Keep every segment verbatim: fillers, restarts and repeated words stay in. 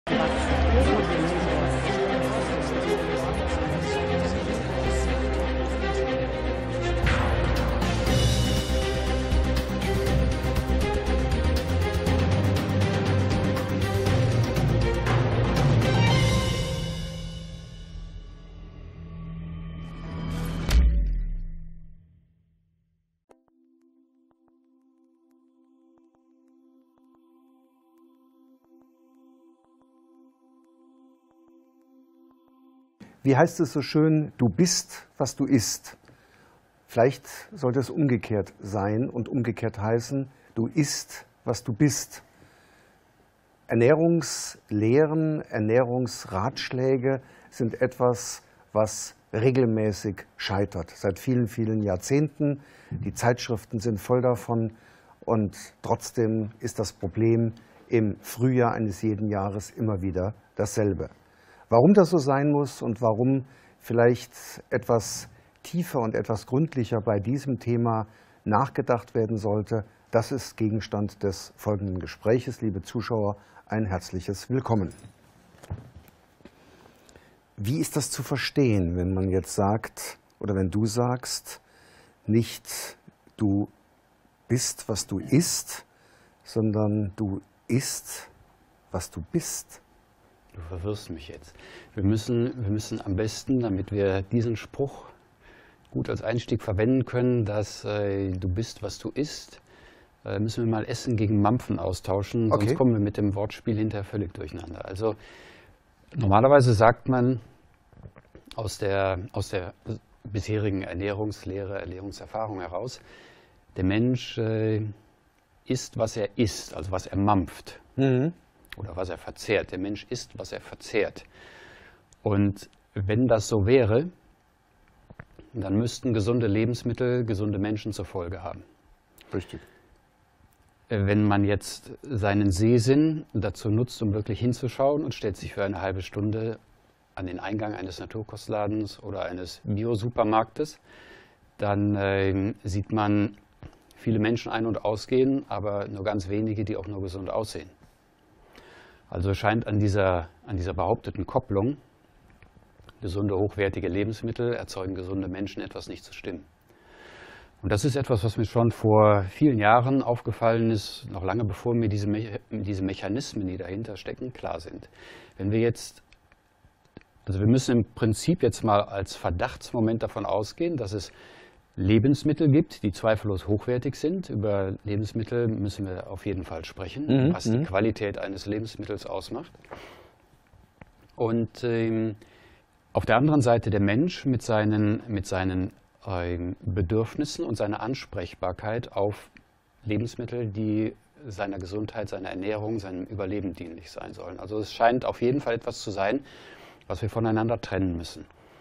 Wie heißt es so schön, du bist, was du isst. Vielleicht sollte es umgekehrt sein und umgekehrt heißen, du isst, was du bist. Ernährungslehren, Ernährungsratschläge sind etwas, was regelmäßig scheitert. Seit vielen, vielen Jahrzehnten. Die Zeitschriften sind voll davon und trotzdem ist das Problem im Frühjahr eines jeden Jahres immer wieder dasselbe. Warum das so sein muss und warum vielleicht etwas tiefer und etwas gründlicher bei diesem Thema nachgedacht werden sollte, das ist Gegenstand des folgenden Gespräches. Liebe Zuschauer, ein herzliches Willkommen. Wie ist das zu verstehen, wenn man jetzt sagt, oder wenn du sagst, nicht du bist, was du isst, sondern du isst, was du bist? Du verwirrst mich jetzt. Wir müssen, wir müssen am besten, damit wir diesen Spruch gut als Einstieg verwenden können, dass äh, du bist, was du isst, äh, müssen wir mal Essen gegen Mampfen austauschen, Okay. Sonst kommen wir mit dem Wortspiel hinterher völlig durcheinander. Also normalerweise sagt man aus der, aus der bisherigen Ernährungslehre, Ernährungserfahrung heraus, der Mensch äh, isst, was er isst, also was er mampft. Mhm. Oder was er verzehrt. Der Mensch isst, was er verzehrt. Und wenn das so wäre, dann müssten gesunde Lebensmittel gesunde Menschen zur Folge haben. Richtig. Wenn man jetzt seinen Sehsinn dazu nutzt, um wirklich hinzuschauen und stellt sich für eine halbe Stunde an den Eingang eines Naturkostladens oder eines Bio-Supermarktes, dann äh, sieht man viele Menschen ein- und ausgehen, aber nur ganz wenige, die auch nur gesund aussehen. Also scheint an dieser, an dieser behaupteten Kopplung, gesunde, hochwertige Lebensmittel erzeugen gesunde Menschen, etwas nicht zu stimmen. Und das ist etwas, was mir schon vor vielen Jahren aufgefallen ist, noch lange bevor mir diese, Me diese Mechanismen, die dahinter stecken, klar sind. Wenn wir jetzt, also wir müssen im Prinzip jetzt mal als Verdachtsmoment davon ausgehen, dass es Lebensmittel gibt, die zweifellos hochwertig sind. Über Lebensmittel müssen wir auf jeden Fall sprechen, Mhm, was die Qualität eines Lebensmittels ausmacht. Und ähm, auf der anderen Seite der Mensch mit seinen, mit seinen ähm, Bedürfnissen und seiner Ansprechbarkeit auf Lebensmittel, die seiner Gesundheit, seiner Ernährung, seinem Überleben dienlich sein sollen. Also es scheint auf jeden Fall etwas zu sein, was wir voneinander trennen müssen.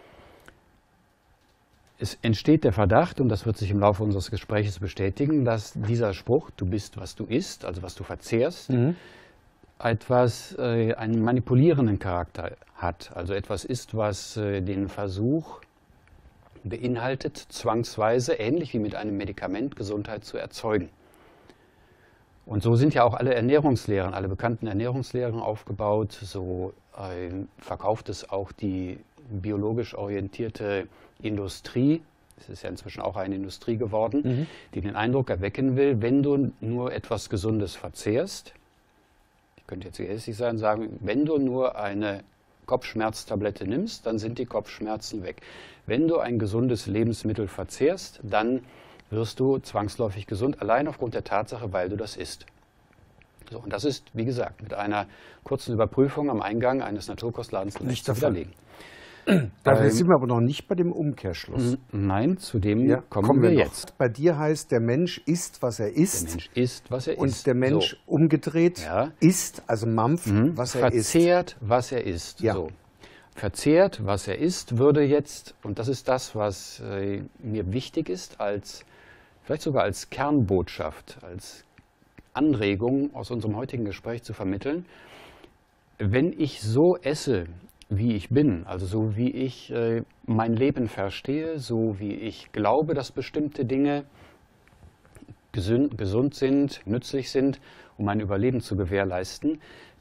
Es entsteht der Verdacht, und das wird sich im Laufe unseres Gesprächs bestätigen, dass dieser Spruch, du bist, was du isst, also was du verzehrst, mhm. etwas, äh, einen manipulierenden Charakter hat. Also etwas ist, was äh, den Versuch beinhaltet, zwangsweise, ähnlich wie mit einem Medikament, Gesundheit zu erzeugen. Und so sind ja auch alle Ernährungslehren, alle bekannten Ernährungslehren aufgebaut. So äh, verkauft es auch die biologisch orientierte Industrie, es ist ja inzwischen auch eine Industrie geworden, mhm. die den Eindruck erwecken will, wenn du nur etwas Gesundes verzehrst, ich könnte jetzt gehässig sein, sagen, wenn du nur eine Kopfschmerztablette nimmst, dann sind die Kopfschmerzen weg. Wenn du ein gesundes Lebensmittel verzehrst, dann wirst du zwangsläufig gesund, allein aufgrund der Tatsache, weil du das isst. So, und das ist, wie gesagt, mit einer kurzen Überprüfung am Eingang eines Naturkostladens nicht zu widerlegen. Da ähm, sind wir aber noch nicht bei dem Umkehrschluss. Nein, zu dem ja, kommen, kommen wir, wir jetzt. Bei dir heißt, der Mensch isst, was er isst. Der Mensch isst, was er und isst. Und der Mensch so. umgedreht ja. isst, also mampft, mhm. was er isst. Verzehrt, was er isst. Ja. So. Verzehrt, was er isst, würde jetzt, und das ist das, was äh, mir wichtig ist, als vielleicht sogar als Kernbotschaft, als Anregung aus unserem heutigen Gespräch zu vermitteln, wenn ich so esse, wie ich bin, also so wie ich äh, mein Leben verstehe, so wie ich glaube, dass bestimmte Dinge gesund, gesund sind, nützlich sind, um mein Überleben zu gewährleisten,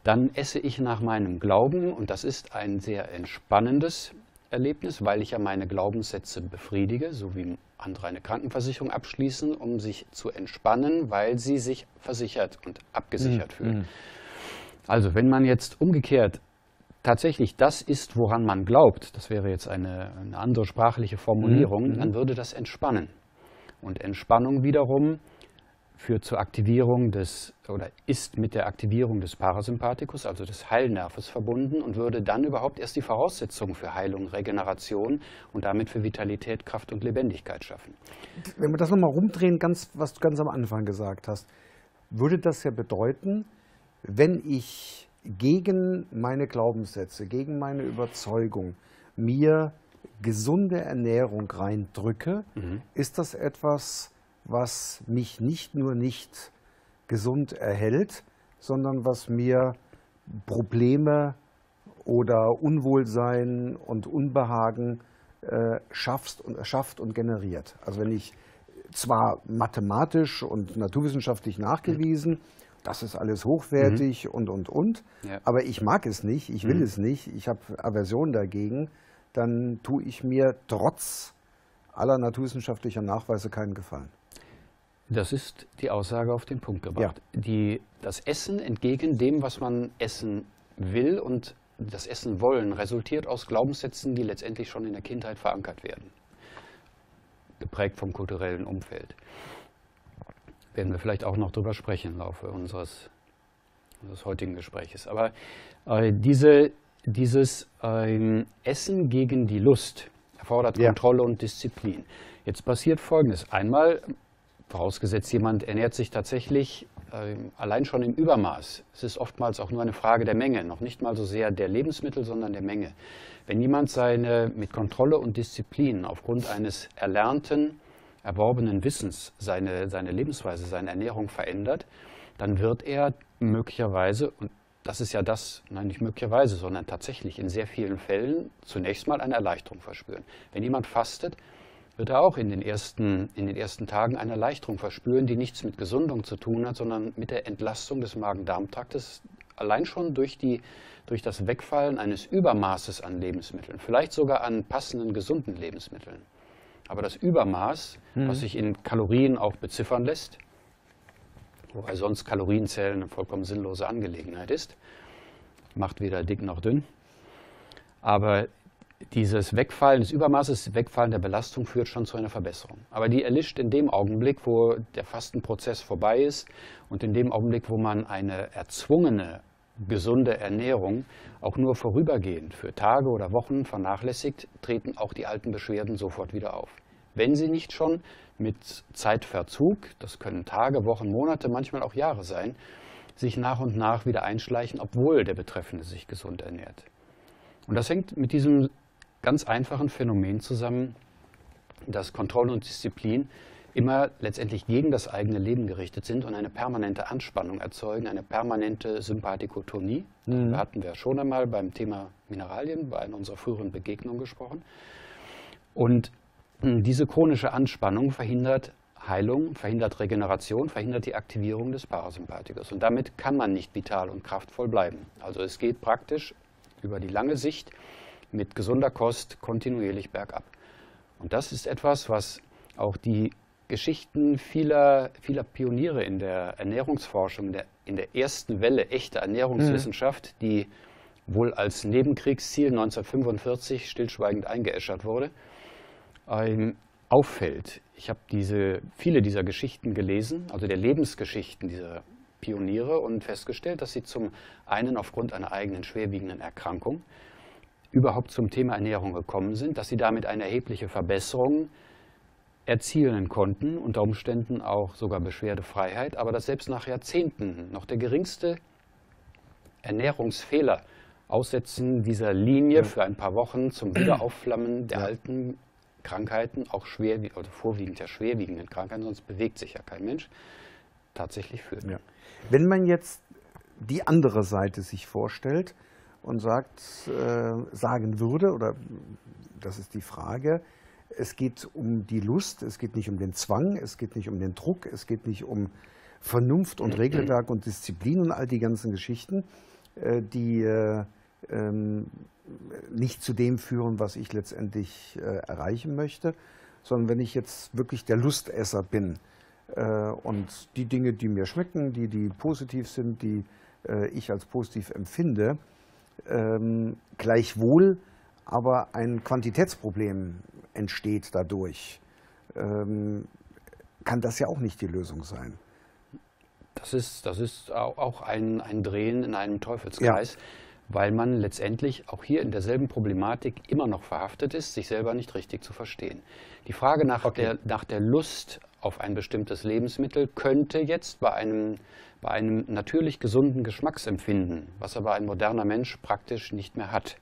dann esse ich nach meinem Glauben und das ist ein sehr entspannendes Erlebnis, weil ich ja meine Glaubenssätze befriedige, so wie andere eine Krankenversicherung abschließen, um sich zu entspannen, weil sie sich versichert und abgesichert Mhm. fühlen. Also wenn man jetzt umgekehrt tatsächlich das ist, woran man glaubt, das wäre jetzt eine, eine andere sprachliche Formulierung, Mhm. dann würde das entspannen. Und Entspannung wiederum führt zur Aktivierung des, oder ist mit der Aktivierung des Parasympathikus, also des Heilnerves, verbunden und würde dann überhaupt erst die Voraussetzungen für Heilung, Regeneration und damit für Vitalität, Kraft und Lebendigkeit schaffen. Wenn wir das nochmal rumdrehen, ganz, was du ganz am Anfang gesagt hast, würde das ja bedeuten, wenn ich gegen meine Glaubenssätze, gegen meine Überzeugung mir gesunde Ernährung reindrücke, mhm. ist das etwas, was mich nicht nur nicht gesund erhält, sondern was mir Probleme oder Unwohlsein und Unbehagen äh, schafft, und, schafft und generiert. Also wenn ich zwar mathematisch und naturwissenschaftlich nachgewiesen, das ist alles hochwertig mhm. und, und, und, ja. aber ich mag es nicht, ich will mhm. es nicht, ich habe Aversion dagegen, dann tue ich mir trotz aller naturwissenschaftlicher Nachweise keinen Gefallen. Das ist die Aussage auf den Punkt gebracht. Ja. Die, das Essen entgegen dem, was man essen will und das Essen wollen, resultiert aus Glaubenssätzen, die letztendlich schon in der Kindheit verankert werden, geprägt vom kulturellen Umfeld. Werden wir vielleicht auch noch drüber sprechen im Laufe unseres, unseres heutigen Gespräches. Aber äh, diese, dieses äh, Essen gegen die Lust erfordert ja. Kontrolle und Disziplin. Jetzt passiert Folgendes. Einmal, vorausgesetzt jemand ernährt sich tatsächlich äh, allein schon im Übermaß. Es ist oftmals auch nur eine Frage der Menge, noch nicht mal so sehr der Lebensmittel, sondern der Menge. Wenn jemand seine mit Kontrolle und Disziplin aufgrund eines erlernten, erworbenen Wissens seine, seine Lebensweise, seine Ernährung verändert, dann wird er möglicherweise, und das ist ja das, nein nicht möglicherweise, sondern tatsächlich in sehr vielen Fällen zunächst mal eine Erleichterung verspüren. Wenn jemand fastet, wird er auch in den ersten, in den ersten Tagen eine Erleichterung verspüren, die nichts mit Gesundung zu tun hat, sondern mit der Entlastung des Magen-Darm-Traktes, allein schon durch, die, durch das Wegfallen eines Übermaßes an Lebensmitteln, vielleicht sogar an passenden, gesunden Lebensmitteln. Aber das Übermaß, mhm. was sich in Kalorien auch beziffern lässt, wobei sonst Kalorienzählen eine vollkommen sinnlose Angelegenheit ist, macht weder dick noch dünn. Aber dieses Wegfallen des Übermaßes, das Wegfallen der Belastung führt schon zu einer Verbesserung. Aber die erlischt in dem Augenblick, wo der Fastenprozess vorbei ist und in dem Augenblick, wo man eine erzwungene, gesunde Ernährung auch nur vorübergehend für Tage oder Wochen vernachlässigt, treten auch die alten Beschwerden sofort wieder auf. Wenn sie nicht schon mit Zeitverzug, das können Tage, Wochen, Monate, manchmal auch Jahre sein, sich nach und nach wieder einschleichen, obwohl der Betreffende sich gesund ernährt. Und das hängt mit diesem ganz einfachen Phänomen zusammen, dass Kontrolle und Disziplin immer letztendlich gegen das eigene Leben gerichtet sind und eine permanente Anspannung erzeugen, eine permanente Sympathikotonie. Mhm. Da hatten wir schon einmal beim Thema Mineralien bei einer unserer früheren Begegnungen gesprochen. Und diese chronische Anspannung verhindert Heilung, verhindert Regeneration, verhindert die Aktivierung des Parasympathikus. Und damit kann man nicht vital und kraftvoll bleiben. Also es geht praktisch über die lange Sicht mit gesunder Kost kontinuierlich bergab. Und das ist etwas, was auch die Geschichten vieler, vieler Pioniere in der Ernährungsforschung, in der, in der ersten Welle echter Ernährungswissenschaft, mhm. die wohl als Nebenkriegsziel neunzehnhundertfünfundvierzig stillschweigend eingeäschert wurde, ähm, auffällt. Ich habe diese, viele dieser Geschichten gelesen, also der Lebensgeschichten dieser Pioniere, und festgestellt, dass sie zum einen aufgrund einer eigenen schwerwiegenden Erkrankung überhaupt zum Thema Ernährung gekommen sind, dass sie damit eine erhebliche Verbesserung erzielen konnten, unter Umständen auch sogar Beschwerdefreiheit, aber dass selbst nach Jahrzehnten noch der geringste Ernährungsfehler, Aussetzen dieser Linie ja. für ein paar Wochen zum Wiederaufflammen der ja. alten Krankheiten, auch schwer, oder vorwiegend der schwerwiegenden Krankheiten, sonst bewegt sich ja kein Mensch, tatsächlich führt. Ja. Wenn man jetzt die andere Seite sich vorstellt und sagt, äh, sagen würde, oder das ist die Frage, es geht um die Lust, es geht nicht um den Zwang, es geht nicht um den Druck, es geht nicht um Vernunft und Regelwerk und Disziplin und all die ganzen Geschichten, äh, die äh, ähm, nicht zu dem führen, was ich letztendlich äh, erreichen möchte, sondern wenn ich jetzt wirklich der Lustesser bin äh, und die Dinge, die mir schmecken, die, die positiv sind, die äh, ich als positiv empfinde, ähm, gleichwohl aber ein Quantitätsproblem entsteht dadurch, ähm, kann das ja auch nicht die Lösung sein. Das ist, das ist auch ein, ein Drehen in einem Teufelskreis, ja. Weil man letztendlich auch hier in derselben Problematik immer noch verhaftet ist, sich selber nicht richtig zu verstehen. Die Frage nach, okay. der, nach der Lust auf ein bestimmtes Lebensmittel könnte jetzt bei einem, bei einem natürlich gesunden Geschmacksempfinden, was aber ein moderner Mensch praktisch nicht mehr hat,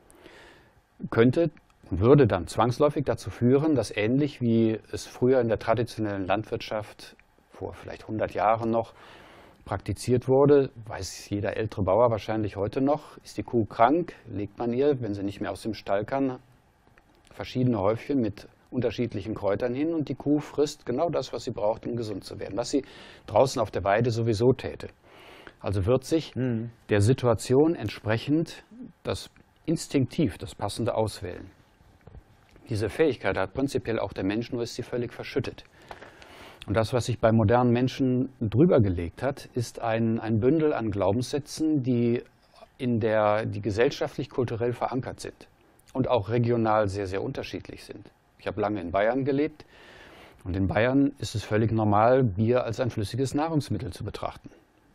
könnte und würde dann zwangsläufig dazu führen, dass ähnlich wie es früher in der traditionellen Landwirtschaft vor vielleicht hundert Jahren noch praktiziert wurde, weiß jeder ältere Bauer wahrscheinlich heute noch, ist die Kuh krank, legt man ihr, wenn sie nicht mehr aus dem Stall kann, verschiedene Häufchen mit unterschiedlichen Kräutern hin und die Kuh frisst genau das, was sie braucht, um gesund zu werden, was sie draußen auf der Weide sowieso täte. Also wird sich mhm. der Situation entsprechend das instinktiv das Passende auswählen. Diese Fähigkeit hat prinzipiell auch der Mensch, nur ist sie völlig verschüttet. Und das, was sich bei modernen Menschen drüber gelegt hat, ist ein, ein Bündel an Glaubenssätzen, die, in der, die gesellschaftlich-kulturell verankert sind und auch regional sehr, sehr unterschiedlich sind. Ich habe lange in Bayern gelebt und in Bayern ist es völlig normal, Bier als ein flüssiges Nahrungsmittel zu betrachten.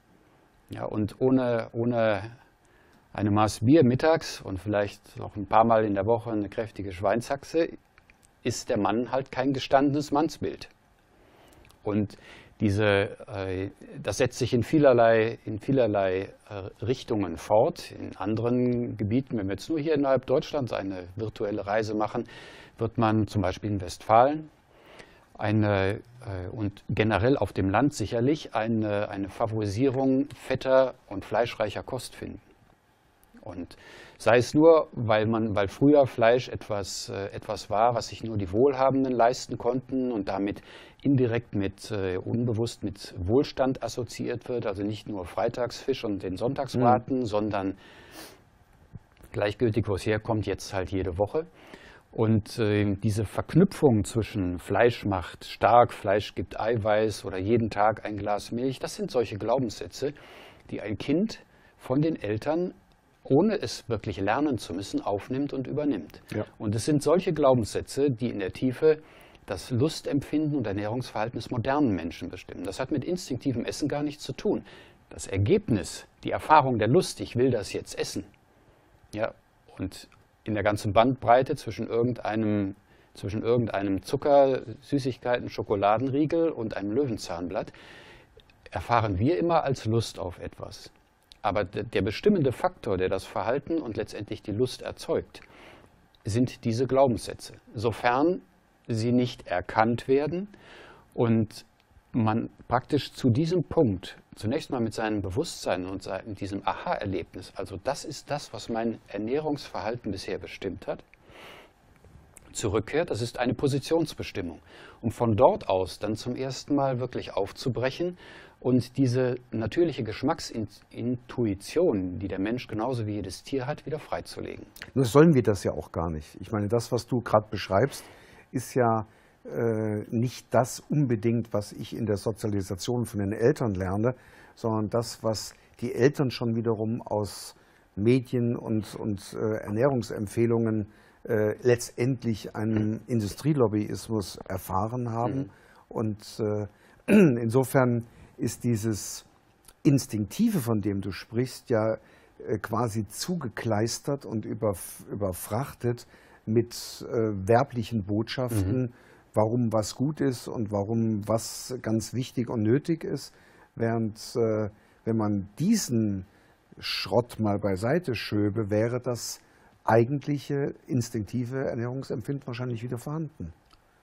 Ja, und ohne, ohne eine Maß Bier mittags und vielleicht noch ein paar Mal in der Woche eine kräftige Schweinshaxe ist der Mann halt kein gestandenes Mannsbild. Und diese, äh, das setzt sich in vielerlei, in vielerlei äh, Richtungen fort. In anderen Gebieten, wenn wir jetzt nur hier innerhalb Deutschlands eine virtuelle Reise machen, wird man zum Beispiel in Westfalen eine, äh, und generell auf dem Land sicherlich eine, eine Favorisierung fetter und fleischreicher Kost finden. Und sei es nur, weil, man, weil früher Fleisch etwas, äh, etwas war, was sich nur die Wohlhabenden leisten konnten und damit indirekt mit, äh, unbewusst mit Wohlstand assoziiert wird, also nicht nur Freitagsfisch und den Sonntagsbraten, mhm. sondern gleichgültig, wo es herkommt, jetzt halt jede Woche. Und äh, diese Verknüpfung zwischen Fleisch macht stark, Fleisch gibt Eiweiß oder jeden Tag ein Glas Milch, das sind solche Glaubenssätze, die ein Kind von den Eltern, ohne es wirklich lernen zu müssen, aufnimmt und übernimmt. Ja. Und es sind solche Glaubenssätze, die in der Tiefe das Lustempfinden und Ernährungsverhalten des modernen Menschen bestimmen. Das hat mit instinktivem Essen gar nichts zu tun. Das Ergebnis, die Erfahrung der Lust, ich will das jetzt essen, ja, und in der ganzen Bandbreite zwischen irgendeinem, zwischen irgendeinem Zucker, Süßigkeiten, Schokoladenriegel und einem Löwenzahnblatt, erfahren wir immer als Lust auf etwas. Aber der bestimmende Faktor, der das Verhalten und letztendlich die Lust erzeugt, sind diese Glaubenssätze. Sofern sie nicht erkannt werden und man praktisch zu diesem Punkt zunächst mal mit seinem Bewusstsein und diesem Aha-Erlebnis, also das ist das, was mein Ernährungsverhalten bisher bestimmt hat, zurückkehrt, das ist eine Positionsbestimmung, um von dort aus dann zum ersten Mal wirklich aufzubrechen und diese natürliche Geschmacksintuition, die der Mensch genauso wie jedes Tier hat, wieder freizulegen. Nur sollen wir das ja auch gar nicht. Ich meine, das, was du gerade beschreibst, ist ja äh, nicht das unbedingt, was ich in der Sozialisation von den Eltern lerne, sondern das, was die Eltern schon wiederum aus Medien und, und äh, Ernährungsempfehlungen äh, letztendlich einen Industrielobbyismus erfahren haben. Mhm. Und äh, insofern ist dieses Instinktive, von dem du sprichst, ja äh, quasi zugekleistert und überf überfrachtet mit äh, werblichen Botschaften, mhm. warum was gut ist und warum was ganz wichtig und nötig ist. Während, äh, wenn man diesen Schrott mal beiseite schöbe, wäre das eigentliche instinktive Ernährungsempfinden wahrscheinlich wieder vorhanden.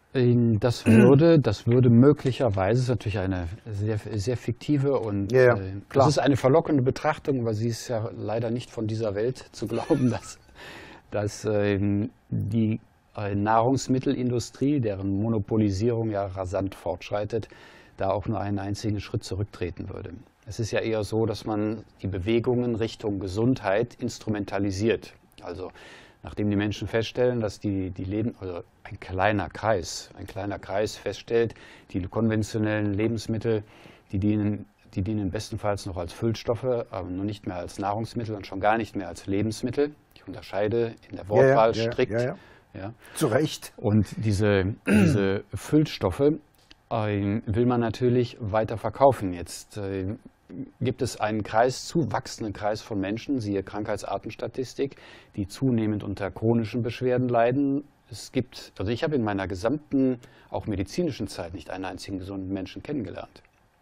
Das würde, das würde möglicherweise, das ist natürlich eine sehr, sehr fiktive und ja, ja, äh, das ist eine verlockende Betrachtung, weil sie ist ja leider nicht von dieser Welt zu glauben, dass, dass äh, die äh, Nahrungsmittelindustrie, deren Monopolisierung ja rasant fortschreitet, da auch nur einen einzigen Schritt zurücktreten würde. Es ist ja eher so, dass man die Bewegungen Richtung Gesundheit instrumentalisiert. Also nachdem die Menschen feststellen, dass die, die Leben, also ein kleiner Kreis, ein kleiner Kreis feststellt, die konventionellen Lebensmittel, die dienen, die dienen bestenfalls noch als Füllstoffe, aber nur nicht mehr als Nahrungsmittel und schon gar nicht mehr als Lebensmittel. Ich unterscheide in der Wortwahl ja, ja, strikt. Ja, ja. Ja. Zu Recht. Und diese, diese Füllstoffe äh, will man natürlich weiter verkaufen. Jetzt äh, gibt es einen Kreis, zuwachsenden Kreis von Menschen, siehe Krankheitsartenstatistik, die zunehmend unter chronischen Beschwerden leiden. Es gibt, also ich habe in meiner gesamten, auch medizinischen Zeit nicht einen einzigen gesunden Menschen kennengelernt.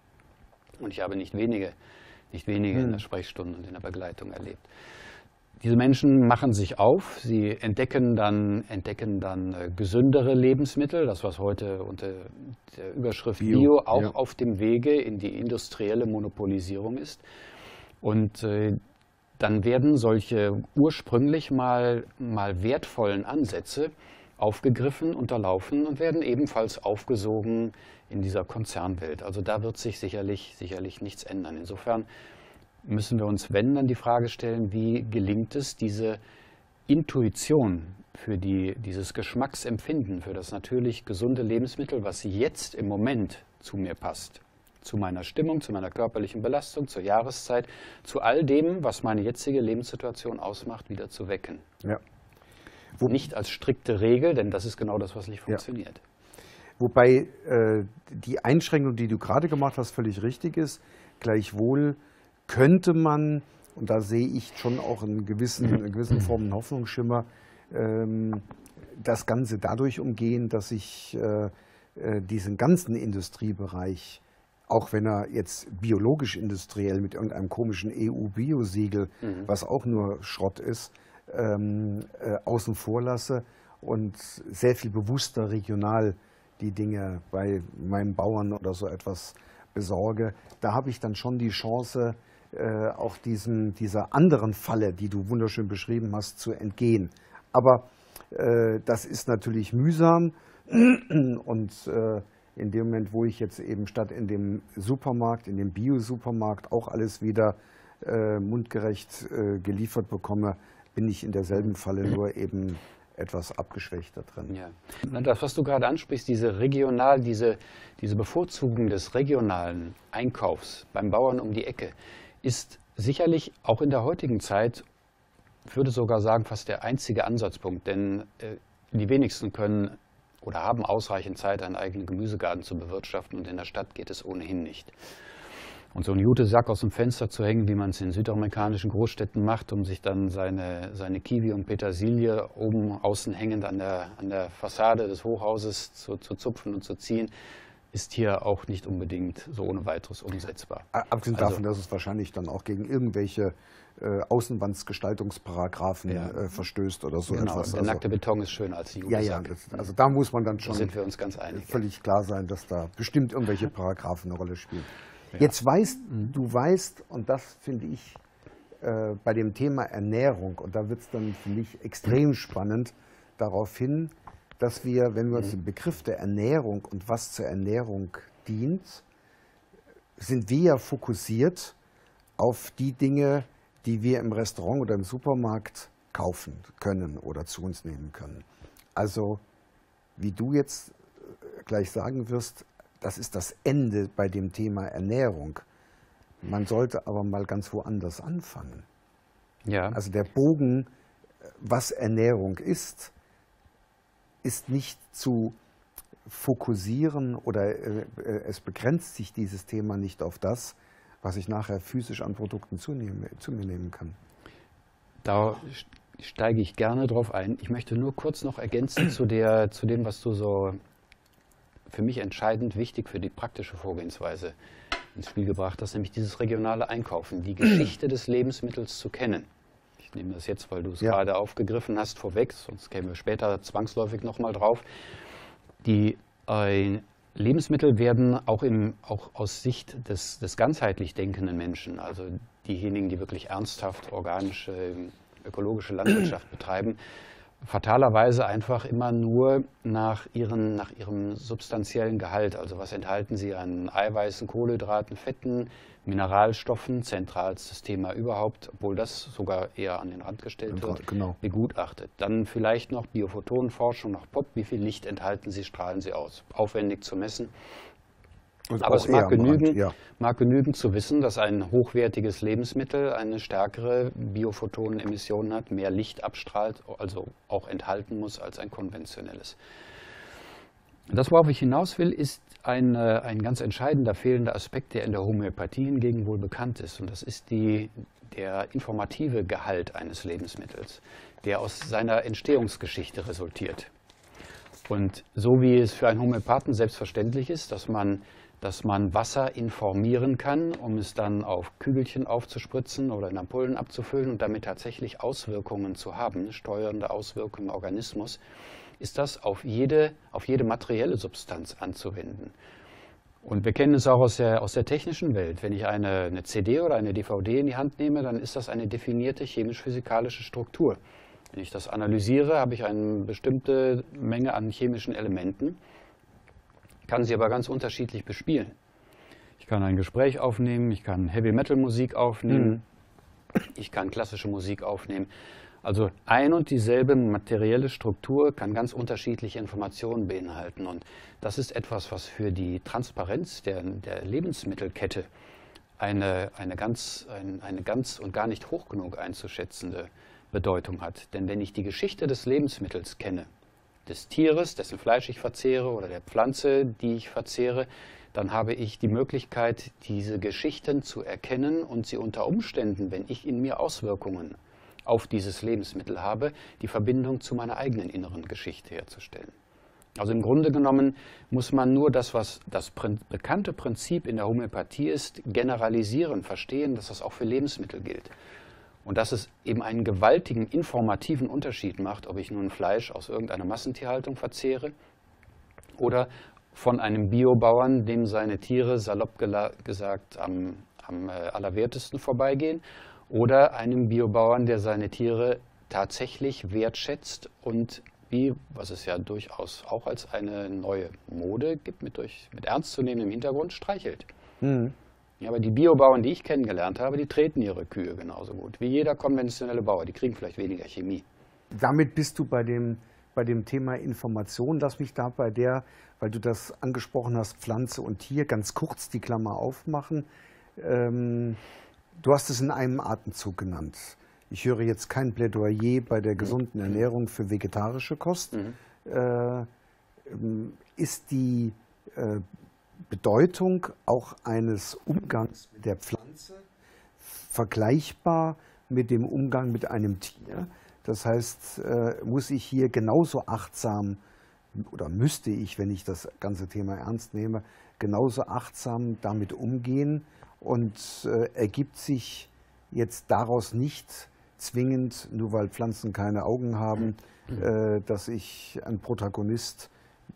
Und ich habe nicht wenige, nicht wenige hm. in der Sprechstunde und in der Begleitung erlebt. Diese Menschen machen sich auf, sie entdecken dann, entdecken dann äh, gesündere Lebensmittel, das was heute unter der Überschrift Bio, Bio auch ja. auf dem Wege in die industrielle Monopolisierung ist. Und äh, dann werden solche ursprünglich mal, mal wertvollen Ansätze aufgegriffen, unterlaufen und werden ebenfalls aufgesogen in dieser Konzernwelt. Also da wird sich sicherlich, sicherlich nichts ändern. Insofern müssen wir uns, wenn, dann die Frage stellen, wie gelingt es, diese Intuition für die, dieses Geschmacksempfinden, für das natürlich gesunde Lebensmittel, was jetzt im Moment zu mir passt, zu meiner Stimmung, zu meiner körperlichen Belastung, zur Jahreszeit, zu all dem, was meine jetzige Lebenssituation ausmacht, wieder zu wecken. Ja. Wo nicht als strikte Regel, denn das ist genau das, was nicht funktioniert. Ja. Wobei äh, die Einschränkung, die du gerade gemacht hast, völlig richtig ist. Gleichwohl könnte man, und da sehe ich schon auch in gewissen, in gewissen Formen einen Hoffnungsschimmer, ähm, das Ganze dadurch umgehen, dass ich äh, äh, diesen ganzen Industriebereich, auch wenn er jetzt biologisch-industriell mit irgendeinem komischen E U-Biosiegel, mhm. was auch nur Schrott ist, ähm, äh, außen vor lasse und sehr viel bewusster regional die Dinge bei meinen Bauern oder so etwas besorge, da habe ich dann schon die Chance, äh, auch diesen, dieser anderen Falle, die du wunderschön beschrieben hast, zu entgehen. Aber äh, das ist natürlich mühsam und äh, in dem Moment, wo ich jetzt eben statt in dem Supermarkt, in dem Bio-Supermarkt auch alles wieder äh, mundgerecht äh, geliefert bekomme, bin ich in derselben Falle nur eben etwas abgeschwächter drin. Ja. Das, was du gerade ansprichst, diese regional, diese, diese Bevorzugung des regionalen Einkaufs beim Bauern um die Ecke, ist sicherlich auch in der heutigen Zeit, ich würde sogar sagen, fast der einzige Ansatzpunkt, denn äh, die wenigsten können oder haben ausreichend Zeit, einen eigenen Gemüsegarten zu bewirtschaften und in der Stadt geht es ohnehin nicht. Und so einen Jute-Sack aus dem Fenster zu hängen, wie man es in südamerikanischen Großstädten macht, um sich dann seine, seine Kiwi und Petersilie oben außen hängend an der, an der Fassade des Hochhauses zu, zu zupfen und zu ziehen, ist hier auch nicht unbedingt so ohne weiteres umsetzbar. Abgesehen also, davon, dass es wahrscheinlich dann auch gegen irgendwelche äh, Außenwandsgestaltungsparagraphen ja. äh, verstößt oder so genau, etwas. Der also, nackte Beton ist schöner als die Jute-Sack. Ja, ja, das, also da muss man dann schon da sind wir uns ganz einig. völlig klar sein, dass da bestimmt irgendwelche Paragraphen eine Rolle spielen. Ja. Jetzt weißt du, weißt, und das finde ich äh, bei dem Thema Ernährung, und da wird es dann für mich extrem spannend, darauf hin, dass wir, wenn wir uns den Begriff der Ernährung und was zur Ernährung dient, sind wir ja fokussiert auf die Dinge, die wir im Restaurant oder im Supermarkt kaufen können oder zu uns nehmen können. Also, wie du jetzt gleich sagen wirst, das ist das Ende bei dem Thema Ernährung. Man sollte aber mal ganz woanders anfangen. Ja. Also der Bogen, was Ernährung ist, ist nicht zu fokussieren oder äh, es begrenzt sich dieses Thema nicht auf das, was ich nachher physisch an Produkten zu, nehmen, zu mir nehmen kann. Da steige ich gerne drauf ein. Ich möchte nur kurz noch ergänzen zu, der, zu dem, was du so für mich entscheidend wichtig für die praktische Vorgehensweise ins Spiel gebracht hast, nämlich dieses regionale Einkaufen, die Geschichte des Lebensmittels zu kennen. Ich nehme das jetzt, weil du es ja. gerade aufgegriffen hast, vorweg, sonst kämen wir später zwangsläufig nochmal drauf. Die äh, Lebensmittel werden auch, im, auch aus Sicht des, des ganzheitlich denkenden Menschen, also diejenigen, die wirklich ernsthaft organische, ökologische Landwirtschaft betreiben, fatalerweise einfach immer nur nach, ihren, nach ihrem substanziellen Gehalt. Also was enthalten sie an Eiweißen, Kohlenhydraten, Fetten, Mineralstoffen, zentralstes Thema überhaupt, obwohl das sogar eher an den Rand gestellt wird, genau. begutachtet. Dann vielleicht noch Biophotonenforschung nach P O P, wie viel Licht enthalten sie, strahlen sie aus. Aufwendig zu messen. Und Aber es mag genügen, Rand, ja. mag genügen zu wissen, dass ein hochwertiges Lebensmittel eine stärkere Biophotonenemission hat, mehr Licht abstrahlt, also auch enthalten muss als ein konventionelles. Das, worauf ich hinaus will, ist ein, ein ganz entscheidender fehlender Aspekt, der in der Homöopathie hingegen wohl bekannt ist. Und das ist die, der informative Gehalt eines Lebensmittels, der aus seiner Entstehungsgeschichte resultiert. Und so wie es für einen Homöopathen selbstverständlich ist, dass man dass man Wasser informieren kann, um es dann auf Kügelchen aufzuspritzen oder in Ampullen abzufüllen und damit tatsächlich Auswirkungen zu haben, steuernde Auswirkungen im Organismus, ist das auf jede, auf jede materielle Substanz anzuwenden. Und wir kennen es auch aus der, aus der technischen Welt. Wenn ich eine, eine C D oder eine D V D in die Hand nehme, dann ist das eine definierte chemisch-physikalische Struktur. Wenn ich das analysiere, habe ich eine bestimmte Menge an chemischen Elementen, kann sie aber ganz unterschiedlich bespielen. Ich kann ein Gespräch aufnehmen, ich kann Heavy-Metal-Musik aufnehmen, mhm. ich kann klassische Musik aufnehmen. Also ein und dieselbe materielle Struktur kann ganz unterschiedliche Informationen beinhalten. Und das ist etwas, was für die Transparenz der, der Lebensmittelkette eine, eine, ganz, ein, eine ganz und gar nicht hoch genug einzuschätzende Bedeutung hat. Denn wenn ich die Geschichte des Lebensmittels kenne, des Tieres, dessen Fleisch ich verzehre oder der Pflanze, die ich verzehre, dann habe ich die Möglichkeit, diese Geschichten zu erkennen und sie unter Umständen, wenn ich in mir Auswirkungen auf dieses Lebensmittel habe, die Verbindung zu meiner eigenen inneren Geschichte herzustellen. Also im Grunde genommen muss man nur das, was das bekannte Prinzip in der Homöopathie ist, generalisieren, verstehen, dass das auch für Lebensmittel gilt. Und dass es eben einen gewaltigen informativen Unterschied macht, ob ich nun Fleisch aus irgendeiner Massentierhaltung verzehre oder von einem Biobauern, dem seine Tiere, salopp gesagt, am, am allerwertesten vorbeigehen, oder einem Biobauern, der seine Tiere tatsächlich wertschätzt und wie, was es ja durchaus auch als eine neue Mode gibt, mit, durch, mit ernstzunehmendem Hintergrund streichelt. Mhm. Ja, aber die Biobauern, die ich kennengelernt habe, die treten ihre Kühe genauso gut wie jeder konventionelle Bauer. Die kriegen vielleicht weniger Chemie. Damit bist du bei dem, bei dem Thema Information. Lass mich da bei der, weil du das angesprochen hast, Pflanze und Tier, ganz kurz die Klammer aufmachen. Ähm, du hast es in einem Atemzug genannt. Ich höre jetzt kein Plädoyer bei der gesunden Ernährung für vegetarische Kost. Mhm. Äh, ist die äh, Bedeutung auch eines Umgangs mit der Pflanze vergleichbar mit dem Umgang mit einem Tier? Das heißt, äh, muss ich hier genauso achtsam, oder müsste ich, wenn ich das ganze Thema ernst nehme, genauso achtsam damit umgehen und äh, ergibt sich jetzt daraus nicht zwingend, nur weil Pflanzen keine Augen haben, äh, dass ich ein Protagonist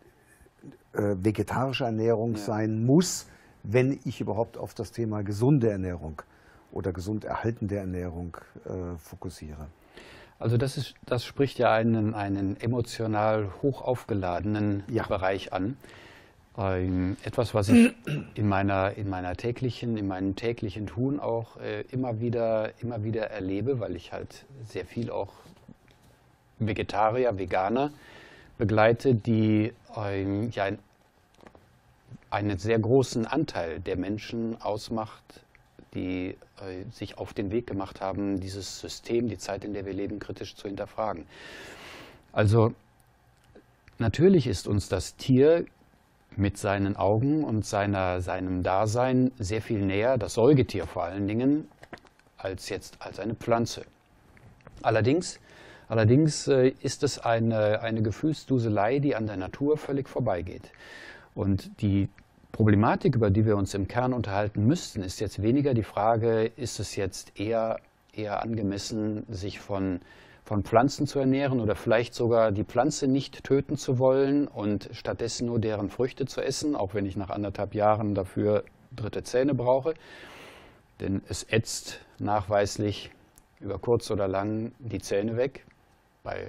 äh, vegetarischer Ernährung ja. sein muss, wenn ich überhaupt auf das Thema gesunde Ernährung oder gesund erhaltende Ernährung äh, fokussiere. Also das, ist, das spricht ja einen, einen emotional hoch aufgeladenen ja. Bereich an. Ähm, etwas, was ich in meiner, in meiner täglichen, in meinem täglichen Tun auch äh, immer wieder, immer wieder erlebe, weil ich halt sehr viel auch Vegetarier, Veganer begleite, die ähm, ja ein, einen sehr großen Anteil der Menschen ausmacht, die äh, sich auf den Weg gemacht haben, dieses System, die Zeit, in der wir leben, kritisch zu hinterfragen. Also natürlich ist uns das Tier mit seinen Augen und seiner, seinem Dasein sehr viel näher, das Säugetier vor allen Dingen, als jetzt als eine Pflanze. Allerdings, allerdings äh, ist es eine, eine Gefühlsduselei, die an der Natur völlig vorbeigeht. Und die Problematik, über die wir uns im Kern unterhalten müssten, ist jetzt weniger die Frage, ist es jetzt eher, eher angemessen, sich von, von Pflanzen zu ernähren oder vielleicht sogar die Pflanze nicht töten zu wollen und stattdessen nur deren Früchte zu essen, auch wenn ich nach anderthalb Jahren dafür dritte Zähne brauche. Denn es ätzt nachweislich über kurz oder lang die Zähne weg. Bei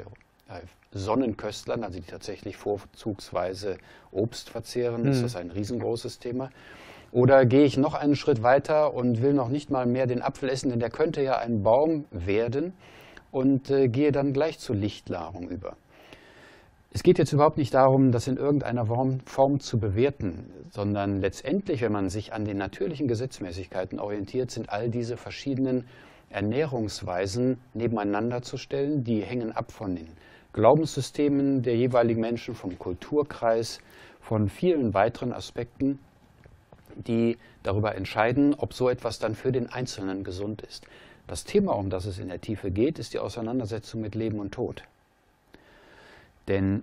Sonnenköstlern, also die tatsächlich vorzugsweise Obst verzehren, mhm. ist das ein riesengroßes Thema. Oder gehe ich noch einen Schritt weiter und will noch nicht mal mehr den Apfel essen, denn der könnte ja ein Baum werden, und äh, gehe dann gleich zur Lichtnahrung über. Es geht jetzt überhaupt nicht darum, das in irgendeiner Form, Form zu bewerten, sondern letztendlich, wenn man sich an den natürlichen Gesetzmäßigkeiten orientiert, sind all diese verschiedenen Ernährungsweisen nebeneinander zu stellen. Die hängen ab von den Glaubenssystemen der jeweiligen Menschen, vom Kulturkreis, von vielen weiteren Aspekten, die darüber entscheiden, ob so etwas dann für den Einzelnen gesund ist. Das Thema, um das es in der Tiefe geht, ist die Auseinandersetzung mit Leben und Tod. Denn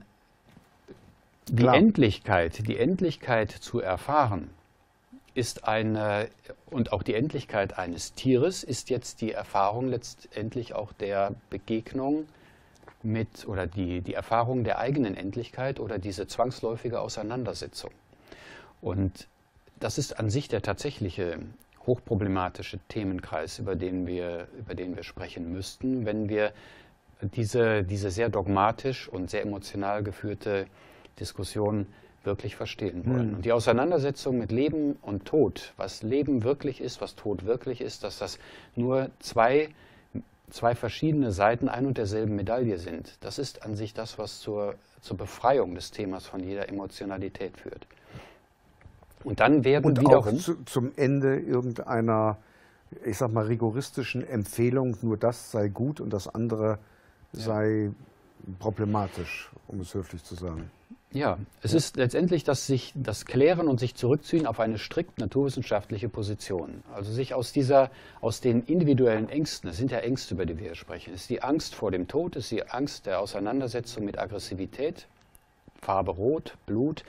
die Klar. Endlichkeit, die Endlichkeit zu erfahren, ist eine, und auch die Endlichkeit eines Tieres ist jetzt die Erfahrung letztendlich auch der Begegnung mit, oder die, die Erfahrung der eigenen Endlichkeit oder diese zwangsläufige Auseinandersetzung. Und das ist an sich der tatsächliche hochproblematische Themenkreis, über den wir, über den wir sprechen müssten, wenn wir diese, diese sehr dogmatisch und sehr emotional geführte Diskussion wirklich verstehen wollen. Mhm. Und die Auseinandersetzung mit Leben und Tod, was Leben wirklich ist, was Tod wirklich ist, dass das nur zwei, zwei verschiedene Seiten ein und derselben Medaille sind, das ist an sich das, was zur, zur Befreiung des Themas von jeder Emotionalität führt. Und dann werden und wiederum auch zu, zum Ende irgendeiner, ich sag mal, rigoristischen Empfehlung, nur das sei gut und das andere ja. sei problematisch, um es höflich zu sagen. Ja, es ja. ist letztendlich das, sich, das Klären und sich zurückziehen auf eine strikt naturwissenschaftliche Position. Also sich aus, dieser, aus den individuellen Ängsten, es sind ja Ängste, über die wir hier sprechen, es ist die Angst vor dem Tod, es ist die Angst der Auseinandersetzung mit Aggressivität, Farbe Rot, Blut,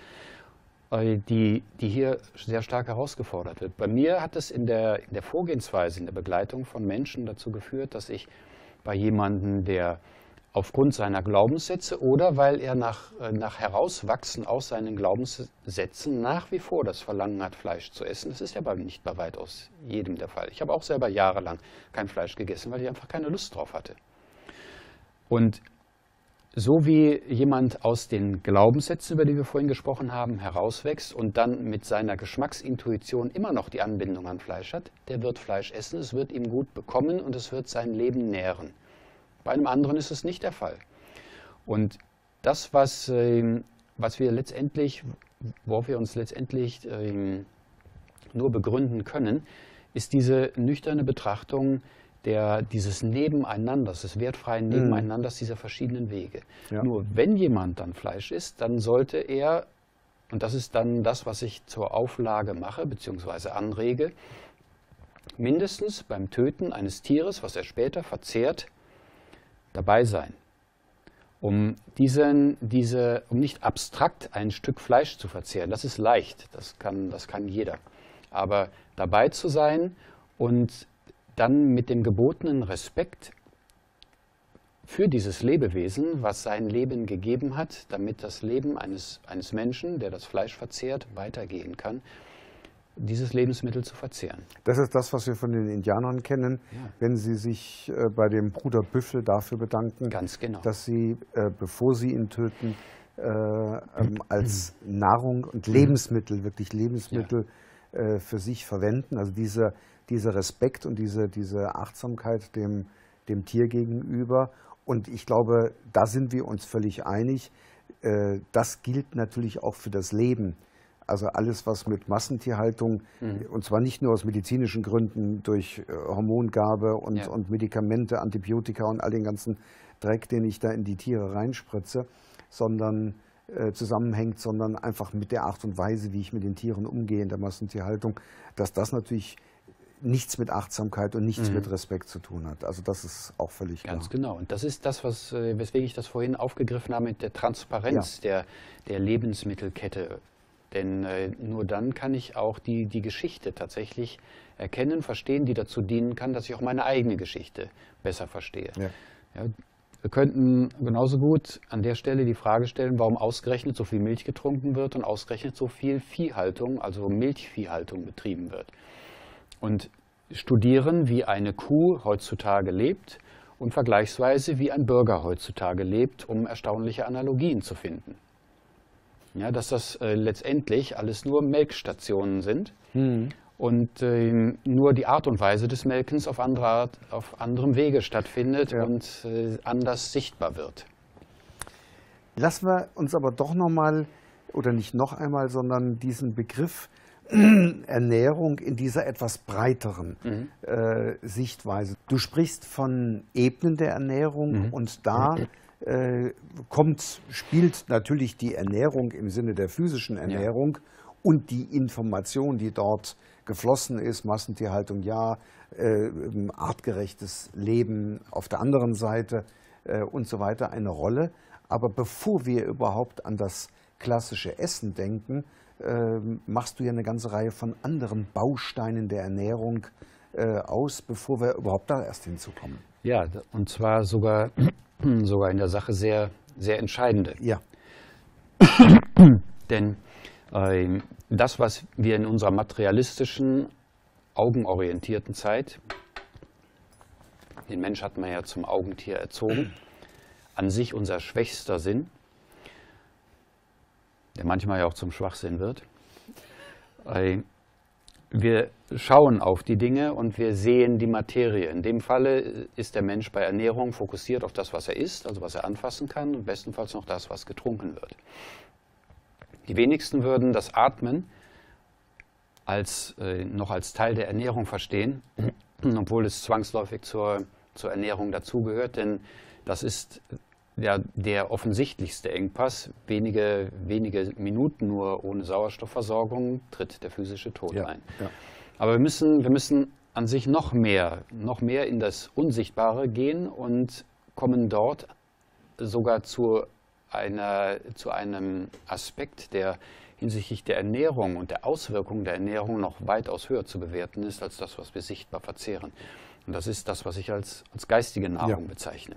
Die, die hier sehr stark herausgefordert wird. Bei mir hat es in der, in der Vorgehensweise, in der Begleitung von Menschen dazu geführt, dass ich bei jemandem, der aufgrund seiner Glaubenssätze oder weil er nach, nach Herauswachsen aus seinen Glaubenssätzen nach wie vor das Verlangen hat, Fleisch zu essen, das ist ja nicht bei weitaus jedem der Fall. Ich habe auch selber jahrelang kein Fleisch gegessen, weil ich einfach keine Lust drauf hatte. Und so wie jemand aus den Glaubenssätzen, über die wir vorhin gesprochen haben, herauswächst und dann mit seiner Geschmacksintuition immer noch die Anbindung an Fleisch hat, der wird Fleisch essen, es wird ihm gut bekommen und es wird sein Leben nähren. Bei einem anderen ist es nicht der Fall. Und das, was, äh, was wir letztendlich, worauf wir uns letztendlich äh, nur begründen können, ist diese nüchterne Betrachtung Der, dieses Nebeneinanders, des wertfreien Nebeneinanders dieser verschiedenen Wege. Ja. Nur wenn jemand dann Fleisch isst, dann sollte er, und das ist dann das, was ich zur Auflage mache, beziehungsweise anrege, mindestens beim Töten eines Tieres, was er später verzehrt, dabei sein. Um, diesen, diese, um nicht abstrakt ein Stück Fleisch zu verzehren. Das ist leicht, das kann, das kann jeder. Aber dabei zu sein und dann mit dem gebotenen Respekt für dieses Lebewesen, was sein Leben gegeben hat, damit das Leben eines, eines Menschen, der das Fleisch verzehrt, weitergehen kann, dieses Lebensmittel zu verzehren. Das ist das, was wir von den Indianern kennen, ja. wenn sie sich äh, bei dem Bruder Büffel dafür bedanken, Ganz genau. dass sie, äh, bevor sie ihn töten, äh, ähm, als Nahrung und Lebensmittel, wirklich Lebensmittel ja. äh, für sich verwenden. Also diese dieser Respekt und diese, diese Achtsamkeit dem, dem Tier gegenüber. Und ich glaube, da sind wir uns völlig einig. Äh, das gilt natürlich auch für das Leben. Also alles, was mit Massentierhaltung, mhm. und zwar nicht nur aus medizinischen Gründen, durch äh, Hormongabe und, ja. und Medikamente, Antibiotika und all den ganzen Dreck, den ich da in die Tiere reinspritze, sondern äh, zusammenhängt, sondern einfach mit der Art und Weise, wie ich mit den Tieren umgehe in der Massentierhaltung, dass das natürlich nichts mit Achtsamkeit und nichts mhm. mit Respekt zu tun hat. Also das ist auch völlig klar. Ganz genau. Und das ist das, was, weswegen ich das vorhin aufgegriffen habe mit der Transparenz ja. der, der Lebensmittelkette. Denn äh, nur dann kann ich auch die, die Geschichte tatsächlich erkennen, verstehen, die dazu dienen kann, dass ich auch meine eigene Geschichte besser verstehe. Ja. Ja, wir könnten genauso gut an der Stelle die Frage stellen, warum ausgerechnet so viel Milch getrunken wird und ausgerechnet so viel Viehhaltung, also Milchviehhaltung betrieben wird. Und studieren, wie eine Kuh heutzutage lebt und vergleichsweise wie ein Bürger heutzutage lebt, um erstaunliche Analogien zu finden. Ja, dass das äh, letztendlich alles nur Melkstationen sind mhm. und äh, nur die Art und Weise des Melkens auf, andere Art, auf anderem Wege stattfindet ja. und äh, anders sichtbar wird. Lassen wir uns aber doch nochmal, oder nicht noch einmal, sondern diesen Begriff Ernährung in dieser etwas breiteren mhm. äh, Sichtweise. Du sprichst von Ebenen der Ernährung mhm. und da äh, kommt, spielt natürlich die Ernährung im Sinne der physischen Ernährung ja. und die Information, die dort geflossen ist, Massentierhaltung ja, äh, artgerechtes Leben auf der anderen Seite äh, und so weiter eine Rolle. Aber bevor wir überhaupt an das klassische Essen denken, äh, machst du ja eine ganze Reihe von anderen Bausteinen der Ernährung äh, aus, bevor wir überhaupt da erst hinzukommen. Ja, und zwar sogar, sogar in der Sache sehr, sehr entscheidende. Ja. Denn äh, das, was wir in unserer materialistischen, augenorientierten Zeit, den Mensch hat man ja zum Augentier erzogen, an sich unser schwächster Sinn, der manchmal ja auch zum Schwachsinn wird. Wir schauen auf die Dinge und wir sehen die Materie. In dem Falle ist der Mensch bei Ernährung fokussiert auf das, was er isst, also was er anfassen kann, und bestenfalls noch das, was getrunken wird. Die wenigsten würden das Atmen als, äh, noch als Teil der Ernährung verstehen, obwohl es zwangsläufig zur, zur Ernährung dazugehört, denn das ist ja der offensichtlichste Engpass. Wenige, wenige Minuten nur ohne Sauerstoffversorgung tritt der physische Tod ja, ein. Ja. Aber wir müssen, wir müssen an sich noch mehr, noch mehr in das Unsichtbare gehen und kommen dort sogar zu, einer, zu einem Aspekt, der hinsichtlich der Ernährung und der Auswirkungen der Ernährung noch weitaus höher zu bewerten ist, als das, was wir sichtbar verzehren. Und das ist das, was ich als, als geistige Nahrung ja. bezeichne.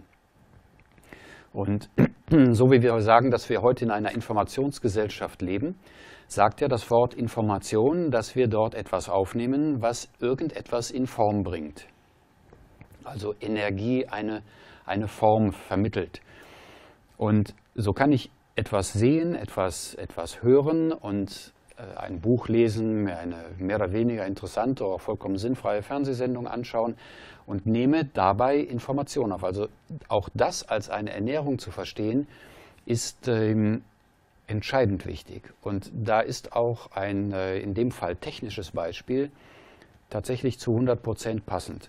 Und so wie wir sagen, dass wir heute in einer Informationsgesellschaft leben, sagt ja das Wort Information, dass wir dort etwas aufnehmen, was irgendetwas in Form bringt. Also Energie eine, eine Form vermittelt. Und so kann ich etwas sehen, etwas, etwas hören und äh, ein Buch lesen, mir eine mehr oder weniger interessante oder vollkommen sinnfreie Fernsehsendung anschauen und nehme dabei Informationen auf. Also auch das als eine Ernährung zu verstehen, ist ähm, entscheidend wichtig. Und da ist auch ein, äh, in dem Fall technisches Beispiel, tatsächlich zu hundert Prozent passend.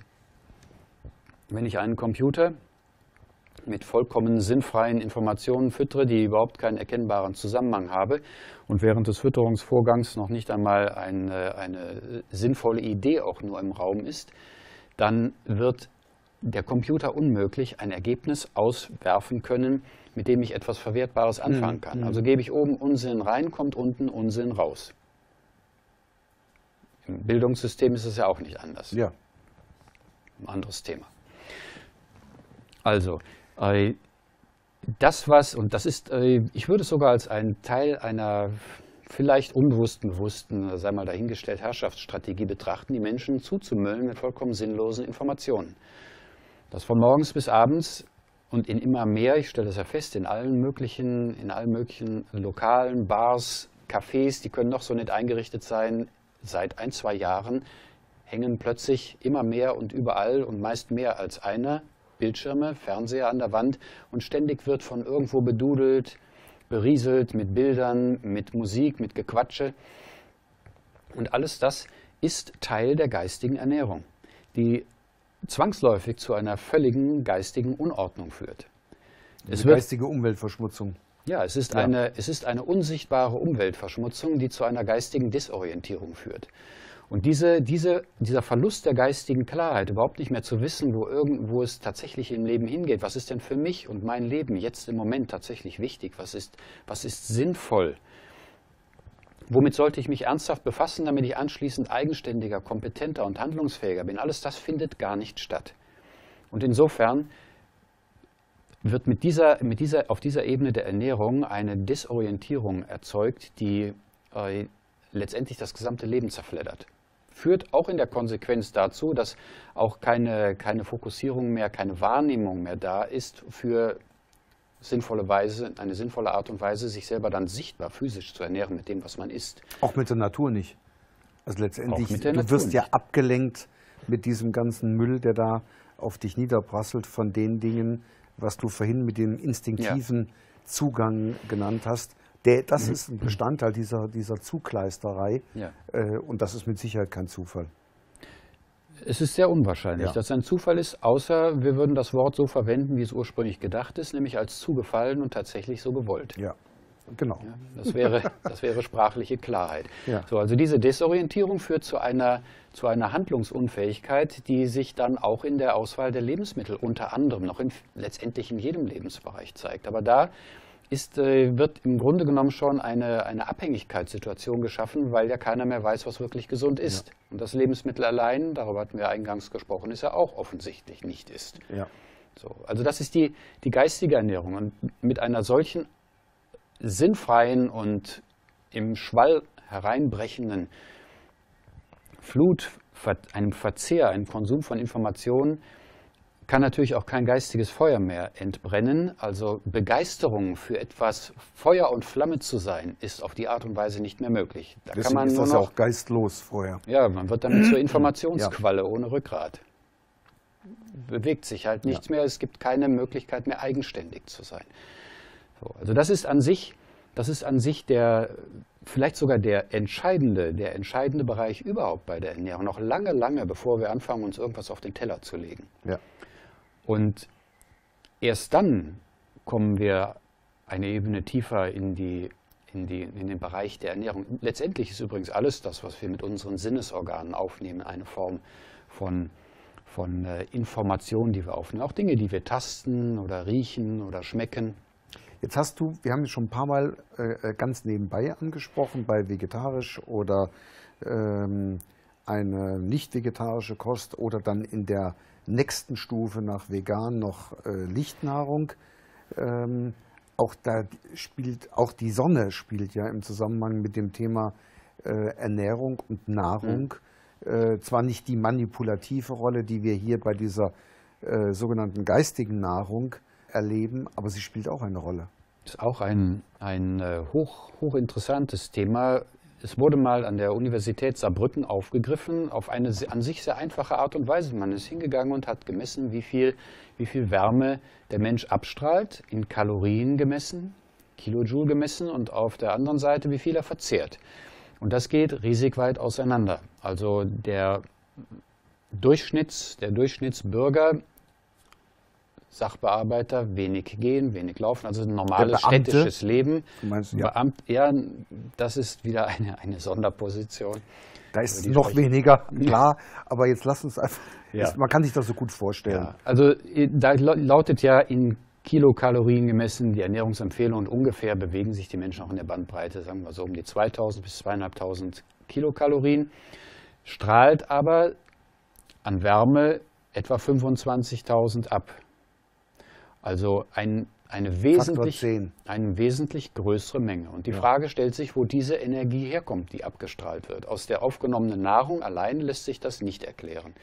Wenn ich einen Computer mit vollkommen sinnfreien Informationen füttere, die überhaupt keinen erkennbaren Zusammenhang habe und während des Fütterungsvorgangs noch nicht einmal eine, eine sinnvolle Idee auch nur im Raum ist, dann wird der Computer unmöglich ein Ergebnis auswerfen können, mit dem ich etwas Verwertbares anfangen kann. Mhm. Also gebe ich oben Unsinn rein, kommt unten Unsinn raus. Im Bildungssystem ist es ja auch nicht anders. Ja. Ein anderes Thema. Also, äh, das was, und das ist, äh, ich würde es sogar als einen Teil einer vielleicht unbewussten, bewussten, sei mal dahingestellt, Herrschaftsstrategie betrachten, die Menschen zuzumüllen mit vollkommen sinnlosen Informationen. Das von morgens bis abends und in immer mehr, ich stelle das ja fest, in allen möglichen, in allen möglichen Lokalen, Bars, Cafés, die können noch so nett eingerichtet sein, seit ein, zwei Jahren hängen plötzlich immer mehr und überall und meist mehr als einer Bildschirme, Fernseher an der Wand und ständig wird von irgendwo bedudelt, berieselt mit Bildern, mit Musik, mit Gequatsche. Und alles das ist Teil der geistigen Ernährung, die zwangsläufig zu einer völligen geistigen Unordnung führt. Es wird, geistige Umweltverschmutzung. Ja, es ist, ja. Eine, es ist eine unsichtbare Umweltverschmutzung, die zu einer geistigen Desorientierung führt. Und diese, diese, dieser Verlust der geistigen Klarheit, überhaupt nicht mehr zu wissen, wo, irgend, wo es tatsächlich im Leben hingeht, was ist denn für mich und mein Leben jetzt im Moment tatsächlich wichtig, was ist, was ist sinnvoll, womit sollte ich mich ernsthaft befassen, damit ich anschließend eigenständiger, kompetenter und handlungsfähiger bin. Alles das findet gar nicht statt. Und insofern wird mit dieser, mit dieser, auf dieser Ebene der Ernährung eine Desorientierung erzeugt, die äh, letztendlich das gesamte Leben zerfleddert. führt auch in der Konsequenz dazu, dass auch keine, keine Fokussierung mehr, keine Wahrnehmung mehr da ist für sinnvolle Weise, eine sinnvolle Art und Weise, sich selber dann sichtbar physisch zu ernähren mit dem, was man isst. Auch mit der Natur nicht. Also letztendlich, Auch mit der du Natur wirst ja nicht. abgelenkt mit diesem ganzen Müll, der da auf dich niederprasselt, von den Dingen, was du vorhin mit dem instinktiven ja. Zugang genannt hast. Der, das mhm. ist ein Bestandteil dieser, dieser Zugleisterei ja. äh, und das ist mit Sicherheit kein Zufall. Es ist sehr unwahrscheinlich, ja. dass es ein Zufall ist, außer wir würden das Wort so verwenden, wie es ursprünglich gedacht ist, nämlich als zugefallen und tatsächlich so gewollt. Ja, genau. Ja, das wäre, das wäre sprachliche Klarheit. Ja. So, also diese Desorientierung führt zu einer, zu einer Handlungsunfähigkeit, die sich dann auch in der Auswahl der Lebensmittel unter anderem noch in, letztendlich in jedem Lebensbereich zeigt. Aber da Ist, äh, wird im Grunde genommen schon eine, eine Abhängigkeitssituation geschaffen, weil ja keiner mehr weiß, was wirklich gesund ist. Ja. Und das Lebensmittel allein, darüber hatten wir eingangs gesprochen, ist ja auch offensichtlich nicht ist. Ja. So, also das ist die, die geistige Ernährung. Und mit einer solchen sinnfreien und im Schwall hereinbrechenden Flut, einem Verzehr, einem Konsum von Informationen, kann natürlich auch kein geistiges Feuer mehr entbrennen. Also Begeisterung für etwas Feuer und Flamme zu sein, ist auf die Art und Weise nicht mehr möglich. Da Deswegen kann man ist nur das noch, auch geistlos vorher. Ja, man wird damit zur Informationsqualle ja. ohne Rückgrat. Bewegt sich halt nichts ja. mehr, es gibt keine Möglichkeit mehr, eigenständig zu sein. So, also das ist an sich, das ist an sich der, vielleicht sogar der entscheidende, der entscheidende Bereich überhaupt bei der Ernährung. Noch lange, lange, bevor wir anfangen, uns irgendwas auf den Teller zu legen. Ja. Und erst dann kommen wir eine Ebene tiefer in, die, in, die, in den Bereich der Ernährung. Letztendlich ist übrigens alles das, was wir mit unseren Sinnesorganen aufnehmen, eine Form von, von äh, Information, die wir aufnehmen. Auch Dinge, die wir tasten oder riechen oder schmecken. Jetzt hast du, wir haben es schon ein paar Mal äh, ganz nebenbei angesprochen, bei vegetarisch oder ähm, eine nicht vegetarische Kost oder dann in der nächsten Stufe nach vegan noch äh, Lichtnahrung. Ähm, auch da spielt, auch die Sonne spielt ja im Zusammenhang mit dem Thema äh, Ernährung und Nahrung mhm. äh, zwar nicht die manipulative Rolle, die wir hier bei dieser äh, sogenannten geistigen Nahrung erleben, aber sie spielt auch eine Rolle. Das ist auch ein, ein äh, hoch, hochinteressantes Thema. Es wurde mal an der Universität Saarbrücken aufgegriffen, auf eine an sich sehr einfache Art und Weise. Man ist hingegangen und hat gemessen, wie viel, wie viel Wärme der Mensch abstrahlt, in Kalorien gemessen, Kilojoule gemessen und auf der anderen Seite, wie viel er verzehrt. Und das geht riesig weit auseinander. Also der, Durchschnitts, der Durchschnittsbürger, Sachbearbeiter, wenig gehen, wenig laufen, also ein normales städtisches Leben. Du meinst, ja. Beamt, ja, das ist wieder eine, eine Sonderposition. Da ist noch sprechen. weniger, klar, aber jetzt lass uns einfach, ja. man kann sich das so gut vorstellen. Ja. Also da lautet ja in Kilokalorien gemessen die Ernährungsempfehlung und ungefähr bewegen sich die Menschen auch in der Bandbreite, sagen wir so um die zweitausend bis zweitausendfünfhundert Kilokalorien, strahlt aber an Wärme etwa fünfundzwanzigtausend ab. Also ein, eine, wesentlich, eine wesentlich größere Menge. Und die ja. Frage stellt sich, wo diese Energie herkommt, die abgestrahlt wird. Aus der aufgenommenen Nahrung allein lässt sich das nicht erklären.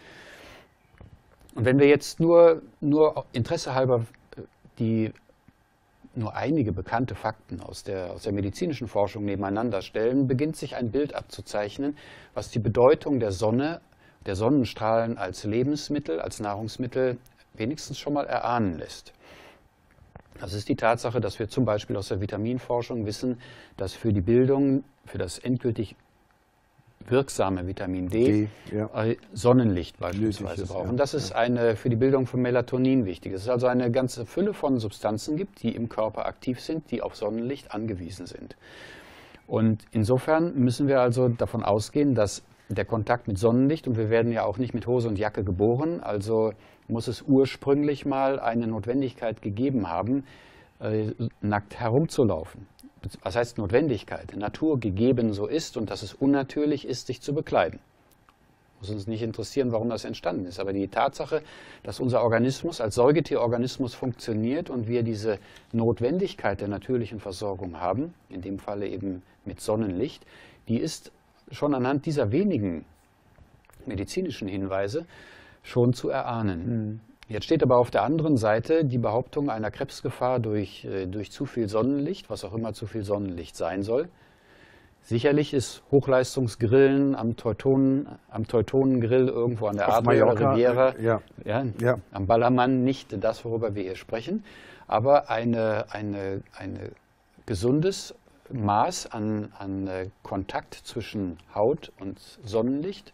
Und wenn wir jetzt nur, nur Interesse halber die, nur einige bekannte Fakten aus der, aus der medizinischen Forschung nebeneinander stellen, beginnt sich ein Bild abzuzeichnen, was die Bedeutung der Sonne, der Sonnenstrahlen als Lebensmittel, als Nahrungsmittel wenigstens schon mal erahnen lässt. Das ist die Tatsache, dass wir zum Beispiel aus der Vitaminforschung wissen, dass für die Bildung, für das endgültig wirksame Vitamin D, D ja. Sonnenlicht beispielsweise ist, brauchen. Ja. Das ist eine, für die Bildung von Melatonin wichtig. Es ist also eine ganze Fülle von Substanzen gibt, die im Körper aktiv sind, die auf Sonnenlicht angewiesen sind. Und insofern müssen wir also davon ausgehen, dass der Kontakt mit Sonnenlicht, und wir werden ja auch nicht mit Hose und Jacke geboren, also muss es ursprünglich mal eine Notwendigkeit gegeben haben, äh, nackt herumzulaufen. Was heißt Notwendigkeit? Natur gegeben so ist und dass es unnatürlich ist, sich zu bekleiden. Muss uns nicht interessieren, warum das entstanden ist, aber die Tatsache, dass unser Organismus als Säugetierorganismus funktioniert und wir diese Notwendigkeit der natürlichen Versorgung haben, in dem Falle eben mit Sonnenlicht, die ist schon anhand dieser wenigen medizinischen Hinweise schon zu erahnen. Mhm. Jetzt steht aber auf der anderen Seite die Behauptung einer Krebsgefahr durch, äh, durch zu viel Sonnenlicht, was auch immer zu viel Sonnenlicht sein soll. Sicherlich ist Hochleistungsgrillen am, Teutonen, am Teutonengrill irgendwo an der Adria oder Riviera, ja. Ja, Ja. am Ballermann nicht das, worüber wir hier sprechen, aber eine, eine, eine gesundes Maß an, an Kontakt zwischen Haut und Sonnenlicht,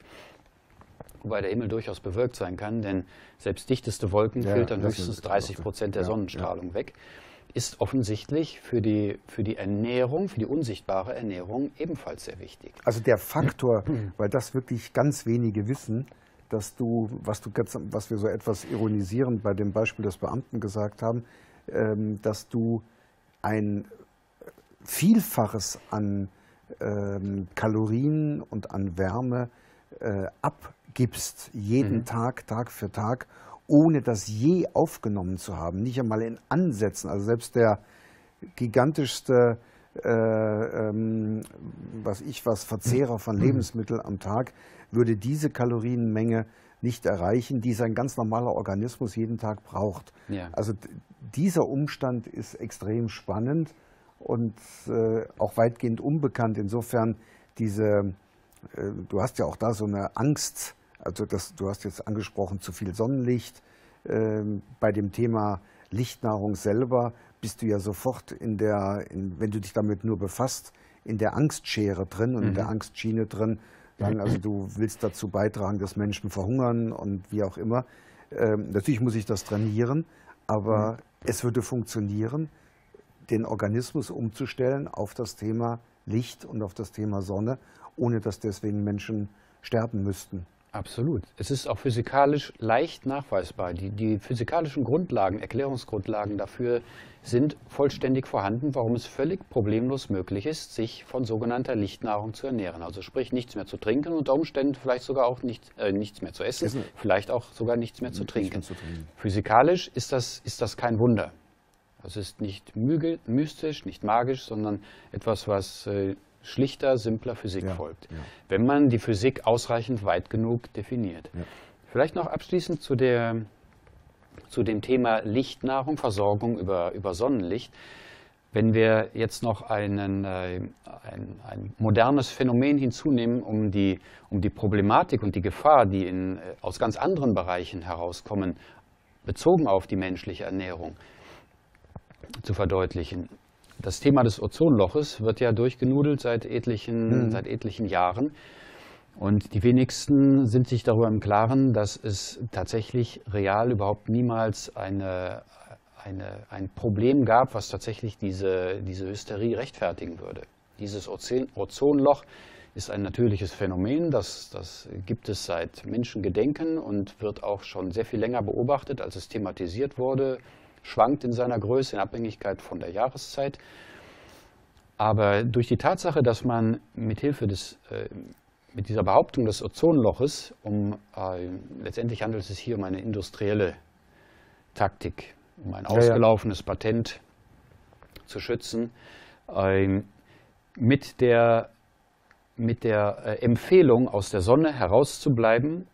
wobei der Himmel durchaus bewölkt sein kann, denn selbst dichteste Wolken Ja, filtern das höchstens ist- dreißig Prozent der ja, Sonnenstrahlung weg, ist offensichtlich für die, für die Ernährung, für die unsichtbare Ernährung ebenfalls sehr wichtig. Also der Faktor, weil das wirklich ganz wenige wissen, dass du, was du ganz, was wir so etwas ironisierend bei dem Beispiel des Beamten gesagt haben, ähm, dass du ein Vielfaches an ähm, Kalorien und an Wärme äh, abgibst, jeden Mhm. Tag, Tag für Tag, ohne das je aufgenommen zu haben, nicht einmal in Ansätzen. Also selbst der gigantischste, äh, ähm, was ich was, Verzehrer von Lebensmitteln am Tag, würde diese Kalorienmenge nicht erreichen, die sein ganz normaler Organismus jeden Tag braucht. Ja. Also d- dieser Umstand ist extrem spannend und äh, auch weitgehend unbekannt. Insofern diese, äh, du hast ja auch da so eine Angst, also das, du hast jetzt angesprochen, zu viel Sonnenlicht. Ähm, bei dem Thema Lichtnahrung selber bist du ja sofort in der, in, wenn du dich damit nur befasst, in der Angstschere drin und in der Angstschiene drin. Sagen, also du willst dazu beitragen, dass Menschen verhungern und wie auch immer. Ähm, natürlich muss ich das trainieren, aber es würde funktionieren, den Organismus umzustellen auf das Thema Licht und auf das Thema Sonne, ohne dass deswegen Menschen sterben müssten. Absolut. Es ist auch physikalisch leicht nachweisbar. Die, die physikalischen Grundlagen, Erklärungsgrundlagen dafür sind vollständig vorhanden, warum es völlig problemlos möglich ist, sich von sogenannter Lichtnahrung zu ernähren. Also sprich nichts mehr zu trinken und unter Umständen vielleicht sogar auch nicht, äh, nichts mehr zu essen, Essen. vielleicht auch sogar nichts mehr zu Nichts trinken. mehr zu trinken. Physikalisch ist das, ist das kein Wunder. Es ist nicht myge- mystisch, nicht magisch, sondern etwas, was äh, schlichter, simpler Physik Ja, folgt, ja. wenn man die Physik ausreichend weit genug definiert. Ja. Vielleicht noch abschließend zu, der, zu dem Thema Lichtnahrung, Versorgung über, über Sonnenlicht. Wenn wir jetzt noch einen, äh, ein, ein modernes Phänomen hinzunehmen, um die, um die Problematik und die Gefahr, die in, äh, aus ganz anderen Bereichen herauskommen, bezogen auf die menschliche Ernährung, zu verdeutlichen. Das Thema des Ozonloches wird ja durchgenudelt seit etlichen, Mhm. seit etlichen Jahren. Und die wenigsten sind sich darüber im Klaren, dass es tatsächlich real überhaupt niemals eine, eine, ein Problem gab, was tatsächlich diese, diese Hysterie rechtfertigen würde. Dieses Ozon, Ozonloch ist ein natürliches Phänomen, das, das gibt es seit Menschengedenken und wird auch schon sehr viel länger beobachtet, als es thematisiert wurde, schwankt in seiner Größe in Abhängigkeit von der Jahreszeit. Aber durch die Tatsache, dass man mithilfe des, äh, mit dieser Behauptung des Ozonloches, um, äh, letztendlich handelt es sich hier um eine industrielle Taktik, um ein Ja, ja. ausgelaufenes Patent zu schützen, äh, mit der, mit der äh, Empfehlung, aus der Sonne herauszubleiben,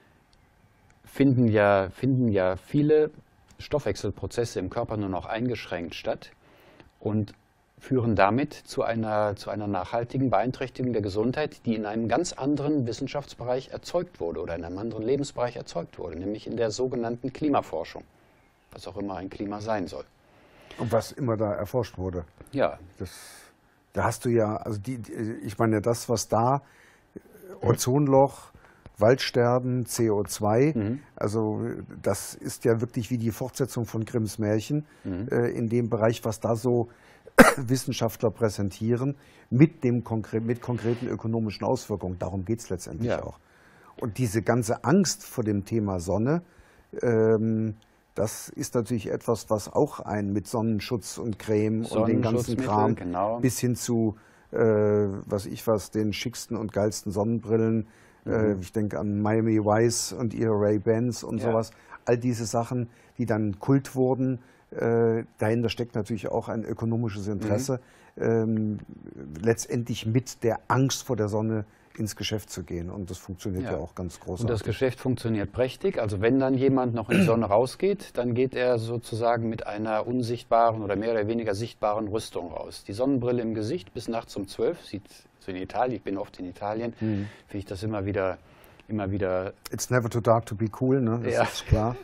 finden ja, finden ja viele Stoffwechselprozesse im Körper nur noch eingeschränkt statt und führen damit zu einer, zu einer nachhaltigen Beeinträchtigung der Gesundheit, die in einem ganz anderen Wissenschaftsbereich erzeugt wurde oder in einem anderen Lebensbereich erzeugt wurde, nämlich in der sogenannten Klimaforschung, was auch immer ein Klima sein soll. Und was immer da erforscht wurde. Ja, Das, da hast du ja, also die, die- ich meine, das, was da, Ozonloch, Waldsterben, C O zwei, Mhm. also das ist ja wirklich wie die Fortsetzung von Grimms Märchen Mhm. äh, in dem Bereich, was da so Wissenschaftler präsentieren, mit, dem konkre mit konkreten ökonomischen Auswirkungen. Darum geht es letztendlich Ja. auch. Und diese ganze Angst vor dem Thema Sonne, ähm, das ist natürlich etwas, was auch ein mit Sonnenschutz und Creme und den ganzen Sonnenschutzmittel, Kram genau. bis hin zu, äh, was ich was, den schicksten und geilsten Sonnenbrillen. Äh, ich denke an Miami Vice und ihre Ray-Bans und Ja. sowas. All diese Sachen, die dann Kult wurden. Äh, dahinter steckt natürlich auch ein ökonomisches Interesse, ähm, letztendlich mit der Angst vor der Sonne ins Geschäft zu gehen. Und das funktioniert ja, ja auch ganz großartig. Und das Geschäft funktioniert prächtig. Also wenn dann jemand noch in die Sonne rausgeht, dann geht er sozusagen mit einer unsichtbaren oder mehr oder weniger sichtbaren Rüstung raus. Die Sonnenbrille im Gesicht bis nachts um zwölf, sieht so in Italien, ich bin oft in Italien, mhm. finde ich das immer wieder, immer wieder... It's never too dark to be cool, ne? Das ja. ist klar.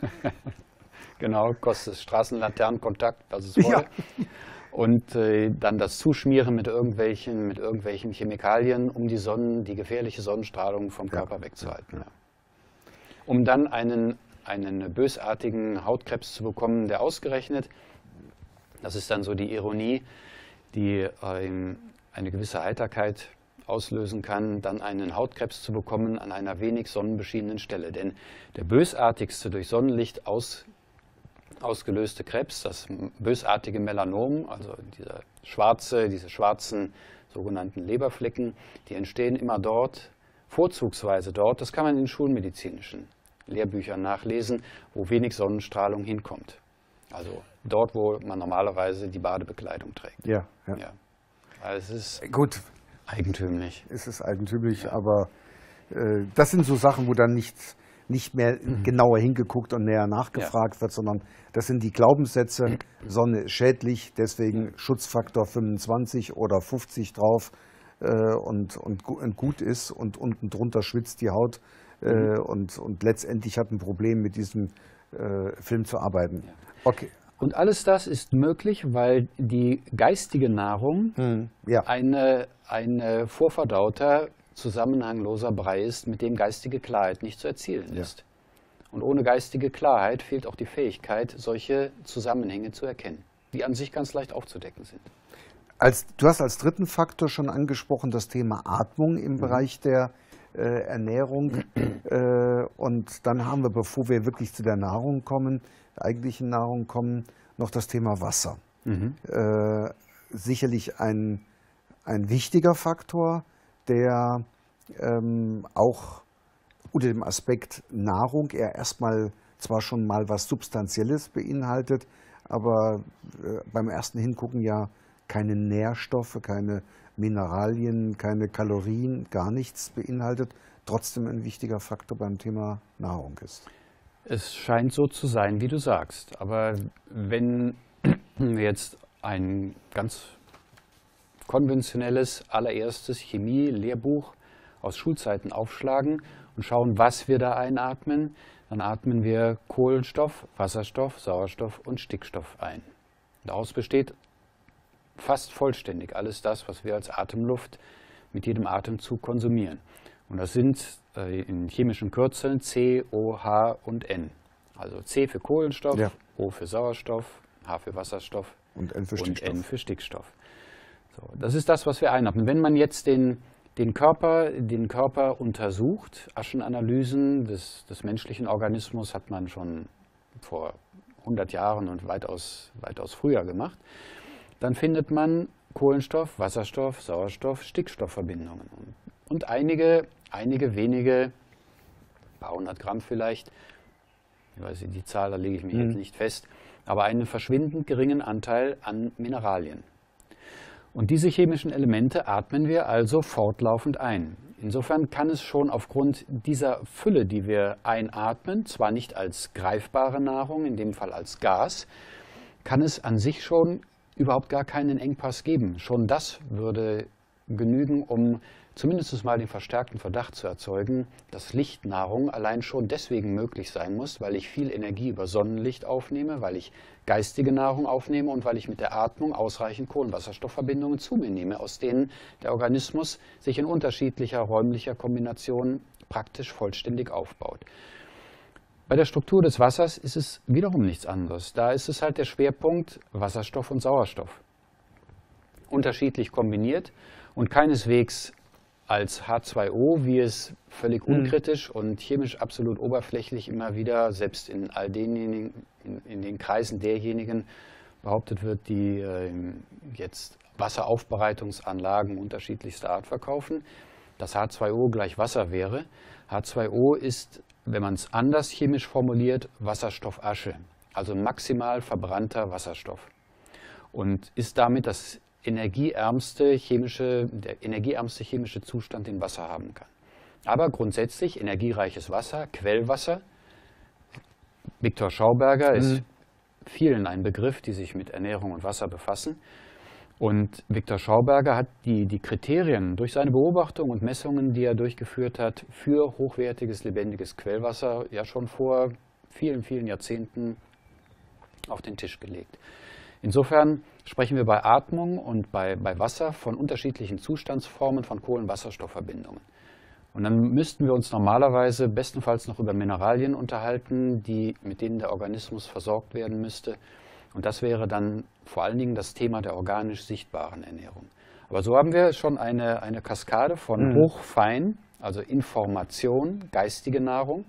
Genau, kostet Straßenlaternenkontakt, das ist voll. Ja. Und äh, dann das Zuschmieren mit irgendwelchen, mit irgendwelchen Chemikalien, um die Sonnen, die gefährliche Sonnenstrahlung vom Körper ja. wegzuhalten. Ja. Um dann einen, einen bösartigen Hautkrebs zu bekommen, der ausgerechnet, das ist dann so die Ironie, die ähm, eine gewisse Heiterkeit auslösen kann, dann einen Hautkrebs zu bekommen an einer wenig sonnenbeschienenen Stelle. Denn der bösartigste durch Sonnenlicht aus ausgelöste Krebs, das bösartige Melanom, also dieser schwarze, diese schwarzen sogenannten Leberflecken, die entstehen immer dort, vorzugsweise dort, das kann man in schulmedizinischen Lehrbüchern nachlesen, wo wenig Sonnenstrahlung hinkommt. Also dort, wo man normalerweise die Badebekleidung trägt. Ja, ja. ja. Also es ist gut eigentümlich. Es ist eigentümlich, ja. aber äh, das sind so Sachen, wo dann nichts nicht mehr mhm. genauer hingeguckt und näher nachgefragt ja. wird, sondern das sind die Glaubenssätze, Sonne ist schädlich, deswegen Schutzfaktor fünfundzwanzig oder fünfzig drauf äh, und, und, und gut ist und unten drunter schwitzt die Haut äh, mhm. und, und letztendlich hat ein Problem mit diesem äh, Film zu arbeiten. Ja. Okay. Und alles das ist möglich, weil die geistige Nahrung mhm. ja. eine, eine vorverdauter zusammenhangloser Brei ist, mit dem geistige Klarheit nicht zu erzielen ist. Ja. Und ohne geistige Klarheit fehlt auch die Fähigkeit, solche Zusammenhänge zu erkennen, die an sich ganz leicht aufzudecken sind. Als, du hast als dritten Faktor schon angesprochen das Thema Atmung im mhm. Bereich der äh, Ernährung. äh, und dann haben wir, bevor wir wirklich zu der Nahrung kommen, der eigentlichen Nahrung kommen, noch das Thema Wasser. Mhm. Äh, sicherlich ein, ein wichtiger Faktor, der ähm, auch unter dem Aspekt Nahrung er erstmal zwar schon mal was Substanzielles beinhaltet, aber äh, beim ersten Hingucken ja keine Nährstoffe, keine Mineralien, keine Kalorien, gar nichts beinhaltet, trotzdem ein wichtiger Faktor beim Thema Nahrung ist. Es scheint so zu sein, wie du sagst, aber wenn wir jetzt ein ganz konventionelles, allererstes Chemie-Lehrbuch aus Schulzeiten aufschlagen und schauen, was wir da einatmen, dann atmen wir Kohlenstoff, Wasserstoff, Sauerstoff und Stickstoff ein. Daraus besteht fast vollständig alles das, was wir als Atemluft mit jedem Atemzug konsumieren. Und das sind äh, in chemischen Kürzeln C, O, H und N. Also C für Kohlenstoff, ja. O für Sauerstoff, H für Wasserstoff und N für und Stickstoff. N für Stickstoff. So, das ist das, was wir einatmen. Wenn man jetzt den, den, Körper, den Körper untersucht, Aschenanalysen des, des menschlichen Organismus hat man schon vor hundert Jahren und weitaus, weitaus früher gemacht, dann findet man Kohlenstoff, Wasserstoff, Sauerstoff, Stickstoffverbindungen. Und einige, einige wenige, ein paar hundert Gramm vielleicht, ich weiß nicht, die Zahl, da lege ich mich mhm. jetzt nicht fest, aber einen verschwindend geringen Anteil an Mineralien. Und diese chemischen Elemente atmen wir also fortlaufend ein. Insofern kann es schon aufgrund dieser Fülle, die wir einatmen, zwar nicht als greifbare Nahrung, in dem Fall als Gas, kann es an sich schon überhaupt gar keinen Engpass geben. Schon das würde genügen, um zumindest mal den verstärkten Verdacht zu erzeugen, dass Lichtnahrung allein schon deswegen möglich sein muss, weil ich viel Energie über Sonnenlicht aufnehme, weil ich geistige Nahrung aufnehme und weil ich mit der Atmung ausreichend Kohlenwasserstoffverbindungen zu mir nehme, aus denen der Organismus sich in unterschiedlicher räumlicher Kombination praktisch vollständig aufbaut. Bei der Struktur des Wassers ist es wiederum nichts anderes. Da ist es halt der Schwerpunkt Wasserstoff und Sauerstoff. Unterschiedlich kombiniert und keineswegs als H zwei O, wie es völlig unkritisch mhm. und chemisch absolut oberflächlich immer wieder, selbst in all denjenigen, in, in den Kreisen derjenigen behauptet wird, die äh, jetzt Wasseraufbereitungsanlagen unterschiedlichster Art verkaufen, dass H zwei O gleich Wasser wäre. H zwei O ist, wenn man es anders chemisch formuliert, Wasserstoffasche, also maximal verbrannter Wasserstoff. Und ist damit das energieärmste chemische, der energieärmste chemische Zustand, den Wasser haben kann. Aber grundsätzlich energiereiches Wasser, Quellwasser. Viktor Schauberger mhm. ist vielen ein Begriff, die sich mit Ernährung und Wasser befassen. Und Viktor Schauberger hat die, die Kriterien durch seine Beobachtungen und Messungen, die er durchgeführt hat, für hochwertiges, lebendiges Quellwasser ja schon vor vielen, vielen Jahrzehnten auf den Tisch gelegt. Insofern sprechen wir bei Atmung und bei, bei Wasser von unterschiedlichen Zustandsformen von Kohlenwasserstoffverbindungen. Und dann müssten wir uns normalerweise bestenfalls noch über Mineralien unterhalten, die, mit denen der Organismus versorgt werden müsste. Und das wäre dann vor allen Dingen das Thema der organisch sichtbaren Ernährung. Aber so haben wir schon eine, eine Kaskade von mhm. hochfein, also Information, geistige Nahrung,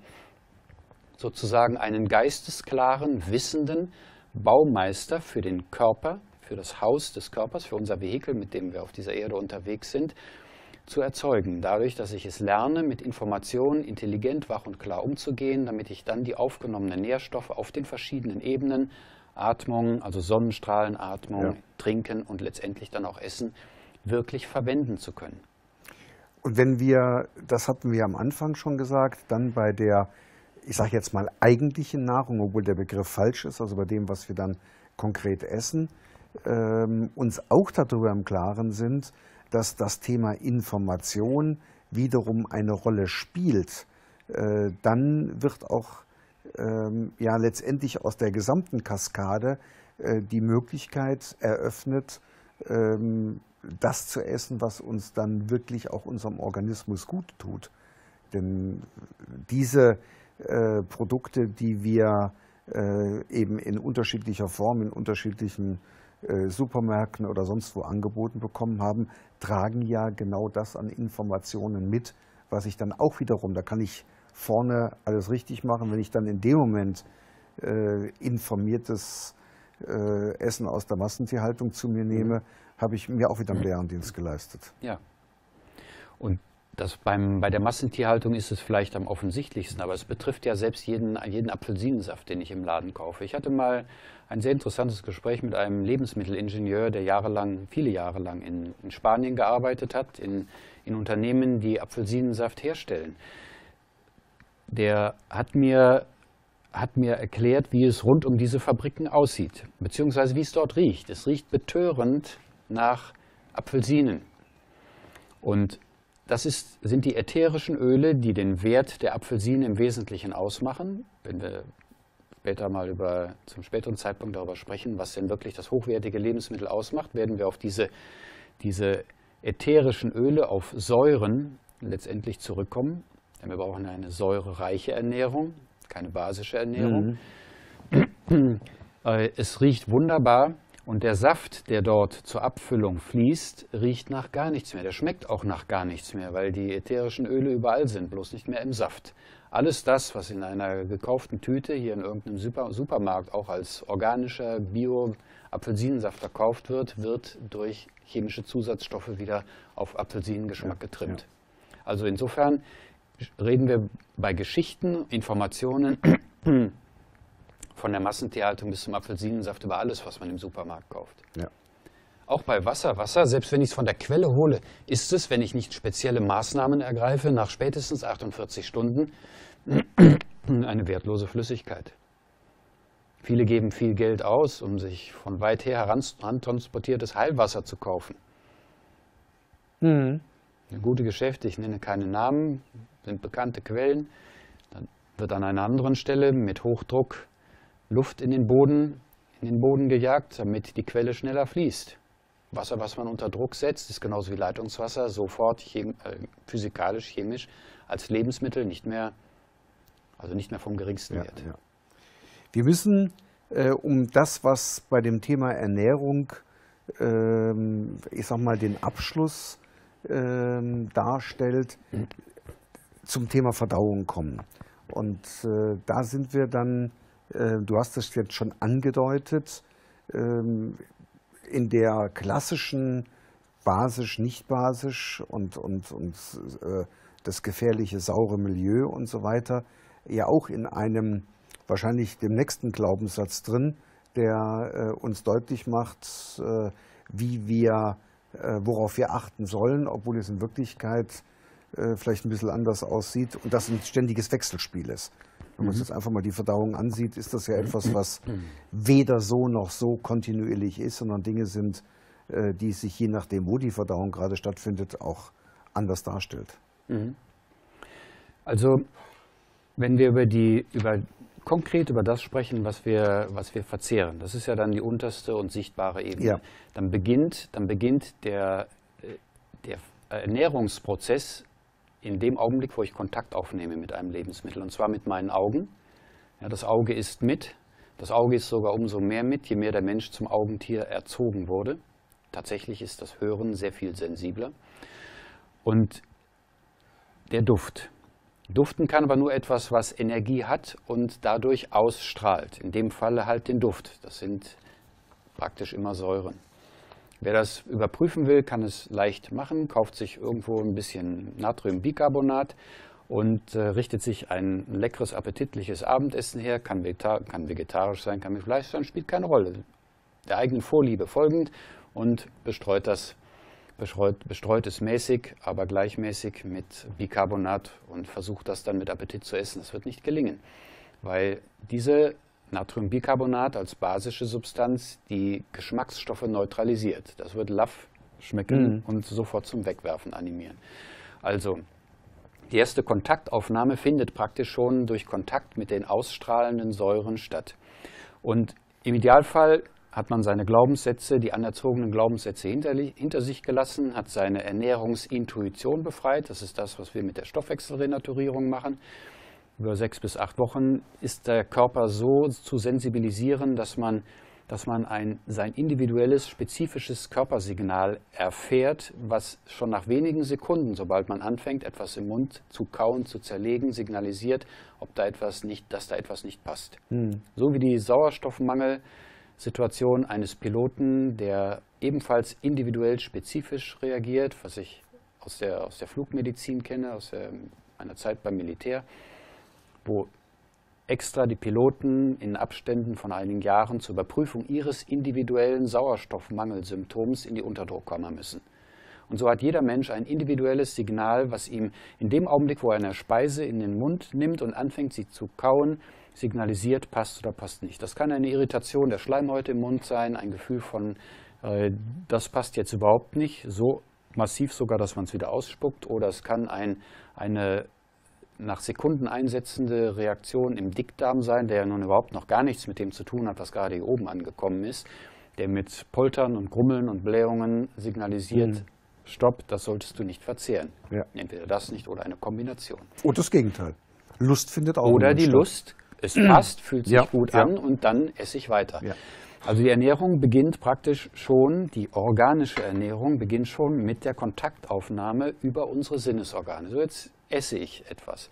sozusagen einen geistesklaren, wissenden Baumeister für den Körper, für das Haus des Körpers, für unser Vehikel, mit dem wir auf dieser Erde unterwegs sind, zu erzeugen. Dadurch, dass ich es lerne, mit Informationen intelligent, wach und klar umzugehen, damit ich dann die aufgenommenen Nährstoffe auf den verschiedenen Ebenen, Atmung, also Sonnenstrahlenatmung, ja. Trinken und letztendlich dann auch Essen, wirklich verwenden zu können. Und wenn wir, das hatten wir am Anfang schon gesagt, dann bei der, ich sage jetzt mal eigentlichen Nahrung, obwohl der Begriff falsch ist, also bei dem, was wir dann konkret essen, ähm, uns auch darüber im Klaren sind, dass das Thema Information wiederum eine Rolle spielt, äh, dann wird auch ähm, ja letztendlich aus der gesamten Kaskade äh, die Möglichkeit eröffnet, ähm, das zu essen, was uns dann wirklich auch unserem Organismus gut tut. Denn diese äh, Produkte, die wir äh, eben in unterschiedlicher Form, in unterschiedlichen äh, Supermärkten oder sonst wo angeboten bekommen haben, tragen ja genau das an Informationen mit, was ich dann auch wiederum, da kann ich vorne alles richtig machen, wenn ich dann in dem Moment äh, informiertes äh, Essen aus der Massentierhaltung zu mir nehme, mhm. habe ich mir auch wieder einen Bärendienst geleistet. Ja. Und das beim, bei der Massentierhaltung ist es vielleicht am offensichtlichsten, aber es betrifft ja selbst jeden, jeden Apfelsinensaft, den ich im Laden kaufe. Ich hatte mal ein sehr interessantes Gespräch mit einem Lebensmittelingenieur, der jahrelang, viele Jahre lang in, in Spanien gearbeitet hat, in, in Unternehmen, die Apfelsinensaft herstellen. Der hat mir, hat mir erklärt, wie es rund um diese Fabriken aussieht, beziehungsweise wie es dort riecht. Es riecht betörend nach Apfelsinen. Und das ist, sind die ätherischen Öle, die den Wert der Apfelsine im Wesentlichen ausmachen. Wenn wir später mal über, zum späteren Zeitpunkt darüber sprechen, was denn wirklich das hochwertige Lebensmittel ausmacht, werden wir auf diese, diese ätherischen Öle, auf Säuren letztendlich zurückkommen. Denn wir brauchen eine säurereiche Ernährung, keine basische Ernährung. Mhm. Es riecht wunderbar. Und der Saft, der dort zur Abfüllung fließt, riecht nach gar nichts mehr. Der schmeckt auch nach gar nichts mehr, weil die ätherischen Öle überall sind, bloß nicht mehr im Saft. Alles das, was in einer gekauften Tüte hier in irgendeinem Super Supermarkt auch als organischer Bio-Apfelsinensaft verkauft wird, wird durch chemische Zusatzstoffe wieder auf Apfelsinengeschmack ja, getrimmt. Ja. Also insofern reden wir bei Geschichten, Informationen von der Massentierhaltung bis zum Apfelsinensaft über alles, was man im Supermarkt kauft. Ja. Auch bei Wasser. Wasser, selbst wenn ich es von der Quelle hole, ist es, wenn ich nicht spezielle Maßnahmen ergreife, nach spätestens achtundvierzig Stunden eine wertlose Flüssigkeit. Viele geben viel Geld aus, um sich von weit her herantransportiertes Heilwasser zu kaufen. Mhm. Gute Geschäfte, ich nenne keine Namen, sind bekannte Quellen. Dann wird an einer anderen Stelle mit Hochdruck Luft in den Boden, in den Boden gejagt, damit die Quelle schneller fließt. Wasser, was man unter Druck setzt, ist genauso wie Leitungswasser sofort chem äh, physikalisch, chemisch als Lebensmittel nicht mehr, also nicht mehr vom geringsten ja, Wert. Ja. Wir müssen, äh, um das, was bei dem Thema Ernährung, äh, ich sag mal, den Abschluss äh, darstellt, mhm. zum Thema Verdauung kommen. Und äh, da sind wir dann, du hast es jetzt schon angedeutet, in der klassischen basisch, nicht basisch und, und, und das gefährliche saure Milieu und so weiter, ja auch in einem wahrscheinlich dem nächsten Glaubenssatz drin, der uns deutlich macht, wie wir, äh, worauf wir achten sollen, obwohl es in Wirklichkeit äh, vielleicht ein bisschen anders aussieht und das ein ständiges Wechselspiel ist. Wenn man sich jetzt einfach mal die Verdauung ansieht, ist das ja etwas, was weder so noch so kontinuierlich ist, sondern Dinge sind, äh, die sich je nachdem, wo die Verdauung gerade stattfindet, auch anders darstellt. Also wenn wir über die, über, konkret über das sprechen, was wir, was wir verzehren, das ist ja dann die unterste und sichtbare Ebene, Ja. dann beginnt, dann beginnt der, der Ernährungsprozess in dem Augenblick, wo ich Kontakt aufnehme mit einem Lebensmittel, und zwar mit meinen Augen. Ja, das Auge ist mit, das Auge ist sogar umso mehr mit, je mehr der Mensch zum Augentier erzogen wurde. Tatsächlich ist das Hören sehr viel sensibler. Und der Duft. Duften kann aber nur etwas, was Energie hat und dadurch ausstrahlt. In dem Falle halt den Duft. Das sind praktisch immer Säuren. Wer das überprüfen will, kann es leicht machen, kauft sich irgendwo ein bisschen Natriumbicarbonat und äh, richtet sich ein leckeres, appetitliches Abendessen her, kann, vegeta kann vegetarisch sein, kann mit Fleisch sein, spielt keine Rolle. Der eigenen Vorliebe folgend und bestreut, das, bestreut, bestreut es mäßig, aber gleichmäßig mit Bicarbonat und versucht das dann mit Appetit zu essen. Das wird nicht gelingen, weil diese Natriumbicarbonat als basische Substanz die Geschmacksstoffe neutralisiert. Das wird laff schmecken mhm. und sofort zum Wegwerfen animieren. Also die erste Kontaktaufnahme findet praktisch schon durch Kontakt mit den ausstrahlenden Säuren statt. Und im Idealfall hat man seine Glaubenssätze, die anerzogenen Glaubenssätze hinter, hinter sich gelassen, hat seine Ernährungsintuition befreit. Das ist das, was wir mit der Stoffwechselrenaturierung machen. Über sechs bis acht Wochen ist der Körper so zu sensibilisieren, dass man, dass man ein, sein individuelles, spezifisches Körpersignal erfährt, was schon nach wenigen Sekunden, sobald man anfängt, etwas im Mund zu kauen, zu zerlegen, signalisiert, ob da etwas nicht, dass da etwas nicht passt. Mhm. So wie die Sauerstoffmangelsituation eines Piloten, der ebenfalls individuell spezifisch reagiert, was ich aus der, aus der Flugmedizin kenne, aus der, meiner Zeit beim Militär, wo extra die Piloten in Abständen von einigen Jahren zur Überprüfung ihres individuellen Sauerstoffmangelsymptoms in die Unterdruckkammer müssen. Und so hat jeder Mensch ein individuelles Signal, was ihm in dem Augenblick, wo er eine Speise in den Mund nimmt und anfängt, sie zu kauen, signalisiert, passt oder passt nicht. Das kann eine Irritation der Schleimhäute im Mund sein, ein Gefühl von, äh, das passt jetzt überhaupt nicht, so massiv sogar, dass man es wieder ausspuckt, oder es kann ein, eine nach Sekunden einsetzende Reaktion im Dickdarm sein, der ja nun überhaupt noch gar nichts mit dem zu tun hat, was gerade hier oben angekommen ist, der mit Poltern und Grummeln und Blähungen signalisiert, mhm. Stopp, das solltest du nicht verzehren. Ja. Entweder das nicht oder eine Kombination. Und das Gegenteil. Lust findet auch Oder die statt. Lust, es passt, fühlt sich ja. gut ja. an und dann esse ich weiter. Ja. Also die Ernährung beginnt praktisch schon, die organische Ernährung beginnt schon mit der Kontaktaufnahme über unsere Sinnesorgane. So, jetzt esse ich etwas.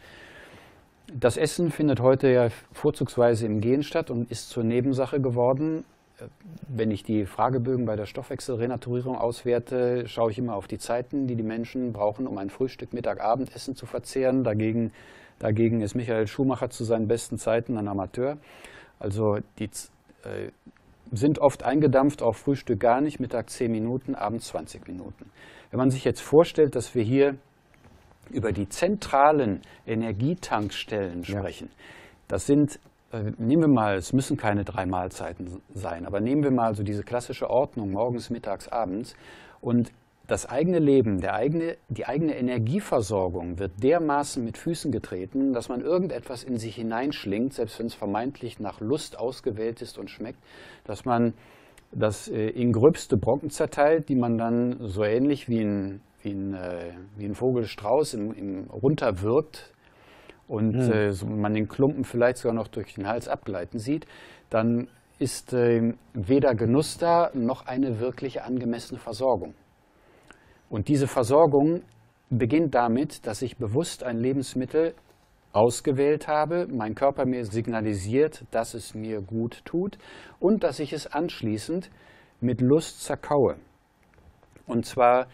Das Essen findet heute ja vorzugsweise im Gehen statt und ist zur Nebensache geworden. Wenn ich die Fragebögen bei der Stoffwechselrenaturierung auswerte, schaue ich immer auf die Zeiten, die die Menschen brauchen, um ein Frühstück, Mittag, Abendessen zu verzehren. Dagegen, dagegen ist Michael Schumacher zu seinen besten Zeiten ein Amateur. Also die äh, sind oft eingedampft auf Frühstück gar nicht, Mittag zehn Minuten, Abends zwanzig Minuten. Wenn man sich jetzt vorstellt, dass wir hier über die zentralen Energietankstellen sprechen, ja. das sind, äh, nehmen wir mal, es müssen keine drei Mahlzeiten sein, aber nehmen wir mal so diese klassische Ordnung, morgens, mittags, abends, und das eigene Leben, der eigene, die eigene Energieversorgung wird dermaßen mit Füßen getreten, dass man irgendetwas in sich hineinschlingt, selbst wenn es vermeintlich nach Lust ausgewählt ist und schmeckt, dass man das äh, in gröbste Brocken zerteilt, die man dann so ähnlich wie ein wie ein, äh, wie ein Vogelstrauß im, im runterwirkt und hm. äh, so man den Klumpen vielleicht sogar noch durch den Hals abgleiten sieht, dann ist äh, weder Genuss da, noch eine wirkliche angemessene Versorgung. Und diese Versorgung beginnt damit, dass ich bewusst ein Lebensmittel ausgewählt habe, mein Körper mir signalisiert, dass es mir gut tut und dass ich es anschließend mit Lust zerkaue. Und zwar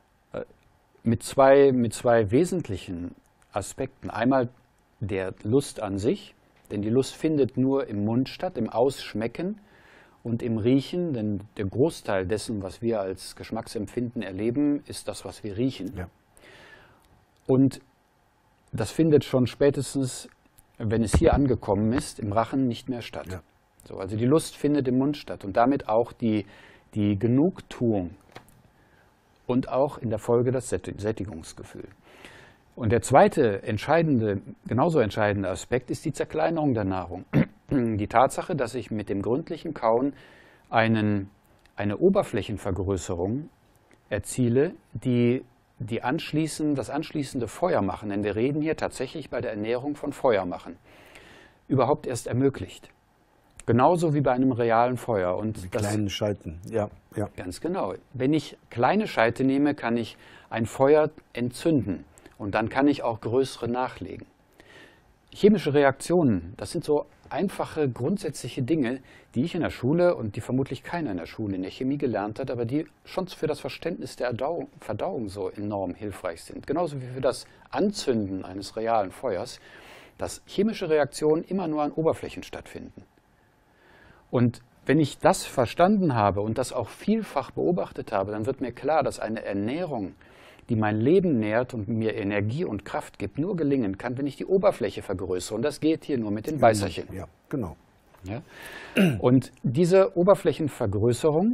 Mit zwei, mit zwei wesentlichen Aspekten. Einmal der Lust an sich, denn die Lust findet nur im Mund statt, im Ausschmecken. und im Riechen, denn der Großteil dessen, was wir als Geschmacksempfinden erleben, ist das, was wir riechen. Ja. Und das findet schon spätestens, wenn es hier angekommen ist, im Rachen nicht mehr statt. Ja. So, also die Lust findet im Mund statt und damit auch die, die Genugtuung und auch in der Folge das Sättigungsgefühl. Und der zweite entscheidende, genauso entscheidende Aspekt ist die Zerkleinerung der Nahrung. Die Tatsache, dass ich mit dem gründlichen Kauen einen, eine Oberflächenvergrößerung erziele, die, die anschließend, das anschließende Feuermachen, denn wir reden hier tatsächlich bei der Ernährung von Feuermachen, überhaupt erst ermöglicht. Genauso wie bei einem realen Feuer. Und Die das, kleinen Scheiten, ja, ja. Ganz genau. Wenn ich kleine Scheite nehme, kann ich ein Feuer entzünden und dann kann ich auch größere nachlegen. Chemische Reaktionen, das sind so einfache, grundsätzliche Dinge, die ich in der Schule und die vermutlich keiner in der Schule in der Chemie gelernt hat, aber die schon für das Verständnis der Erdauung, Verdauung so enorm hilfreich sind. Genauso wie für das Anzünden eines realen Feuers, dass chemische Reaktionen immer nur an Oberflächen stattfinden. Und wenn ich das verstanden habe und das auch vielfach beobachtet habe, dann wird mir klar, dass eine Ernährung, die mein Leben nährt und mir Energie und Kraft gibt, nur gelingen kann, wenn ich die Oberfläche vergrößere. Und das geht hier nur mit den Beißerchen. Ja, genau. Ja? Und diese Oberflächenvergrößerung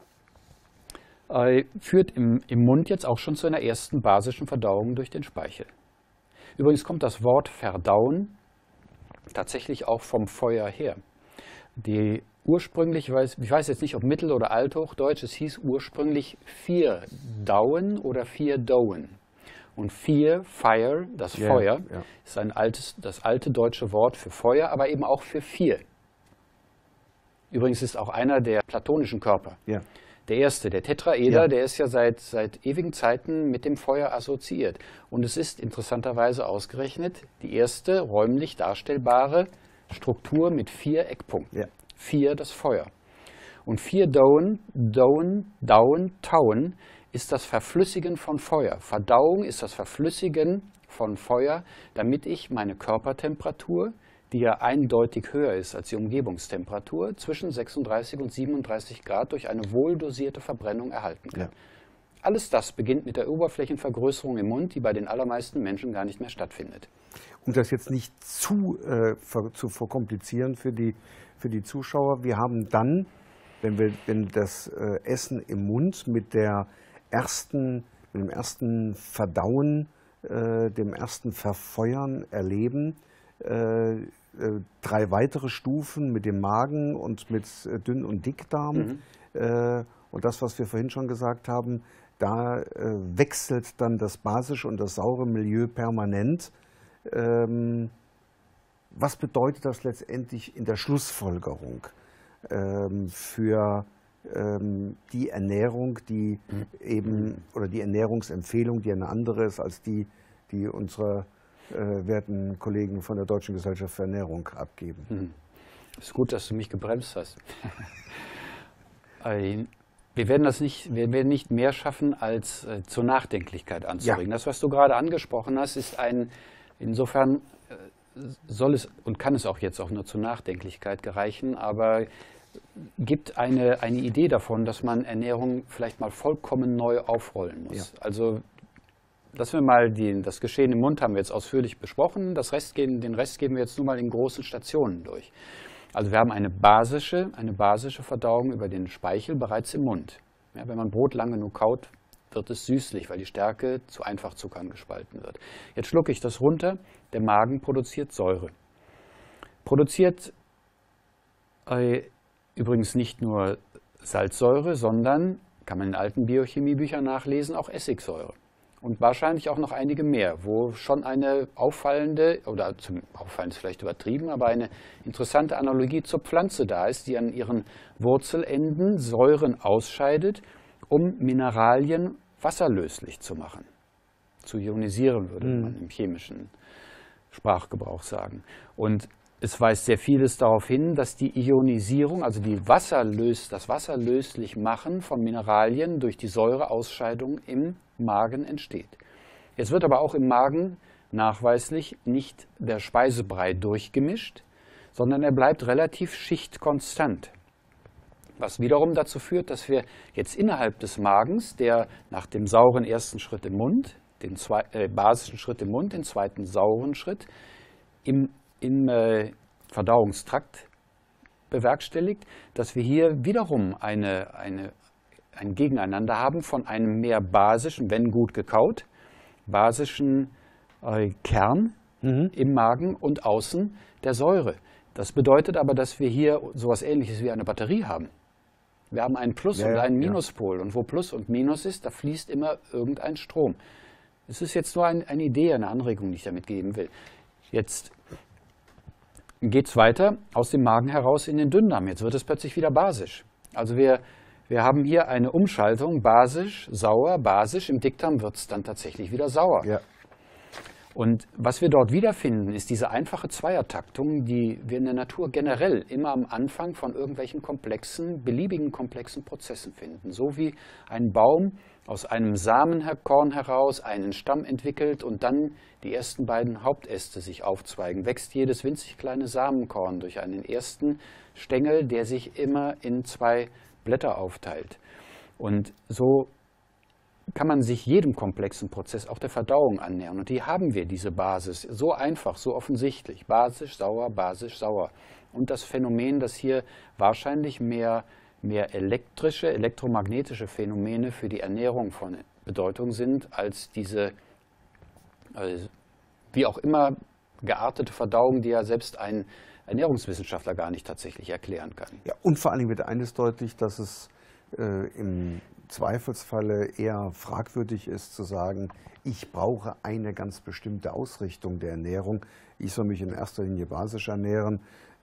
äh, führt im, im Mund jetzt auch schon zu einer ersten basischen Verdauung durch den Speichel. Übrigens kommt das Wort Verdauen tatsächlich auch vom Feuer her. Die ursprünglich, ich weiß, ich weiß jetzt nicht, ob Mittel- oder Althochdeutsch, es hieß ursprünglich vier Dauen oder vier Douen. Und vier, Fire, das Ja, Feuer, ja. ist ein altes, das alte deutsche Wort für Feuer, aber eben auch für vier. Übrigens ist auch einer der platonischen Körper. Ja. Der erste, der Tetraeder, Ja. der ist ja seit, seit ewigen Zeiten mit dem Feuer assoziiert. Und es ist interessanterweise ausgerechnet die erste räumlich darstellbare Struktur mit vier Eckpunkten. Ja. Vier das Feuer. Und vier Dauen, Dauen, Dauen, Tauen ist das Verflüssigen von Feuer. Verdauung ist das Verflüssigen von Feuer, damit ich meine Körpertemperatur, die ja eindeutig höher ist als die Umgebungstemperatur, zwischen sechsunddreißig und siebenunddreißig Grad durch eine wohldosierte Verbrennung erhalten kann. Ja. Alles das beginnt mit der Oberflächenvergrößerung im Mund, die bei den allermeisten Menschen gar nicht mehr stattfindet. Um das jetzt nicht zu, äh, ver, zu verkomplizieren für die, für die Zuschauer, wir haben dann, wenn wir wenn das äh, Essen im Mund mit, der ersten, mit dem ersten Verdauen, äh, dem ersten Verfeuern erleben, äh, äh, drei weitere Stufen mit dem Magen und mit äh, Dünn- und Dickdarm. Mhm. Äh, und das, was wir vorhin schon gesagt haben, da äh, wechselt dann das basische und das saure Milieu permanent. Ähm, was bedeutet das letztendlich in der Schlussfolgerung ähm, für ähm, die Ernährung, die eben, oder die Ernährungsempfehlung, die eine andere ist als die, die unsere äh, werten Kollegen von der Deutschen Gesellschaft für Ernährung abgeben? Hm. Ist gut, dass du mich gebremst hast. Wir werden das nicht, wir werden nicht mehr schaffen, als äh, zur Nachdenklichkeit anzuregen. Ja. Das, was du gerade angesprochen hast, ist ein, insofern äh, soll es und kann es auch jetzt auch nur zur Nachdenklichkeit gereichen, aber gibt eine, eine Idee davon, dass man Ernährung vielleicht mal vollkommen neu aufrollen muss. Ja. Also, dass wir mal die, das Geschehen im Mund haben wir jetzt ausführlich besprochen, das Rest gehen, den Rest geben wir jetzt nur mal in großen Stationen durch. Also wir haben eine basische, eine basische Verdauung über den Speichel bereits im Mund. Ja, wenn man Brot lang genug kaut, wird es süßlich, weil die Stärke zu Einfachzuckern gespalten wird. Jetzt schlucke ich das runter, der Magen produziert Säure. Produziert äh, übrigens nicht nur Salzsäure, sondern, kann man in alten Biochemiebüchern nachlesen, auch Essigsäure. Und wahrscheinlich auch noch einige mehr, wo schon eine auffallende, oder zum auffallend ist vielleicht übertrieben, aber eine interessante Analogie zur Pflanze da ist, die an ihren Wurzelenden Säuren ausscheidet, um Mineralien wasserlöslich zu machen. Zu ionisieren, würde mhm. man im chemischen Sprachgebrauch sagen. Und es weist sehr vieles darauf hin, dass die Ionisierung, also die Wasserlös, das wasserlöslich machen von Mineralien durch die Säureausscheidung im Magen entsteht. Jetzt wird aber auch im Magen nachweislich nicht der Speisebrei durchgemischt, sondern er bleibt relativ schichtkonstant. Was wiederum dazu führt, dass wir jetzt innerhalb des Magens, der nach dem sauren ersten Schritt im Mund, den zwei, äh, basischen Schritt im Mund, den zweiten sauren Schritt im, im äh, Verdauungstrakt bewerkstelligt, dass wir hier wiederum eine, eine, ein Gegeneinander haben von einem mehr basischen, wenn gut gekaut, basischen äh, Kern mhm. im Magen und außen der Säure. Das bedeutet aber, dass wir hier sowas Ähnliches wie eine Batterie haben. Wir haben einen Plus- ja, und einen Minuspol. Ja. Und wo Plus und Minus ist, da fließt immer irgendein Strom. Es ist jetzt nur ein, eine Idee, eine Anregung, die ich damit geben will. Jetzt geht es weiter aus dem Magen heraus in den Dünndarm. Jetzt wird es plötzlich wieder basisch. Also wir, wir haben hier eine Umschaltung, basisch, sauer, basisch. Im Dickdarm wird es dann tatsächlich wieder sauer. Ja. Und was wir dort wiederfinden, ist diese einfache Zweiertaktung, die wir in der Natur generell immer am Anfang von irgendwelchen komplexen, beliebigen komplexen Prozessen finden. So wie ein Baum aus einem Samenkorn heraus einen Stamm entwickelt und dann die ersten beiden Hauptäste sich aufzweigen, wächst jedes winzig kleine Samenkorn durch einen ersten Stängel, der sich immer in zwei Blätter aufteilt. Und so kann man sich jedem komplexen Prozess, auch der Verdauung, annähern. Und die haben wir, diese Basis, so einfach, so offensichtlich. Basisch, sauer, basisch, sauer. Und das Phänomen, dass hier wahrscheinlich mehr, mehr elektrische, elektromagnetische Phänomene für die Ernährung von Bedeutung sind, als diese, also, wie auch immer, geartete Verdauung, die ja selbst ein Ernährungswissenschaftler gar nicht tatsächlich erklären kann. Ja, und vor allem wird eines deutlich, dass es äh, im Zweifelsfalle eher fragwürdig ist zu sagen, ich brauche eine ganz bestimmte Ausrichtung der Ernährung. Ich soll mich in erster Linie basisch ernähren,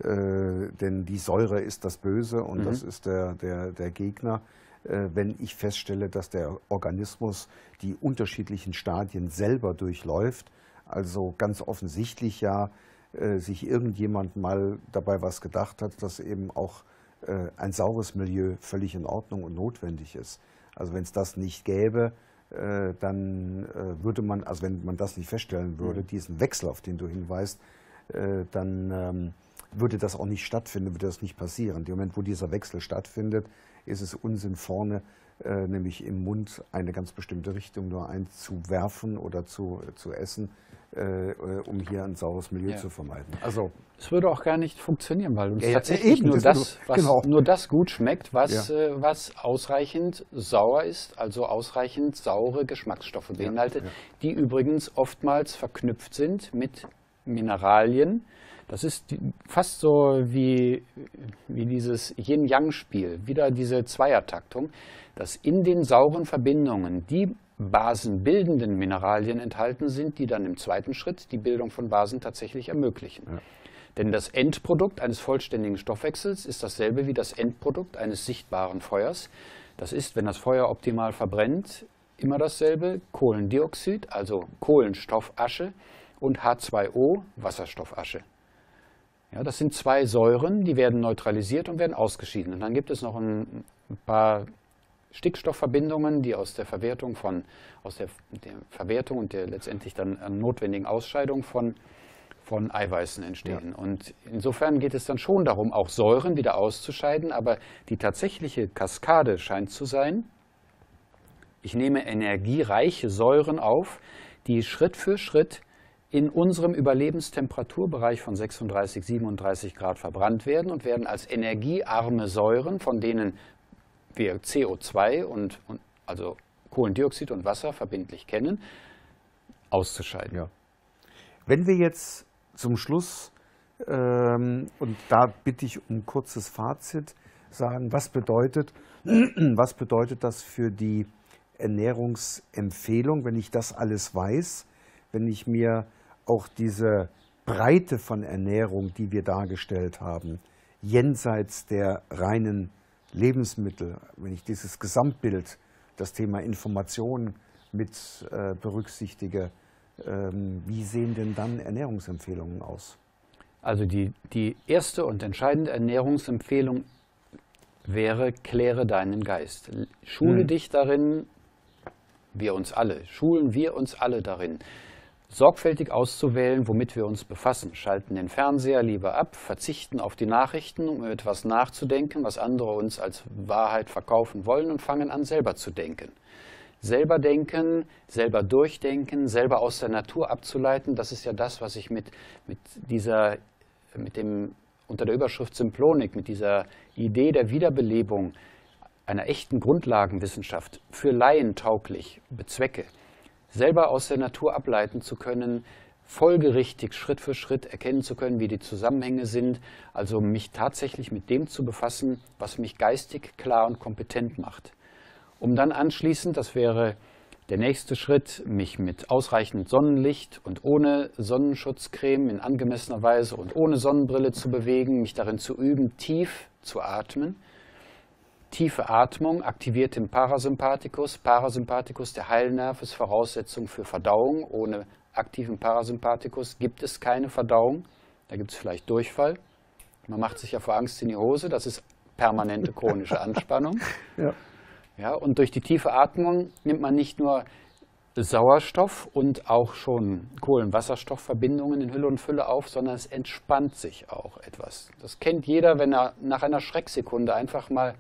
äh, denn die Säure ist das Böse und mhm. das ist der, der, der Gegner. Äh, wenn ich feststelle, dass der Organismus die unterschiedlichen Stadien selber durchläuft, also ganz offensichtlich ja äh, sich irgendjemand mal dabei was gedacht hat, dass eben auch äh, ein saures Milieu völlig in Ordnung und notwendig ist. Also wenn es das nicht gäbe, äh, dann äh, würde man, also wenn man das nicht feststellen würde, mhm. diesen Wechsel, auf den du hinweist, äh, dann ähm, würde das auch nicht stattfinden, würde das nicht passieren. Im Moment, wo dieser Wechsel stattfindet, ist es Unsinn, vorne, äh, nämlich im Mund, eine ganz bestimmte Richtung nur einzuwerfen oder zu, äh, zu essen, äh, um hier ein saures Milieu ja. zu vermeiden. Also es würde auch gar nicht funktionieren, weil uns ja, tatsächlich eben, nur, das das, was, genau. nur das gut schmeckt, was, ja. äh, was ausreichend sauer ist, also ausreichend saure Geschmacksstoffe beinhaltet, ja, ja. die übrigens oftmals verknüpft sind mit Mineralien. Das ist fast so wie, wie dieses Yin-Yang-Spiel, wieder diese Zweiertaktung, dass in den sauren Verbindungen die basenbildenden Mineralien enthalten sind, die dann im zweiten Schritt die Bildung von Basen tatsächlich ermöglichen. Ja. Denn das Endprodukt eines vollständigen Stoffwechsels ist dasselbe wie das Endprodukt eines sichtbaren Feuers. Das ist, wenn das Feuer optimal verbrennt, immer dasselbe: Kohlendioxid, also Kohlenstoffasche, und H zwei O, Wasserstoffasche. Ja, das sind zwei Säuren, die werden neutralisiert und werden ausgeschieden. Und dann gibt es noch ein paar Stickstoffverbindungen, die aus der Verwertung von, aus der, der Verwertung und der letztendlich dann notwendigen Ausscheidung von, von Eiweißen entstehen. Ja. Und insofern geht es dann schon darum, auch Säuren wieder auszuscheiden, aber die tatsächliche Kaskade scheint zu sein: Ich nehme energiereiche Säuren auf, die Schritt für Schritt in unserem Überlebenstemperaturbereich von sechsunddreißig, siebenunddreißig Grad verbrannt werden und werden als energiearme Säuren, von denen wir C O zwei und, und also Kohlendioxid und Wasser verbindlich kennen, auszuscheiden. Ja. Wenn wir jetzt zum Schluss, ähm, und da bitte ich um ein kurzes Fazit, sagen, was bedeutet, was bedeutet das für die Ernährungsempfehlung, wenn ich das alles weiß, wenn ich mir auch diese Breite von Ernährung, die wir dargestellt haben, jenseits der reinen Lebensmittel, wenn ich dieses Gesamtbild, das Thema Information mit äh, berücksichtige, ähm, wie sehen denn dann Ernährungsempfehlungen aus? Also die, die erste und entscheidende Ernährungsempfehlung wäre: Kläre deinen Geist. Schule hm. dich darin, wir uns alle, schulen wir uns alle darin, sorgfältig auszuwählen, womit wir uns befassen. Schalten den Fernseher lieber ab, verzichten auf die Nachrichten, um etwas nachzudenken, was andere uns als Wahrheit verkaufen wollen, und fangen an, selber zu denken. Selber denken, selber durchdenken, selber aus der Natur abzuleiten, das ist ja das, was ich mit, mit dieser, mit dem, unter der Überschrift Symplonik, mit dieser Idee der Wiederbelebung einer echten Grundlagenwissenschaft für Laien tauglich bezwecke. Selber aus der Natur ableiten zu können, folgerichtig Schritt für Schritt erkennen zu können, wie die Zusammenhänge sind, also mich tatsächlich mit dem zu befassen, was mich geistig klar und kompetent macht. Um dann anschließend, das wäre der nächste Schritt, mich mit ausreichend Sonnenlicht und ohne Sonnenschutzcreme in angemessener Weise und ohne Sonnenbrille zu bewegen, mich darin zu üben, tief zu atmen. Tiefe Atmung aktiviert den Parasympathikus. Parasympathikus, der Heilnerv, ist Voraussetzung für Verdauung. Ohne aktiven Parasympathikus gibt es keine Verdauung. Da gibt es vielleicht Durchfall. Man macht sich ja vor Angst in die Hose. Das ist permanente chronische Anspannung. Ja. Ja, und durch die tiefe Atmung nimmt man nicht nur Sauerstoff und auch schon Kohlenwasserstoffverbindungen in Hülle und Fülle auf, sondern es entspannt sich auch etwas. Das kennt jeder, wenn er nach einer Schrecksekunde einfach mal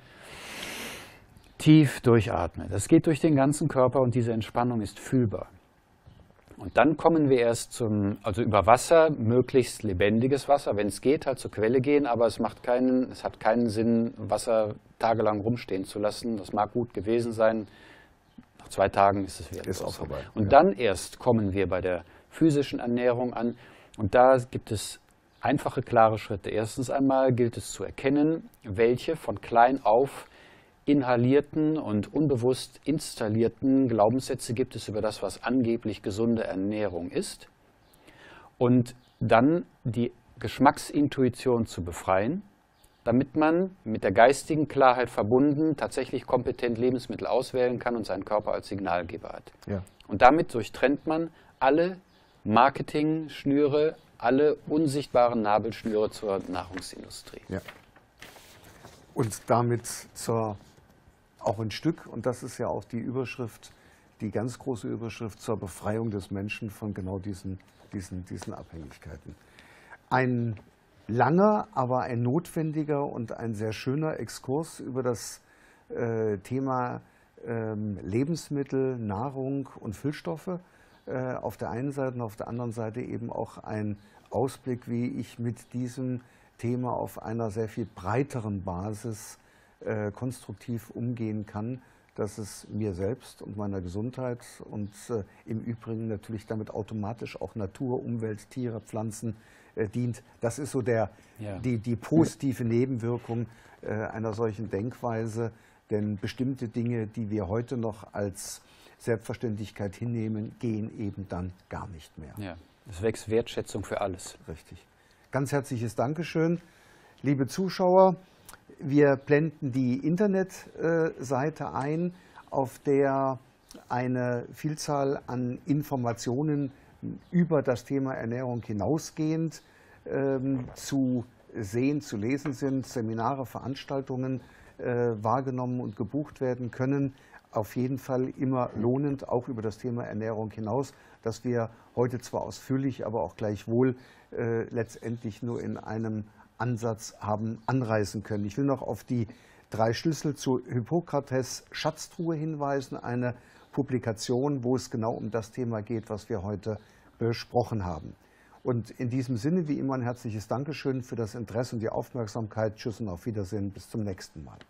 tief durchatmet. Das geht durch den ganzen Körper und diese Entspannung ist fühlbar. Und dann kommen wir erst zum, also über Wasser, möglichst lebendiges Wasser, wenn es geht, halt zur Quelle gehen, aber es macht keinen, es hat keinen Sinn, Wasser tagelang rumstehen zu lassen. Das mag gut gewesen sein. Nach zwei Tagen ist es wieder ist auch vorbei. Und ja. Dann erst kommen wir bei der physischen Ernährung an. Und da gibt es einfache, klare Schritte. Erstens einmal gilt es zu erkennen, welche von klein auf inhalierten und unbewusst installierten Glaubenssätze gibt es über das, was angeblich gesunde Ernährung ist. Und dann die Geschmacksintuition zu befreien, damit man mit der geistigen Klarheit verbunden tatsächlich kompetent Lebensmittel auswählen kann und seinen Körper als Signalgeber hat. Ja. Und damit durchtrennt man alle Marketing-Schnüre, alle unsichtbaren Nabelschnüre zur Nahrungsindustrie. Ja. Und damit zur, auch ein Stück, und das ist ja auch die Überschrift, die ganz große Überschrift zur Befreiung des Menschen von genau diesen, diesen, diesen Abhängigkeiten. Ein langer, aber ein notwendiger und ein sehr schöner Exkurs über das äh, Thema äh, Lebensmittel, Nahrung und Füllstoffe äh, auf der einen Seite und auf der anderen Seite eben auch ein Ausblick, wie ich mit diesem Thema auf einer sehr viel breiteren Basis äh, konstruktiv umgehen kann, dass es mir selbst und meiner Gesundheit und äh, im Übrigen natürlich damit automatisch auch Natur, Umwelt, Tiere, Pflanzen äh, dient. Das ist so der, ja. die, die positive Nebenwirkung äh, einer solchen Denkweise, denn bestimmte Dinge, die wir heute noch als Selbstverständlichkeit hinnehmen, gehen eben dann gar nicht mehr. Ja, es wächst Wertschätzung für alles. Richtig. Ganz herzliches Dankeschön, liebe Zuschauer. Wir blenden die Internetseite ein, auf der eine Vielzahl an Informationen über das Thema Ernährung hinausgehend ähm, zu sehen, zu lesen sind, Seminare, Veranstaltungen äh, wahrgenommen und gebucht werden können. Auf jeden Fall immer lohnend, auch über das Thema Ernährung hinaus, das wir heute zwar ausführlich, aber auch gleichwohl äh, letztendlich nur in einem Ansatz haben anreißen können. Ich will noch auf die drei Schlüssel zur Hippokrates Schatztruhe hinweisen, eine Publikation, wo es genau um das Thema geht, was wir heute besprochen haben. Und in diesem Sinne, wie immer, ein herzliches Dankeschön für das Interesse und die Aufmerksamkeit. Tschüss und auf Wiedersehen. Bis zum nächsten Mal.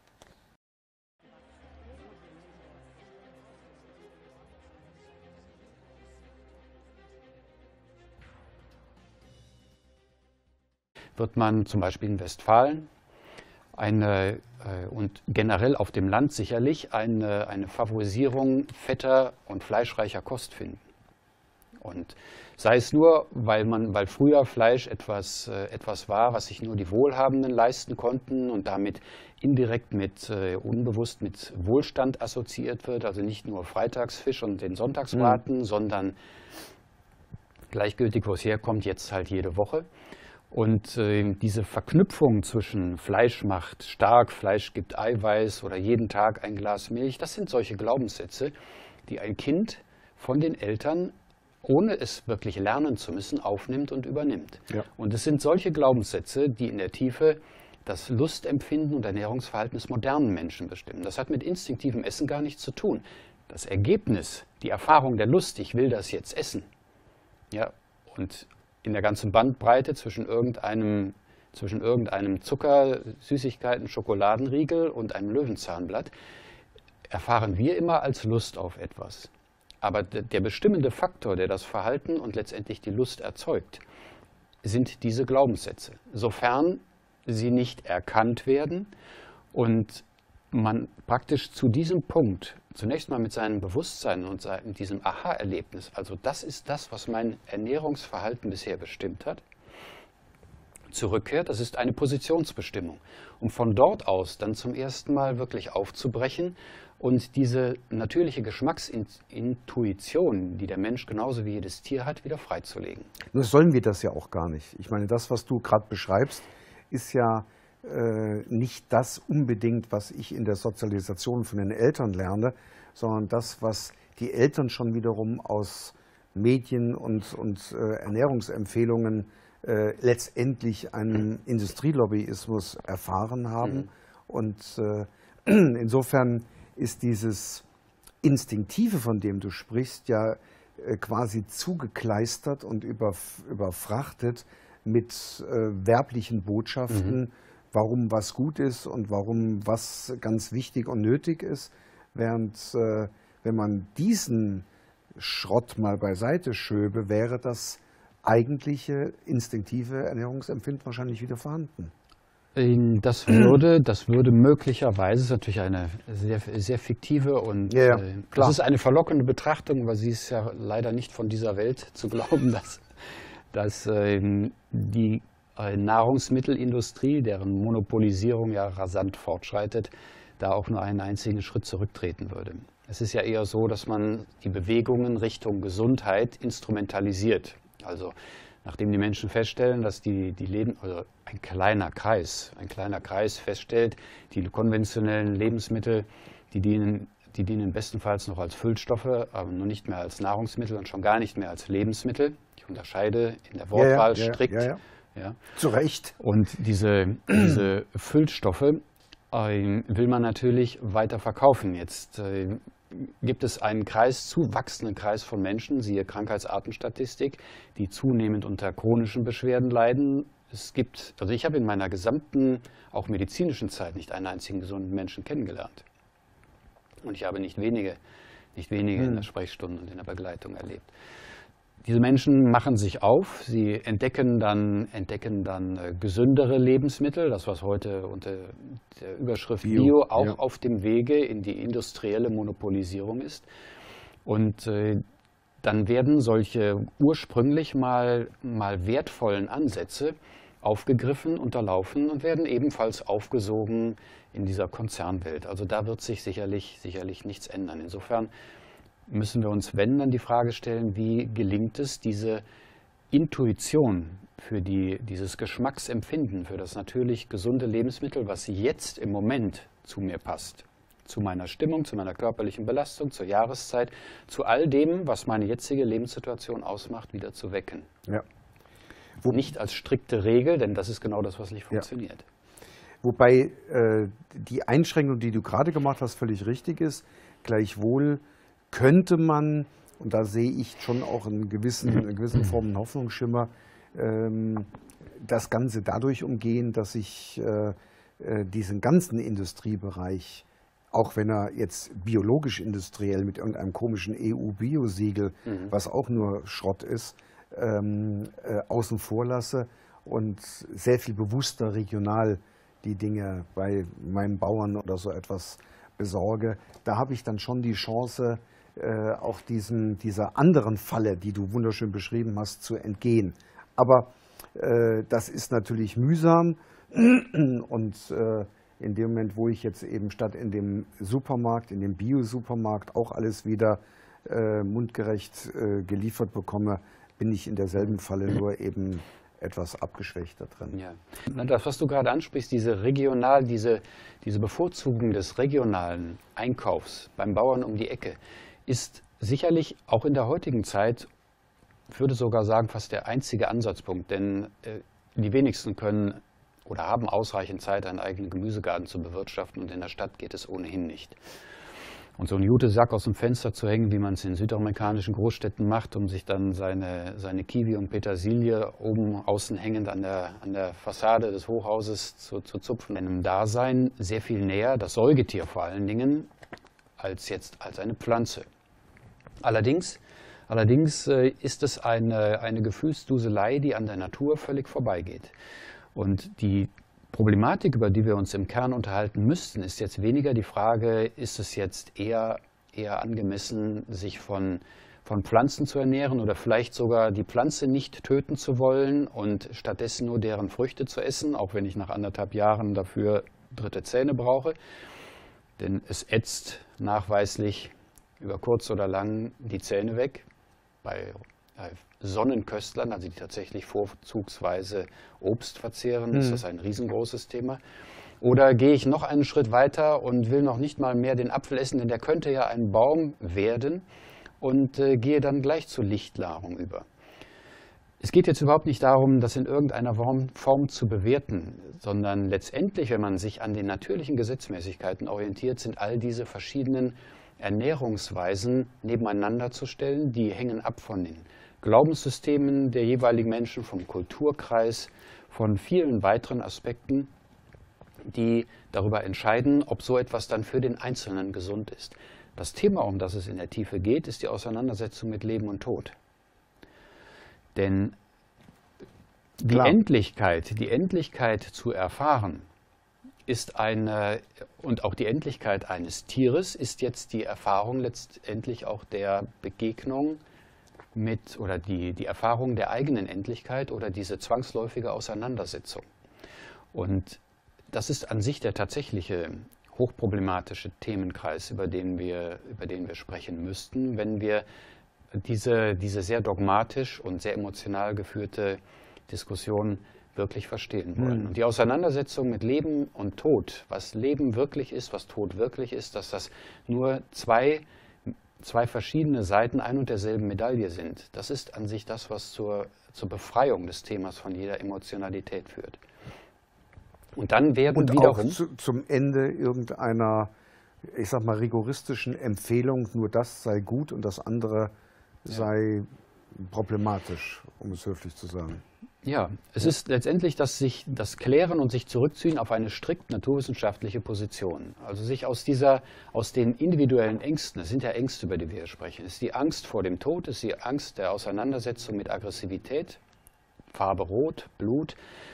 Wird man zum Beispiel in Westfalen eine, äh, und generell auf dem Land sicherlich eine, eine Favorisierung fetter und fleischreicher Kost finden. Und sei es nur, weil, man, weil früher Fleisch etwas, äh, etwas war, was sich nur die Wohlhabenden leisten konnten und damit indirekt mit, äh, unbewusst mit Wohlstand assoziiert wird, also nicht nur Freitagsfisch und den Sonntagsbraten, mhm. sondern gleichgültig, wo es herkommt, jetzt halt jede Woche. Und äh, diese Verknüpfung zwischen Fleisch macht stark, Fleisch gibt Eiweiß oder jeden Tag ein Glas Milch, das sind solche Glaubenssätze, die ein Kind von den Eltern ohne es wirklich lernen zu müssen, aufnimmt und übernimmt. Ja. Und es sind solche Glaubenssätze, die in der Tiefe das Lustempfinden und Ernährungsverhalten des modernen Menschen bestimmen. Das hat mit instinktivem Essen gar nichts zu tun. Das Ergebnis, die Erfahrung der Lust, ich will das jetzt essen, ja, und in der ganzen Bandbreite zwischen irgendeinem, zwischen irgendeinem Zucker, Süßigkeiten, Schokoladenriegel und einem Löwenzahnblatt, erfahren wir immer als Lust auf etwas. Aber der bestimmende Faktor, der das Verhalten und letztendlich die Lust erzeugt, sind diese Glaubenssätze. Sofern sie nicht erkannt werden und man praktisch zu diesem Punkt zunächst mal mit seinem Bewusstsein und diesem Aha-Erlebnis, also das ist das, was mein Ernährungsverhalten bisher bestimmt hat, zurückkehrt, das ist eine Positionsbestimmung, um von dort aus dann zum ersten Mal wirklich aufzubrechen und diese natürliche Geschmacksintuition, die der Mensch genauso wie jedes Tier hat, wieder freizulegen. Nur sollen wir das ja auch gar nicht. Ich meine, das, was du gerade beschreibst, ist ja äh, nicht das unbedingt, was ich in der Sozialisation von den Eltern lerne, sondern das, was die Eltern schon wiederum aus Medien und, und äh, Ernährungsempfehlungen äh, letztendlich einem Industrielobbyismus erfahren haben. Mhm. Und äh, insofern ist dieses Instinktive, von dem du sprichst, ja äh, quasi zugekleistert und überf überfrachtet mit äh, werblichen Botschaften, mhm. warum was gut ist und warum was ganz wichtig und nötig ist. Während, äh, wenn man diesen Schrott mal beiseite schöbe, wäre das eigentliche instinktive Ernährungsempfinden wahrscheinlich wieder vorhanden. Das würde, das würde möglicherweise, das ist natürlich eine sehr, sehr fiktive und ja, ja, äh, das ist eine verlockende Betrachtung, weil sie ist ja leider nicht von dieser Welt zu glauben, dass dass äh, die äh, Nahrungsmittelindustrie, deren Monopolisierung ja rasant fortschreitet, da auch nur einen einzigen Schritt zurücktreten würde. Es ist ja eher so, dass man die Bewegungen Richtung Gesundheit instrumentalisiert. Also nachdem die Menschen feststellen, dass die, die Leben, also ein kleiner Kreis, ein kleiner Kreis feststellt, die konventionellen Lebensmittel, die dienen, die dienen bestenfalls noch als Füllstoffe, aber nur nicht mehr als Nahrungsmittel und schon gar nicht mehr als Lebensmittel. Ich unterscheide in der Wortwahl ja, ja, strikt. Ja, ja. Ja. Zu Recht. Und diese, diese Füllstoffe äh, will man natürlich weiter verkaufen. Jetzt äh, gibt es einen Kreis, zuwachsenden Kreis von Menschen, siehe Krankheitsartenstatistik, die zunehmend unter chronischen Beschwerden leiden. Es gibt, also ich habe in meiner gesamten, auch medizinischen Zeit nicht einen einzigen gesunden Menschen kennengelernt. Und ich habe nicht wenige, nicht wenige hm. in der Sprechstunde und in der Begleitung erlebt. Diese Menschen machen sich auf, sie entdecken dann, entdecken dann äh, gesündere Lebensmittel, das was heute unter der Überschrift Bio, Bio auch ja. auf dem Wege in die industrielle Monopolisierung ist. Und äh, dann werden solche ursprünglich mal, mal wertvollen Ansätze aufgegriffen, unterlaufen und werden ebenfalls aufgesogen in dieser Konzernwelt. Also da wird sich sicherlich, sicherlich nichts ändern. Insofern müssen wir uns, wenn, dann die Frage stellen, wie gelingt es, diese Intuition für die, dieses Geschmacksempfinden, für das natürlich gesunde Lebensmittel, was jetzt im Moment zu mir passt, zu meiner Stimmung, zu meiner körperlichen Belastung, zur Jahreszeit, zu all dem, was meine jetzige Lebenssituation ausmacht, wieder zu wecken. Ja. Wo nicht als strikte Regel, denn das ist genau das, was nicht funktioniert. Ja. Wobei äh, die Einschränkung, die du gerade gemacht hast, völlig richtig ist. Gleichwohl könnte man, und da sehe ich schon auch in gewissen, in gewissen Formen Hoffnungsschimmer, ähm, das Ganze dadurch umgehen, dass ich äh, äh, diesen ganzen Industriebereich, auch wenn er jetzt biologisch-industriell mit irgendeinem komischen E U-Biosiegel, mhm. was auch nur Schrott ist, ähm, äh, außen vor lasse und sehr viel bewusster regional die Dinge bei meinen Bauern oder so etwas besorge. Da habe ich dann schon die Chance, äh, auch diesen, dieser anderen Falle, die du wunderschön beschrieben hast, zu entgehen. Aber äh, das ist natürlich mühsam und äh, in dem Moment, wo ich jetzt eben statt in dem Supermarkt, in dem Bio-Supermarkt auch alles wieder äh, mundgerecht äh, geliefert bekomme, bin ich in derselben Falle nur eben etwas abgeschwächter drin. Ja. Das, was du gerade ansprichst, diese regional, diese, diese Bevorzugung des regionalen Einkaufs beim Bauern um die Ecke, ist sicherlich auch in der heutigen Zeit würde sogar sagen, fast der einzige Ansatzpunkt, denn äh, die wenigsten können oder haben ausreichend Zeit, einen eigenen Gemüsegarten zu bewirtschaften und in der Stadt geht es ohnehin nicht. Und so einen Jute-Sack aus dem Fenster zu hängen, wie man es in südamerikanischen Großstädten macht, um sich dann seine, seine Kiwi und Petersilie oben außen hängend an der, an der Fassade des Hochhauses zu, zu zupfen, einem Dasein sehr viel näher, das Säugetier vor allen Dingen, als jetzt als eine Pflanze. Allerdings, allerdings äh, ist es eine, eine Gefühlsduselei, die an der Natur völlig vorbeigeht. Und die Problematik, über die wir uns im Kern unterhalten müssten, ist jetzt weniger die Frage, ist es jetzt eher, eher angemessen, sich von, von Pflanzen zu ernähren oder vielleicht sogar die Pflanze nicht töten zu wollen und stattdessen nur deren Früchte zu essen, auch wenn ich nach anderthalb Jahren dafür dritte Zähne brauche. Denn es ätzt nachweislich über kurz oder lang die Zähne weg. Bei Sonnenköstlern, also die tatsächlich vorzugsweise Obst verzehren, mhm. ist das ein riesengroßes Thema. Oder gehe ich noch einen Schritt weiter und will noch nicht mal mehr den Apfel essen, denn der könnte ja ein Baum werden und äh, gehe dann gleich zur Lichtnahrung über. Es geht jetzt überhaupt nicht darum, das in irgendeiner Form, Form zu bewerten, sondern letztendlich, wenn man sich an den natürlichen Gesetzmäßigkeiten orientiert, sind all diese verschiedenen Ernährungsweisen nebeneinander zu stellen. Die hängen ab von den Glaubenssystemen der jeweiligen Menschen, vom Kulturkreis, von vielen weiteren Aspekten, die darüber entscheiden, ob so etwas dann für den Einzelnen gesund ist. Das Thema, um das es in der Tiefe geht, ist die Auseinandersetzung mit Leben und Tod. Denn die Klar. Endlichkeit, die Endlichkeit zu erfahren, ist eine, und auch die Endlichkeit eines Tieres ist jetzt die Erfahrung letztendlich auch der Begegnung mit, oder die, die Erfahrung der eigenen Endlichkeit oder diese zwangsläufige Auseinandersetzung. Und das ist an sich der tatsächliche hochproblematische Themenkreis, über den wir, über den wir sprechen müssten, wenn wir diese, diese sehr dogmatisch und sehr emotional geführte Diskussion wirklich verstehen wollen. Mhm. Und die Auseinandersetzung mit Leben und Tod, was Leben wirklich ist, was Tod wirklich ist, dass das nur zwei, zwei verschiedene Seiten ein und derselben Medaille sind, das ist an sich das, was zur, zur Befreiung des Themas von jeder Emotionalität führt. Und dann wären und wiederum auch zu, zum Ende irgendeiner, ich sag mal, rigoristischen Empfehlung, nur das sei gut und das andere ja. sei problematisch, um es höflich zu sagen. Ja, es ist letztendlich das, sich, das Klären und sich zurückziehen auf eine strikt naturwissenschaftliche Position. Also sich aus, dieser, aus den individuellen Ängsten, es sind ja Ängste, über die wir hier sprechen, es ist die Angst vor dem Tod, es ist die Angst der Auseinandersetzung mit Aggressivität, Farbe Rot, Blut,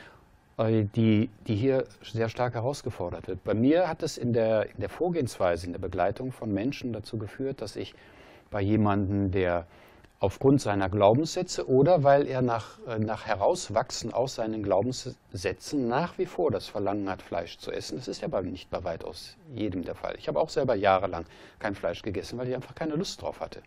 die, die hier sehr stark herausgefordert wird. Bei mir hat es in der, in der Vorgehensweise, in der Begleitung von Menschen dazu geführt, dass ich bei jemandem, der aufgrund seiner Glaubenssätze oder weil er nach, nach Herauswachsen aus seinen Glaubenssätzen nach wie vor das Verlangen hat, Fleisch zu essen. Das ist ja nicht bei weitaus jedem der Fall. Ich habe auch selber jahrelang kein Fleisch gegessen, weil ich einfach keine Lust drauf hatte.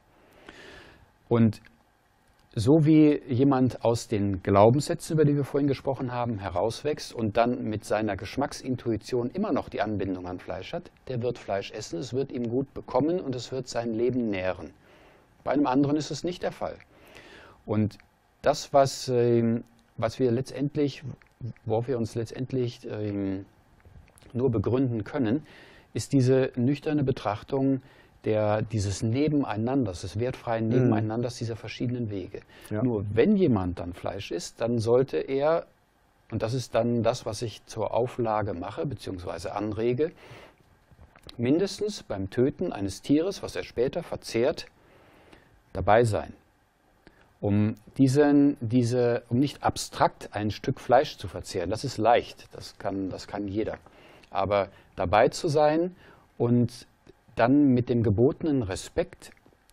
Und so wie jemand aus den Glaubenssätzen, über die wir vorhin gesprochen haben, herauswächst und dann mit seiner Geschmacksintuition immer noch die Anbindung an Fleisch hat, der wird Fleisch essen, es wird ihm gut bekommen und es wird sein Leben nähren. Bei einem anderen ist es nicht der Fall. Und das, was, äh, was wir letztendlich, worauf wir uns letztendlich äh, nur begründen können, ist diese nüchterne Betrachtung der, dieses Nebeneinanders, des wertfreien Nebeneinanders dieser verschiedenen Wege. Ja. Nur wenn jemand dann Fleisch isst, dann sollte er, und das ist dann das, was ich zur Auflage mache, beziehungsweise anrege, mindestens beim Töten eines Tieres, was er später verzehrt, dabei sein, um, diesen, diese, um nicht abstrakt ein Stück Fleisch zu verzehren. Das ist leicht, das kann, das kann jeder. Aber dabei zu sein und dann mit dem gebotenen Respekt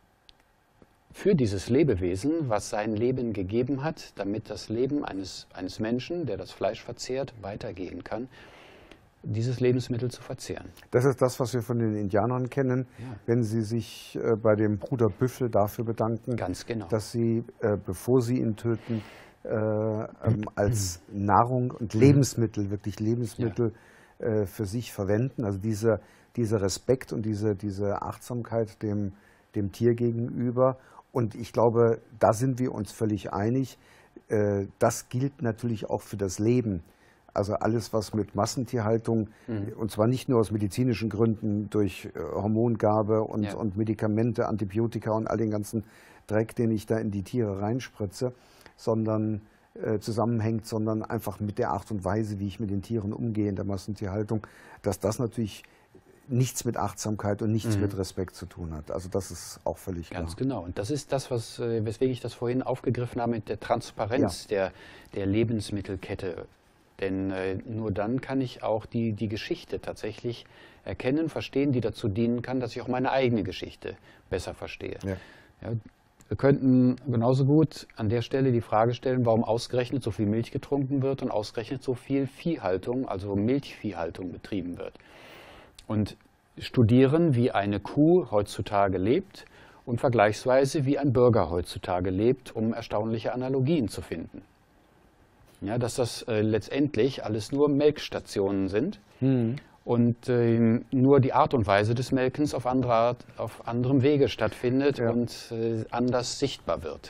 für dieses Lebewesen, was sein Leben gegeben hat, damit das Leben eines, eines Menschen, der das Fleisch verzehrt, weitergehen kann, dieses Lebensmittel zu verzehren. Das ist das, was wir von den Indianern kennen, ja. Wenn sie sich äh, bei dem Bruder Büffel dafür bedanken, Ganz genau. dass sie, äh, bevor sie ihn töten, äh, ähm, als Nahrung und Lebensmittel, wirklich Lebensmittel ja. äh, für sich verwenden. Also dieser, dieser Respekt und diese, diese Achtsamkeit dem, dem Tier gegenüber Und ich glaube, da sind wir uns völlig einig. Äh, das gilt natürlich auch für das Leben. Also alles, was mit Massentierhaltung, mhm. und zwar nicht nur aus medizinischen Gründen, durch äh, Hormongabe und, ja. und Medikamente, Antibiotika und all den ganzen Dreck, den ich da in die Tiere reinspritze, sondern äh, zusammenhängt, sondern einfach mit der Art und Weise, wie ich mit den Tieren umgehe in der Massentierhaltung, dass das natürlich nichts mit Achtsamkeit und nichts mhm. mit Respekt zu tun hat. Also das ist auch völlig klar. Ganz genau. Und das ist das, was, weswegen ich das vorhin aufgegriffen habe mit der Transparenz ja. der, der Lebensmittelkette. Denn äh, nur dann kann ich auch die, die Geschichte tatsächlich erkennen, verstehen, die dazu dienen kann, dass ich auch meine eigene Geschichte besser verstehe. Ja. Ja, wir könnten genauso gut an der Stelle die Frage stellen, warum ausgerechnet so viel Milch getrunken wird und ausgerechnet so viel Viehhaltung, also Milchviehhaltung betrieben wird. Und studieren, wie eine Kuh heutzutage lebt und vergleichsweise wie ein Bürger heutzutage lebt, um erstaunliche Analogien zu finden. Ja, dass das äh, letztendlich alles nur Melkstationen sind mhm. und äh, nur die Art und Weise des Melkens auf, andere Art, auf anderem Wege stattfindet ja. und äh, anders sichtbar wird.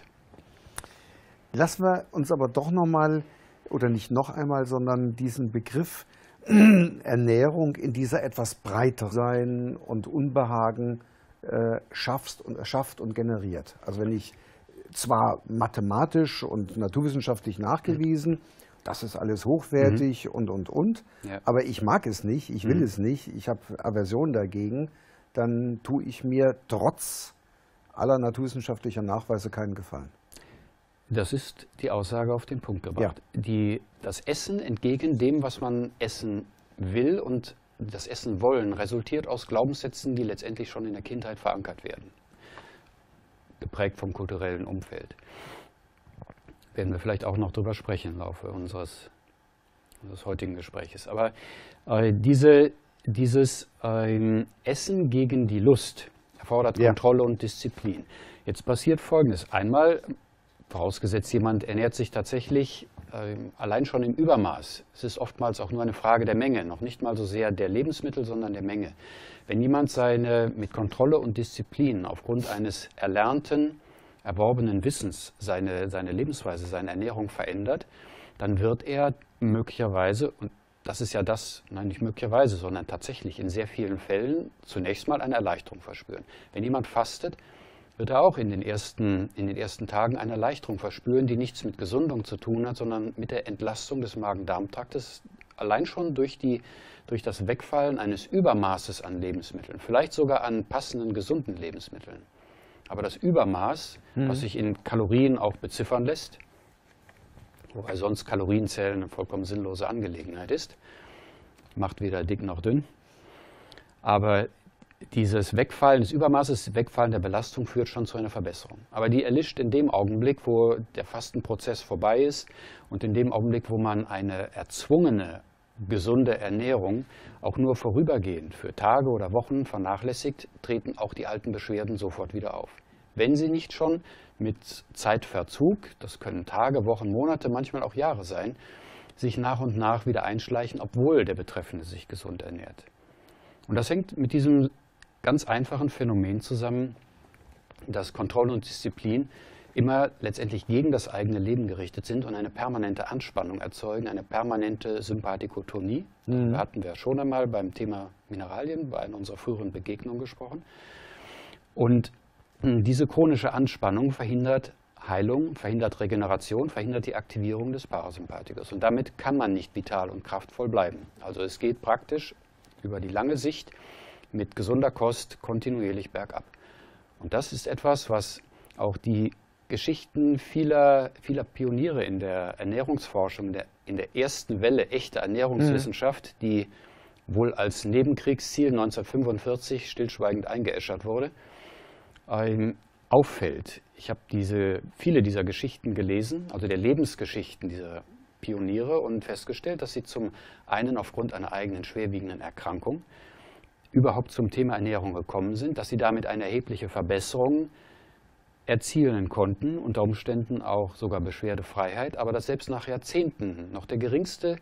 Lassen wir uns aber doch noch mal, oder nicht noch einmal, sondern diesen Begriff Ernährung in dieser etwas breiter sein und Unbehagen äh, schaffst und, schafft und generiert. Also wenn ich zwar mathematisch und naturwissenschaftlich nachgewiesen, das ist alles hochwertig mhm. und, und, und, ja. aber ich mag es nicht, ich will mhm. es nicht, ich habe Aversion dagegen, dann tue ich mir trotz aller naturwissenschaftlicher Nachweise keinen Gefallen. Das ist die Aussage auf den Punkt gebracht. Ja. Die, das Essen entgegen dem, was man essen will und das Essen wollen, resultiert aus Glaubenssätzen, die letztendlich schon in der Kindheit verankert werden. Geprägt vom kulturellen Umfeld. Werden wir vielleicht auch noch drüber sprechen im Laufe unseres, unseres heutigen Gespräches. Aber äh, diese, dieses äh, Essen gegen die Lust erfordert ja. Kontrolle und Disziplin. Jetzt passiert Folgendes. Einmal, vorausgesetzt jemand ernährt sich tatsächlich äh, allein schon im Übermaß. Es ist oftmals auch nur eine Frage der Menge, noch nicht mal so sehr der Lebensmittel, sondern der Menge. Wenn jemand seine mit Kontrolle und Disziplin aufgrund eines erlernten, erworbenen Wissens seine, seine Lebensweise, seine Ernährung verändert, dann wird er möglicherweise, und das ist ja das, nein nicht möglicherweise, sondern tatsächlich in sehr vielen Fällen zunächst mal eine Erleichterung verspüren. Wenn jemand fastet, wird er auch in den ersten, in den ersten Tagen eine Erleichterung verspüren, die nichts mit Gesundung zu tun hat, sondern mit der Entlastung des Magen-Darm-Traktes, allein schon durch, die, durch das Wegfallen eines Übermaßes an Lebensmitteln, vielleicht sogar an passenden, gesunden Lebensmitteln. Aber das Übermaß, mhm. was sich in Kalorien auch beziffern lässt, wobei sonst Kalorienzählen eine vollkommen sinnlose Angelegenheit ist, macht weder dick noch dünn, aber dieses Wegfallen des Übermaßes, das Wegfallen der Belastung führt schon zu einer Verbesserung. Aber die erlischt in dem Augenblick, wo der Fastenprozess vorbei ist und in dem Augenblick, wo man eine erzwungene, gesunde Ernährung auch nur vorübergehend für Tage oder Wochen vernachlässigt, treten auch die alten Beschwerden sofort wieder auf. Wenn sie nicht schon mit Zeitverzug, das können Tage, Wochen, Monate, manchmal auch Jahre sein, sich nach und nach wieder einschleichen, obwohl der Betreffende sich gesund ernährt. Und das hängt mit diesem ganz einfachen Phänomen zusammen, dass Kontrolle und Disziplin immer letztendlich gegen das eigene Leben gerichtet sind und eine permanente Anspannung erzeugen, eine permanente Sympathikotonie. Mhm. Da hatten wir schon einmal beim Thema Mineralien bei einer unserer früheren Begegnungen gesprochen. Und diese chronische Anspannung verhindert Heilung, verhindert Regeneration, verhindert die Aktivierung des Parasympathikus. Und damit kann man nicht vital und kraftvoll bleiben. Also es geht praktisch über die lange Sicht mit gesunder Kost kontinuierlich bergab. Und das ist etwas, was auch die Geschichten vieler, vieler Pioniere in der Ernährungsforschung, der, in der ersten Welle echter Ernährungswissenschaft, mhm. die wohl als Nebenkriegsziel neunzehnhundertfünfundvierzig stillschweigend eingeäschert wurde, ähm, auffällt. Ich habe diese, viele dieser Geschichten gelesen, also der Lebensgeschichten dieser Pioniere, und festgestellt, dass sie zum einen aufgrund einer eigenen schwerwiegenden Erkrankung überhaupt zum Thema Ernährung gekommen sind, dass sie damit eine erhebliche Verbesserung erzielen konnten, unter Umständen auch sogar Beschwerdefreiheit, aber dass selbst nach Jahrzehnten noch der geringste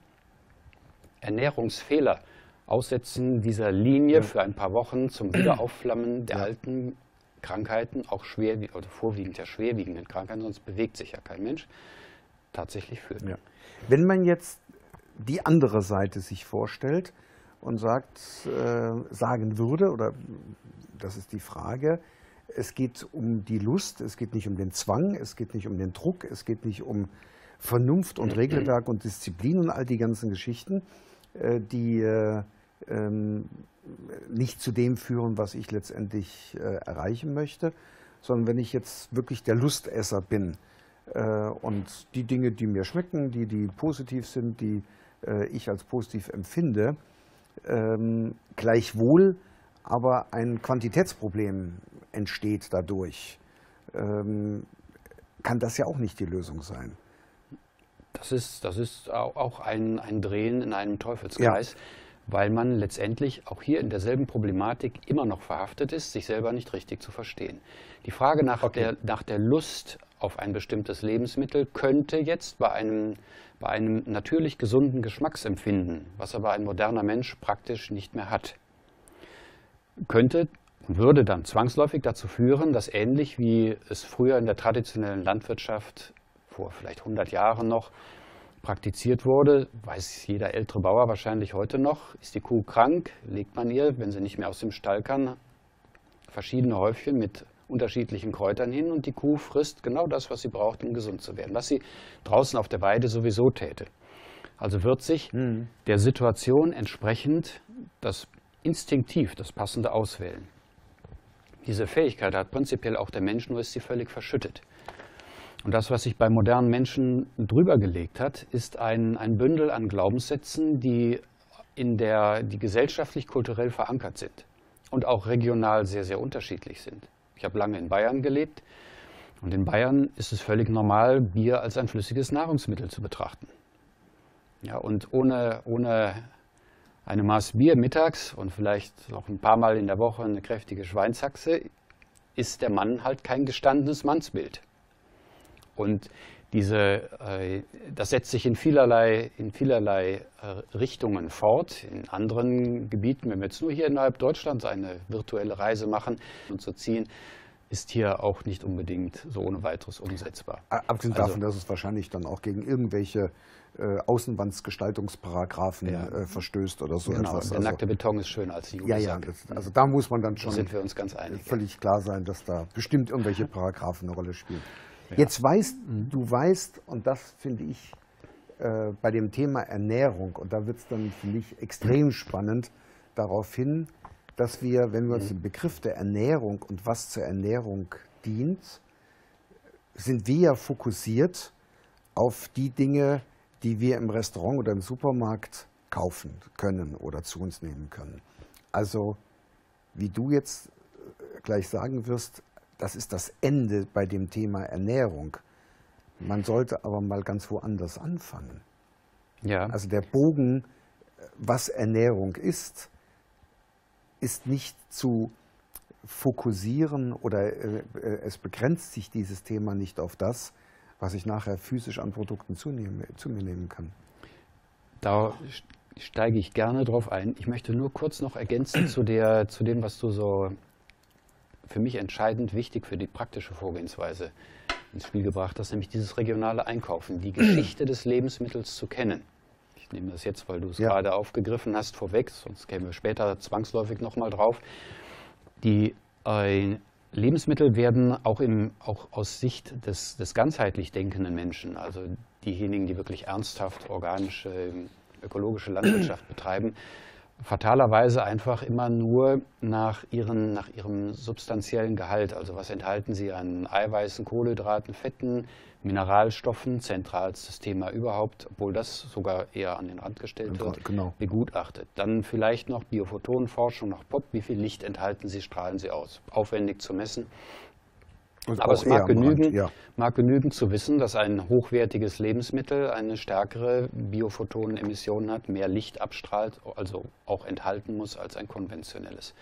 Ernährungsfehler, Aussetzen dieser Linie ja. für ein paar Wochen zum Wiederaufflammen der ja. alten Krankheiten, auch schwer oder vorwiegend ja schwerwiegenden Krankheiten, sonst bewegt sich ja kein Mensch, tatsächlich führt. Ja. Wenn man jetzt die andere Seite sich vorstellt und sagt, äh, sagen würde, oder das ist die Frage, es geht um die Lust, es geht nicht um den Zwang, es geht nicht um den Druck, es geht nicht um Vernunft und Regelwerk und Disziplin und all die ganzen Geschichten, äh, die äh, ähm, nicht zu dem führen, was ich letztendlich äh, erreichen möchte, sondern wenn ich jetzt wirklich der Lustesser bin äh, und die Dinge, die mir schmecken, die, die positiv sind, die äh, ich als positiv empfinde, ähm, gleichwohl aber ein Quantitätsproblem entsteht dadurch, ähm, kann das ja auch nicht die Lösung sein. Das ist, das ist auch ein, ein Drehen in einem Teufelskreis, ja. Weil man letztendlich auch hier in derselben Problematik immer noch verhaftet ist, sich selber nicht richtig zu verstehen. Die Frage nach, okay. der, nach der Lust auf ein bestimmtes Lebensmittel könnte jetzt bei einem, bei einem natürlich gesunden Geschmacksempfinden, was aber ein moderner Mensch praktisch nicht mehr hat, könnte und würde dann zwangsläufig dazu führen, dass ähnlich wie es früher in der traditionellen Landwirtschaft vor vielleicht hundert Jahren noch praktiziert wurde, weiß jeder ältere Bauer wahrscheinlich heute noch, ist die Kuh krank, legt man ihr, wenn sie nicht mehr aus dem Stall kann, verschiedene Häufchen mit unterschiedlichen Kräutern hin und die Kuh frisst genau das, was sie braucht, um gesund zu werden, was sie draußen auf der Weide sowieso täte. Also wird sich mhm. der Situation entsprechend das instinktiv das Passende auswählen. Diese Fähigkeit hat prinzipiell auch der Mensch, nur ist sie völlig verschüttet. Und das, was sich bei modernen Menschen drüber gelegt hat, ist ein, ein Bündel an Glaubenssätzen, die, in der, die gesellschaftlich-kulturell verankert sind und auch regional sehr, sehr unterschiedlich sind. Ich habe lange in Bayern gelebt und in Bayern ist es völlig normal, Bier als ein flüssiges Nahrungsmittel zu betrachten. Ja, und ohne, ohne eine Maß Bier mittags und vielleicht noch ein paar Mal in der Woche eine kräftige Schweinshaxe ist der Mann halt kein gestandenes Mannsbild. Und diese, äh, das setzt sich in vielerlei, in vielerlei äh, Richtungen fort. In anderen Gebieten, wenn wir jetzt nur hier innerhalb Deutschlands eine virtuelle Reise machen und so ziehen, ist hier auch nicht unbedingt so ohne weiteres umsetzbar. Abgesehen also, davon, dass es wahrscheinlich dann auch gegen irgendwelche äh, Außenwandsgestaltungsparagraphen ja. äh, verstößt oder so genau, etwas. Der also, nackte Beton ist schöner als die Ja, ja, das, also da muss man dann schon da sind wir uns ganz einig, völlig ja. klar sein, dass da bestimmt irgendwelche Paragraphen eine Rolle spielen. Ja. Jetzt weißt, du weißt, und das finde ich äh, bei dem Thema Ernährung, und da wird es dann für mich extrem spannend, darauf hin, dass wir, wenn wir uns den Begriff der Ernährung und was zur Ernährung dient, sind wir ja fokussiert auf die Dinge, die wir im Restaurant oder im Supermarkt kaufen können oder zu uns nehmen können. Also, wie du jetzt gleich sagen wirst, das ist das Ende bei dem Thema Ernährung. Man sollte aber mal ganz woanders anfangen. Ja. Also der Bogen, was Ernährung ist, ist nicht zu fokussieren oder äh, es begrenzt sich dieses Thema nicht auf das, was ich nachher physisch an Produkten zu, nehmen, zu mir nehmen kann. Da steige ich gerne drauf ein. Ich möchte nur kurz noch ergänzen zu, der, zu dem, was du so für mich entscheidend wichtig für die praktische Vorgehensweise ins Spiel gebracht hast, nämlich dieses regionale Einkaufen, die Geschichte des Lebensmittels zu kennen. Ich nehme das jetzt, weil du es ja. gerade aufgegriffen hast, vorweg, sonst kämen wir später zwangsläufig nochmal drauf. Die äh, Lebensmittel werden auch, im, auch aus Sicht des, des ganzheitlich denkenden Menschen, also diejenigen, die wirklich ernsthaft organische, ökologische Landwirtschaft betreiben, fatalerweise einfach immer nur nach, ihren, nach ihrem substanziellen Gehalt. Also was enthalten sie an Eiweißen, Kohlenhydraten, Fetten, Mineralstoffen, zentralstes Thema überhaupt, obwohl das sogar eher an den Rand gestellt wird, genau. begutachtet. Dann vielleicht noch Biophotonenforschung nach P O P, wie viel Licht enthalten sie, strahlen sie aus. Aufwendig zu messen. Und aber es mag genügen, Rand, ja. mag genügen zu wissen, dass ein hochwertiges Lebensmittel eine stärkere Biophotonenemission hat, mehr Licht abstrahlt, also auch enthalten muss als ein konventionelles.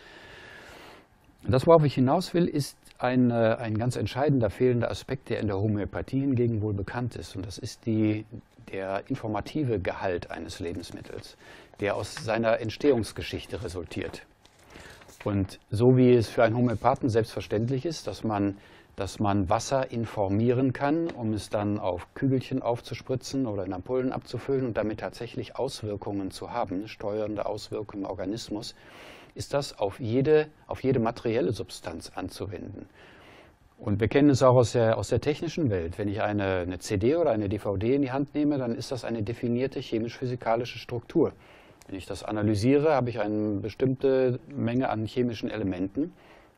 Das, worauf ich hinaus will, ist ein, ein ganz entscheidender fehlender Aspekt, der in der Homöopathie hingegen wohl bekannt ist. Und das ist die, der informative Gehalt eines Lebensmittels, der aus seiner Entstehungsgeschichte resultiert. Und so wie es für einen Homöopathen selbstverständlich ist, dass man, dass man Wasser informieren kann, um es dann auf Kügelchen aufzuspritzen oder in Ampullen abzufüllen und damit tatsächlich Auswirkungen zu haben, steuernde Auswirkungen im Organismus, ist das auf jede, auf jede materielle Substanz anzuwenden. Und wir kennen es auch aus der, aus der technischen Welt. Wenn ich eine, eine C D oder eine D V D in die Hand nehme, dann ist das eine definierte chemisch-physikalische Struktur. Wenn ich das analysiere, habe ich eine bestimmte Menge an chemischen Elementen,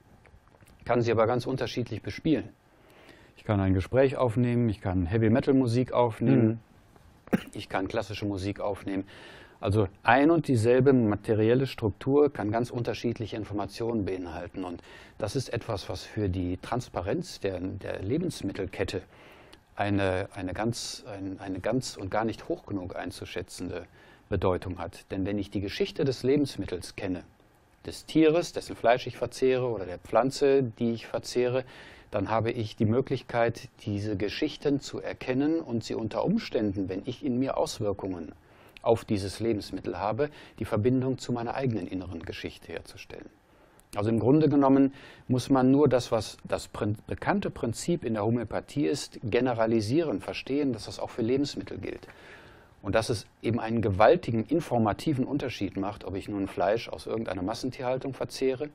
kann sie aber ganz unterschiedlich bespielen. Ich kann ein Gespräch aufnehmen, ich kann Heavy-Metal-Musik aufnehmen, mhm. ich kann klassische Musik aufnehmen. Also ein und dieselbe materielle Struktur kann ganz unterschiedliche Informationen beinhalten. Und das ist etwas, was für die Transparenz der, der Lebensmittelkette eine, eine, ganz, ein, eine ganz und gar nicht hoch genug einzuschätzende Bedeutung hat. Denn wenn ich die Geschichte des Lebensmittels kenne, des Tieres, dessen Fleisch ich verzehre oder der Pflanze, die ich verzehre, dann habe ich die Möglichkeit, diese Geschichten zu erkennen und sie unter Umständen, wenn ich in mir Auswirkungen auf dieses Lebensmittel habe, die Verbindung zu meiner eigenen inneren Geschichte herzustellen. Also im Grunde genommen muss man nur das, was das bekannte Prinzip in der Homöopathie ist, generalisieren, verstehen, dass das auch für Lebensmittel gilt. Und dass es eben einen gewaltigen informativen Unterschied macht, ob ich nun Fleisch aus irgendeiner Massentierhaltung verzehre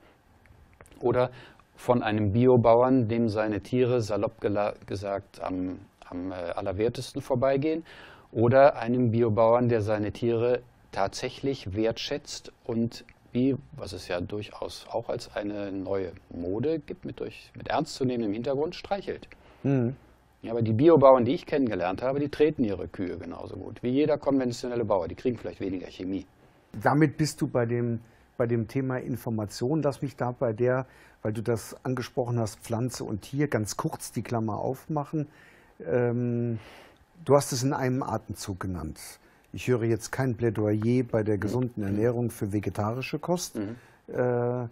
oder von einem Biobauern, dem seine Tiere, salopp gesagt, am, am allerwertesten vorbeigehen, oder einem Biobauern, der seine Tiere tatsächlich wertschätzt und wie, was es ja durchaus auch als eine neue Mode gibt, mit, durch, mit ernstzunehmendem Hintergrund streichelt. Mhm. Ja, aber die Biobauern, die ich kennengelernt habe, die treten ihre Kühe genauso gut wie jeder konventionelle Bauer. Die kriegen vielleicht weniger Chemie. Damit bist du bei dem, bei dem Thema Information. Lass mich da bei der, weil du das angesprochen hast, Pflanze und Tier, ganz kurz die Klammer aufmachen. Ähm, Du hast es in einem Atemzug genannt. Ich höre jetzt kein Plädoyer bei der gesunden Ernährung für vegetarische Kost. Mhm. Äh,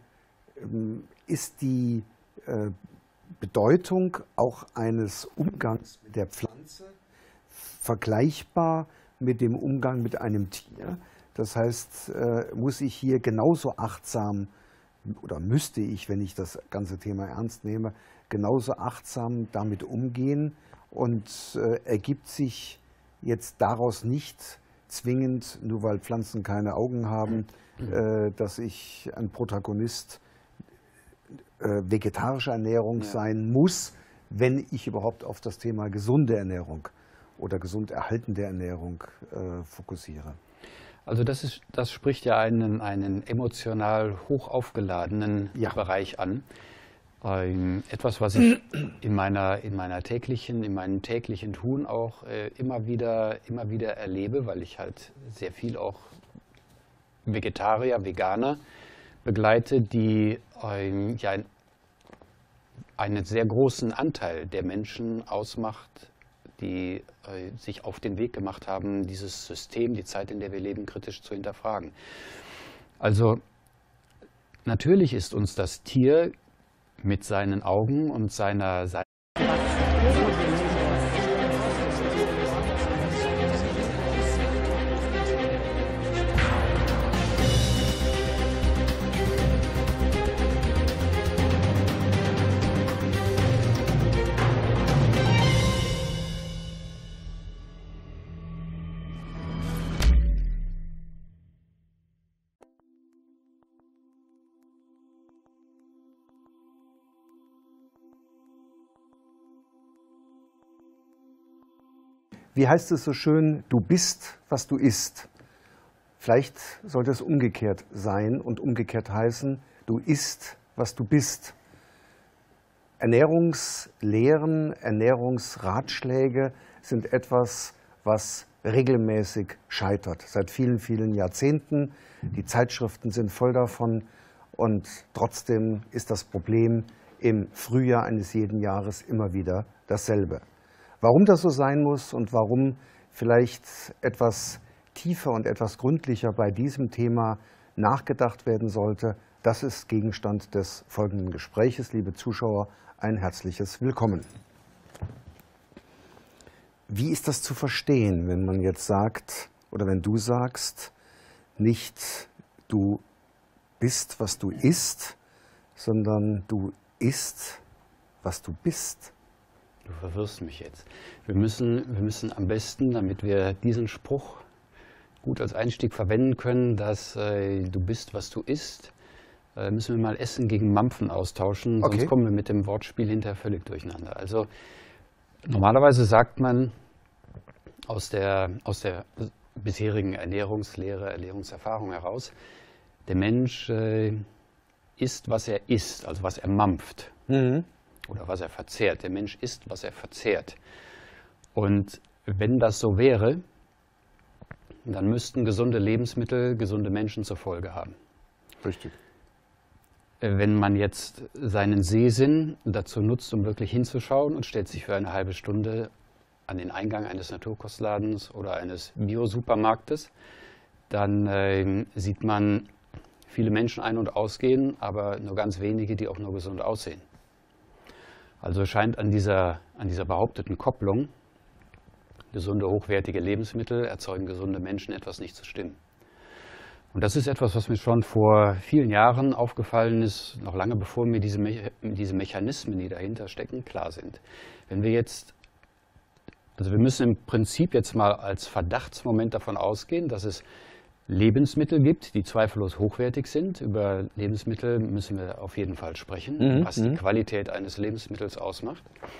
ist die äh, Bedeutung auch eines Umgangs mit der Pflanze vergleichbar mit dem Umgang mit einem Tier? Das heißt, äh, muss ich hier genauso achtsam, oder müsste ich, wenn ich das ganze Thema ernst nehme, genauso achtsam damit umgehen? Und äh, ergibt sich jetzt daraus nicht zwingend, nur weil Pflanzen keine Augen haben, äh, dass ich ein Protagonist äh, vegetarischer Ernährung ja. sein muss, wenn ich überhaupt auf das Thema gesunde Ernährung oder gesund erhaltende Ernährung äh, fokussiere. Also das, ist, das spricht ja einen, einen emotional hoch aufgeladenen ja. Bereich an. Ähm, etwas, was ich in meiner, in meiner täglichen, in meinem täglichen Tun auch äh, immer wieder, immer wieder erlebe, weil ich halt sehr viel auch Vegetarier, Veganer begleite, die ähm, ja ein, einen sehr großen Anteil der Menschen ausmacht, die äh, sich auf den Weg gemacht haben, dieses System, die Zeit, in der wir leben, kritisch zu hinterfragen. Also natürlich ist uns das Tier mit seinen Augen und seiner Seite Wie heißt es so schön, du bist, was du isst. Vielleicht sollte es umgekehrt sein und umgekehrt heißen, du isst, was du bist. Ernährungslehren, Ernährungsratschläge sind etwas, was regelmäßig scheitert. Seit vielen, vielen Jahrzehnten. Die Zeitschriften sind voll davon und trotzdem ist das Problem im Frühjahr eines jeden Jahres immer wieder dasselbe. Warum das so sein muss und warum vielleicht etwas tiefer und etwas gründlicher bei diesem Thema nachgedacht werden sollte, das ist Gegenstand des folgenden Gespräches. Liebe Zuschauer, ein herzliches Willkommen. Wie ist das zu verstehen, wenn man jetzt sagt, oder wenn du sagst, nicht du bist, was du isst, sondern du isst, was du bist. Du verwirrst mich jetzt. Wir müssen, wir müssen am besten, damit wir diesen Spruch gut als Einstieg verwenden können, dass äh, du bist, was du isst, äh, müssen wir mal Essen gegen Mampfen austauschen, sonst Okay. kommen wir mit dem Wortspiel hinterher völlig durcheinander. Also normalerweise sagt man aus der, aus der bisherigen Ernährungslehre, Ernährungserfahrung heraus, der Mensch äh, isst, was er isst, also was er mampft. Mhm. Oder was er verzehrt. Der Mensch isst, was er verzehrt. Und wenn das so wäre, dann müssten gesunde Lebensmittel gesunde Menschen zur Folge haben. Richtig. Wenn man jetzt seinen Sehsinn dazu nutzt, um wirklich hinzuschauen und stellt sich für eine halbe Stunde an den Eingang eines Naturkostladens oder eines Bio-Supermarktes, dann äh, sieht man viele Menschen ein- und ausgehen, aber nur ganz wenige, die auch nur gesund aussehen. Also scheint an dieser, an dieser behaupteten Kopplung, gesunde, hochwertige Lebensmittel erzeugen gesunde Menschen, etwas nicht zu stimmen. Und das ist etwas, was mir schon vor vielen Jahren aufgefallen ist, noch lange bevor mir diese, Me diese Mechanismen, die dahinter stecken, klar sind. Wenn wir jetzt, also wir müssen im Prinzip jetzt mal als Verdachtsmoment davon ausgehen, dass es Lebensmittel gibt, die zweifellos hochwertig sind. Über Lebensmittel müssen wir auf jeden Fall sprechen, Mhm, was die Qualität eines Lebensmittels ausmacht.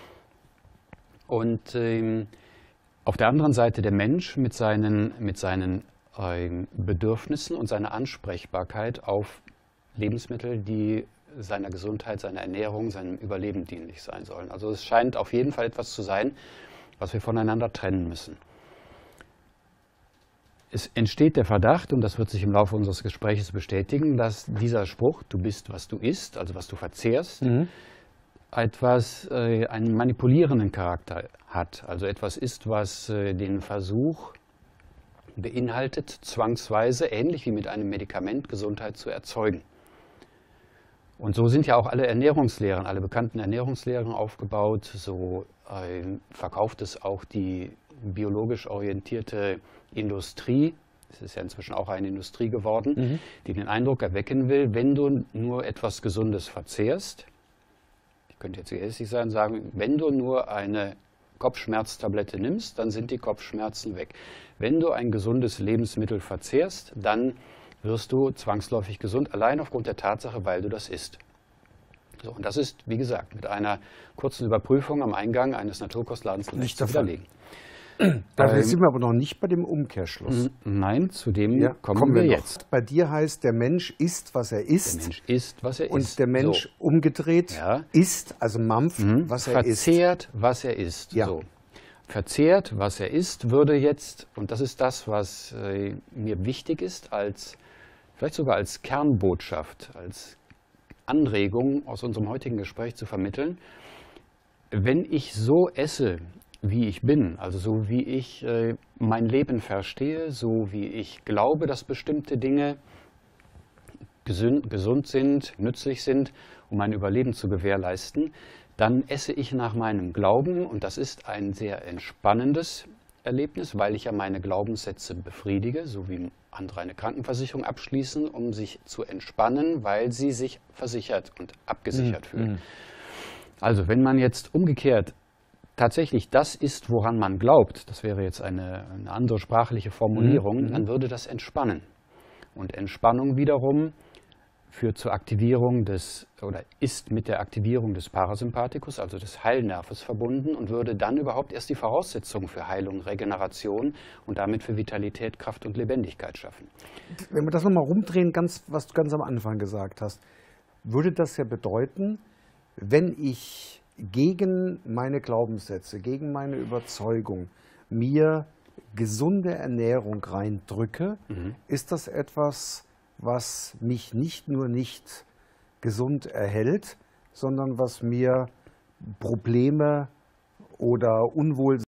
Und ähm, auf der anderen Seite der Mensch mit seinen, mit seinen ähm, Bedürfnissen und seiner Ansprechbarkeit auf Lebensmittel, die seiner Gesundheit, seiner Ernährung, seinem Überleben dienlich sein sollen. Also es scheint auf jeden Fall etwas zu sein, was wir voneinander trennen müssen. Es entsteht der Verdacht, und das wird sich im Laufe unseres Gesprächs bestätigen, dass dieser Spruch, du bist, was du isst, also was du verzehrst, Mhm. etwas, äh, einen manipulierenden Charakter hat. Also etwas ist, was äh, den Versuch beinhaltet, zwangsweise, ähnlich wie mit einem Medikament, Gesundheit zu erzeugen. Und so sind ja auch alle Ernährungslehren, alle bekannten Ernährungslehren aufgebaut. So äh, verkauft es auch die biologisch orientierte Industrie, es ist ja inzwischen auch eine Industrie geworden, Mhm. die den Eindruck erwecken will, wenn du nur etwas Gesundes verzehrst, ich könnte jetzt gehässig sein, sagen, wenn du nur eine Kopfschmerztablette nimmst, dann sind die Kopfschmerzen weg. Wenn du ein gesundes Lebensmittel verzehrst, dann wirst du zwangsläufig gesund, allein aufgrund der Tatsache, weil du das isst. So, und das ist, wie gesagt, mit einer kurzen Überprüfung am Eingang eines Naturkostladens Nicht zu der Fall. widerlegen. Da Ähm, sind wir aber noch nicht bei dem Umkehrschluss. Nein, zu dem Ja, kommen, wir noch. jetzt. Bei dir heißt, der Mensch isst, was er Der isst. Mensch isst, was er Und isst. der Mensch So. umgedreht Ja. isst, also mampft, Mhm. was er isst. Verzehrt, was er isst. Ja. So. Verzehrt, was er isst, würde jetzt, und das ist das, was äh, mir wichtig ist, als vielleicht sogar als Kernbotschaft, als Anregung aus unserem heutigen Gespräch zu vermitteln, wenn ich so esse, wie ich bin, also so wie ich äh, mein Leben verstehe, so wie ich glaube, dass bestimmte Dinge gesund, gesund sind, nützlich sind, um mein Überleben zu gewährleisten, dann esse ich nach meinem Glauben, und das ist ein sehr entspannendes Erlebnis, weil ich ja meine Glaubenssätze befriedige, so wie andere eine Krankenversicherung abschließen, um sich zu entspannen, weil sie sich versichert und abgesichert Mhm. fühlen. Also wenn man jetzt umgekehrt tatsächlich das ist, woran man glaubt, das wäre jetzt eine, eine andere sprachliche Formulierung, Mhm. dann würde das entspannen. Und Entspannung wiederum führt zur Aktivierung des, oder ist mit der Aktivierung des Parasympathikus, also des Heilnerves, verbunden und würde dann überhaupt erst die Voraussetzungen für Heilung, Regeneration und damit für Vitalität, Kraft und Lebendigkeit schaffen. Wenn wir das nochmal rumdrehen, ganz, was du ganz am Anfang gesagt hast, würde das ja bedeuten, wenn ich gegen meine Glaubenssätze, gegen meine Überzeugung mir gesunde Ernährung reindrücke, Mhm. ist das etwas, was mich nicht nur nicht gesund erhält, sondern was mir Probleme oder Unwohlsein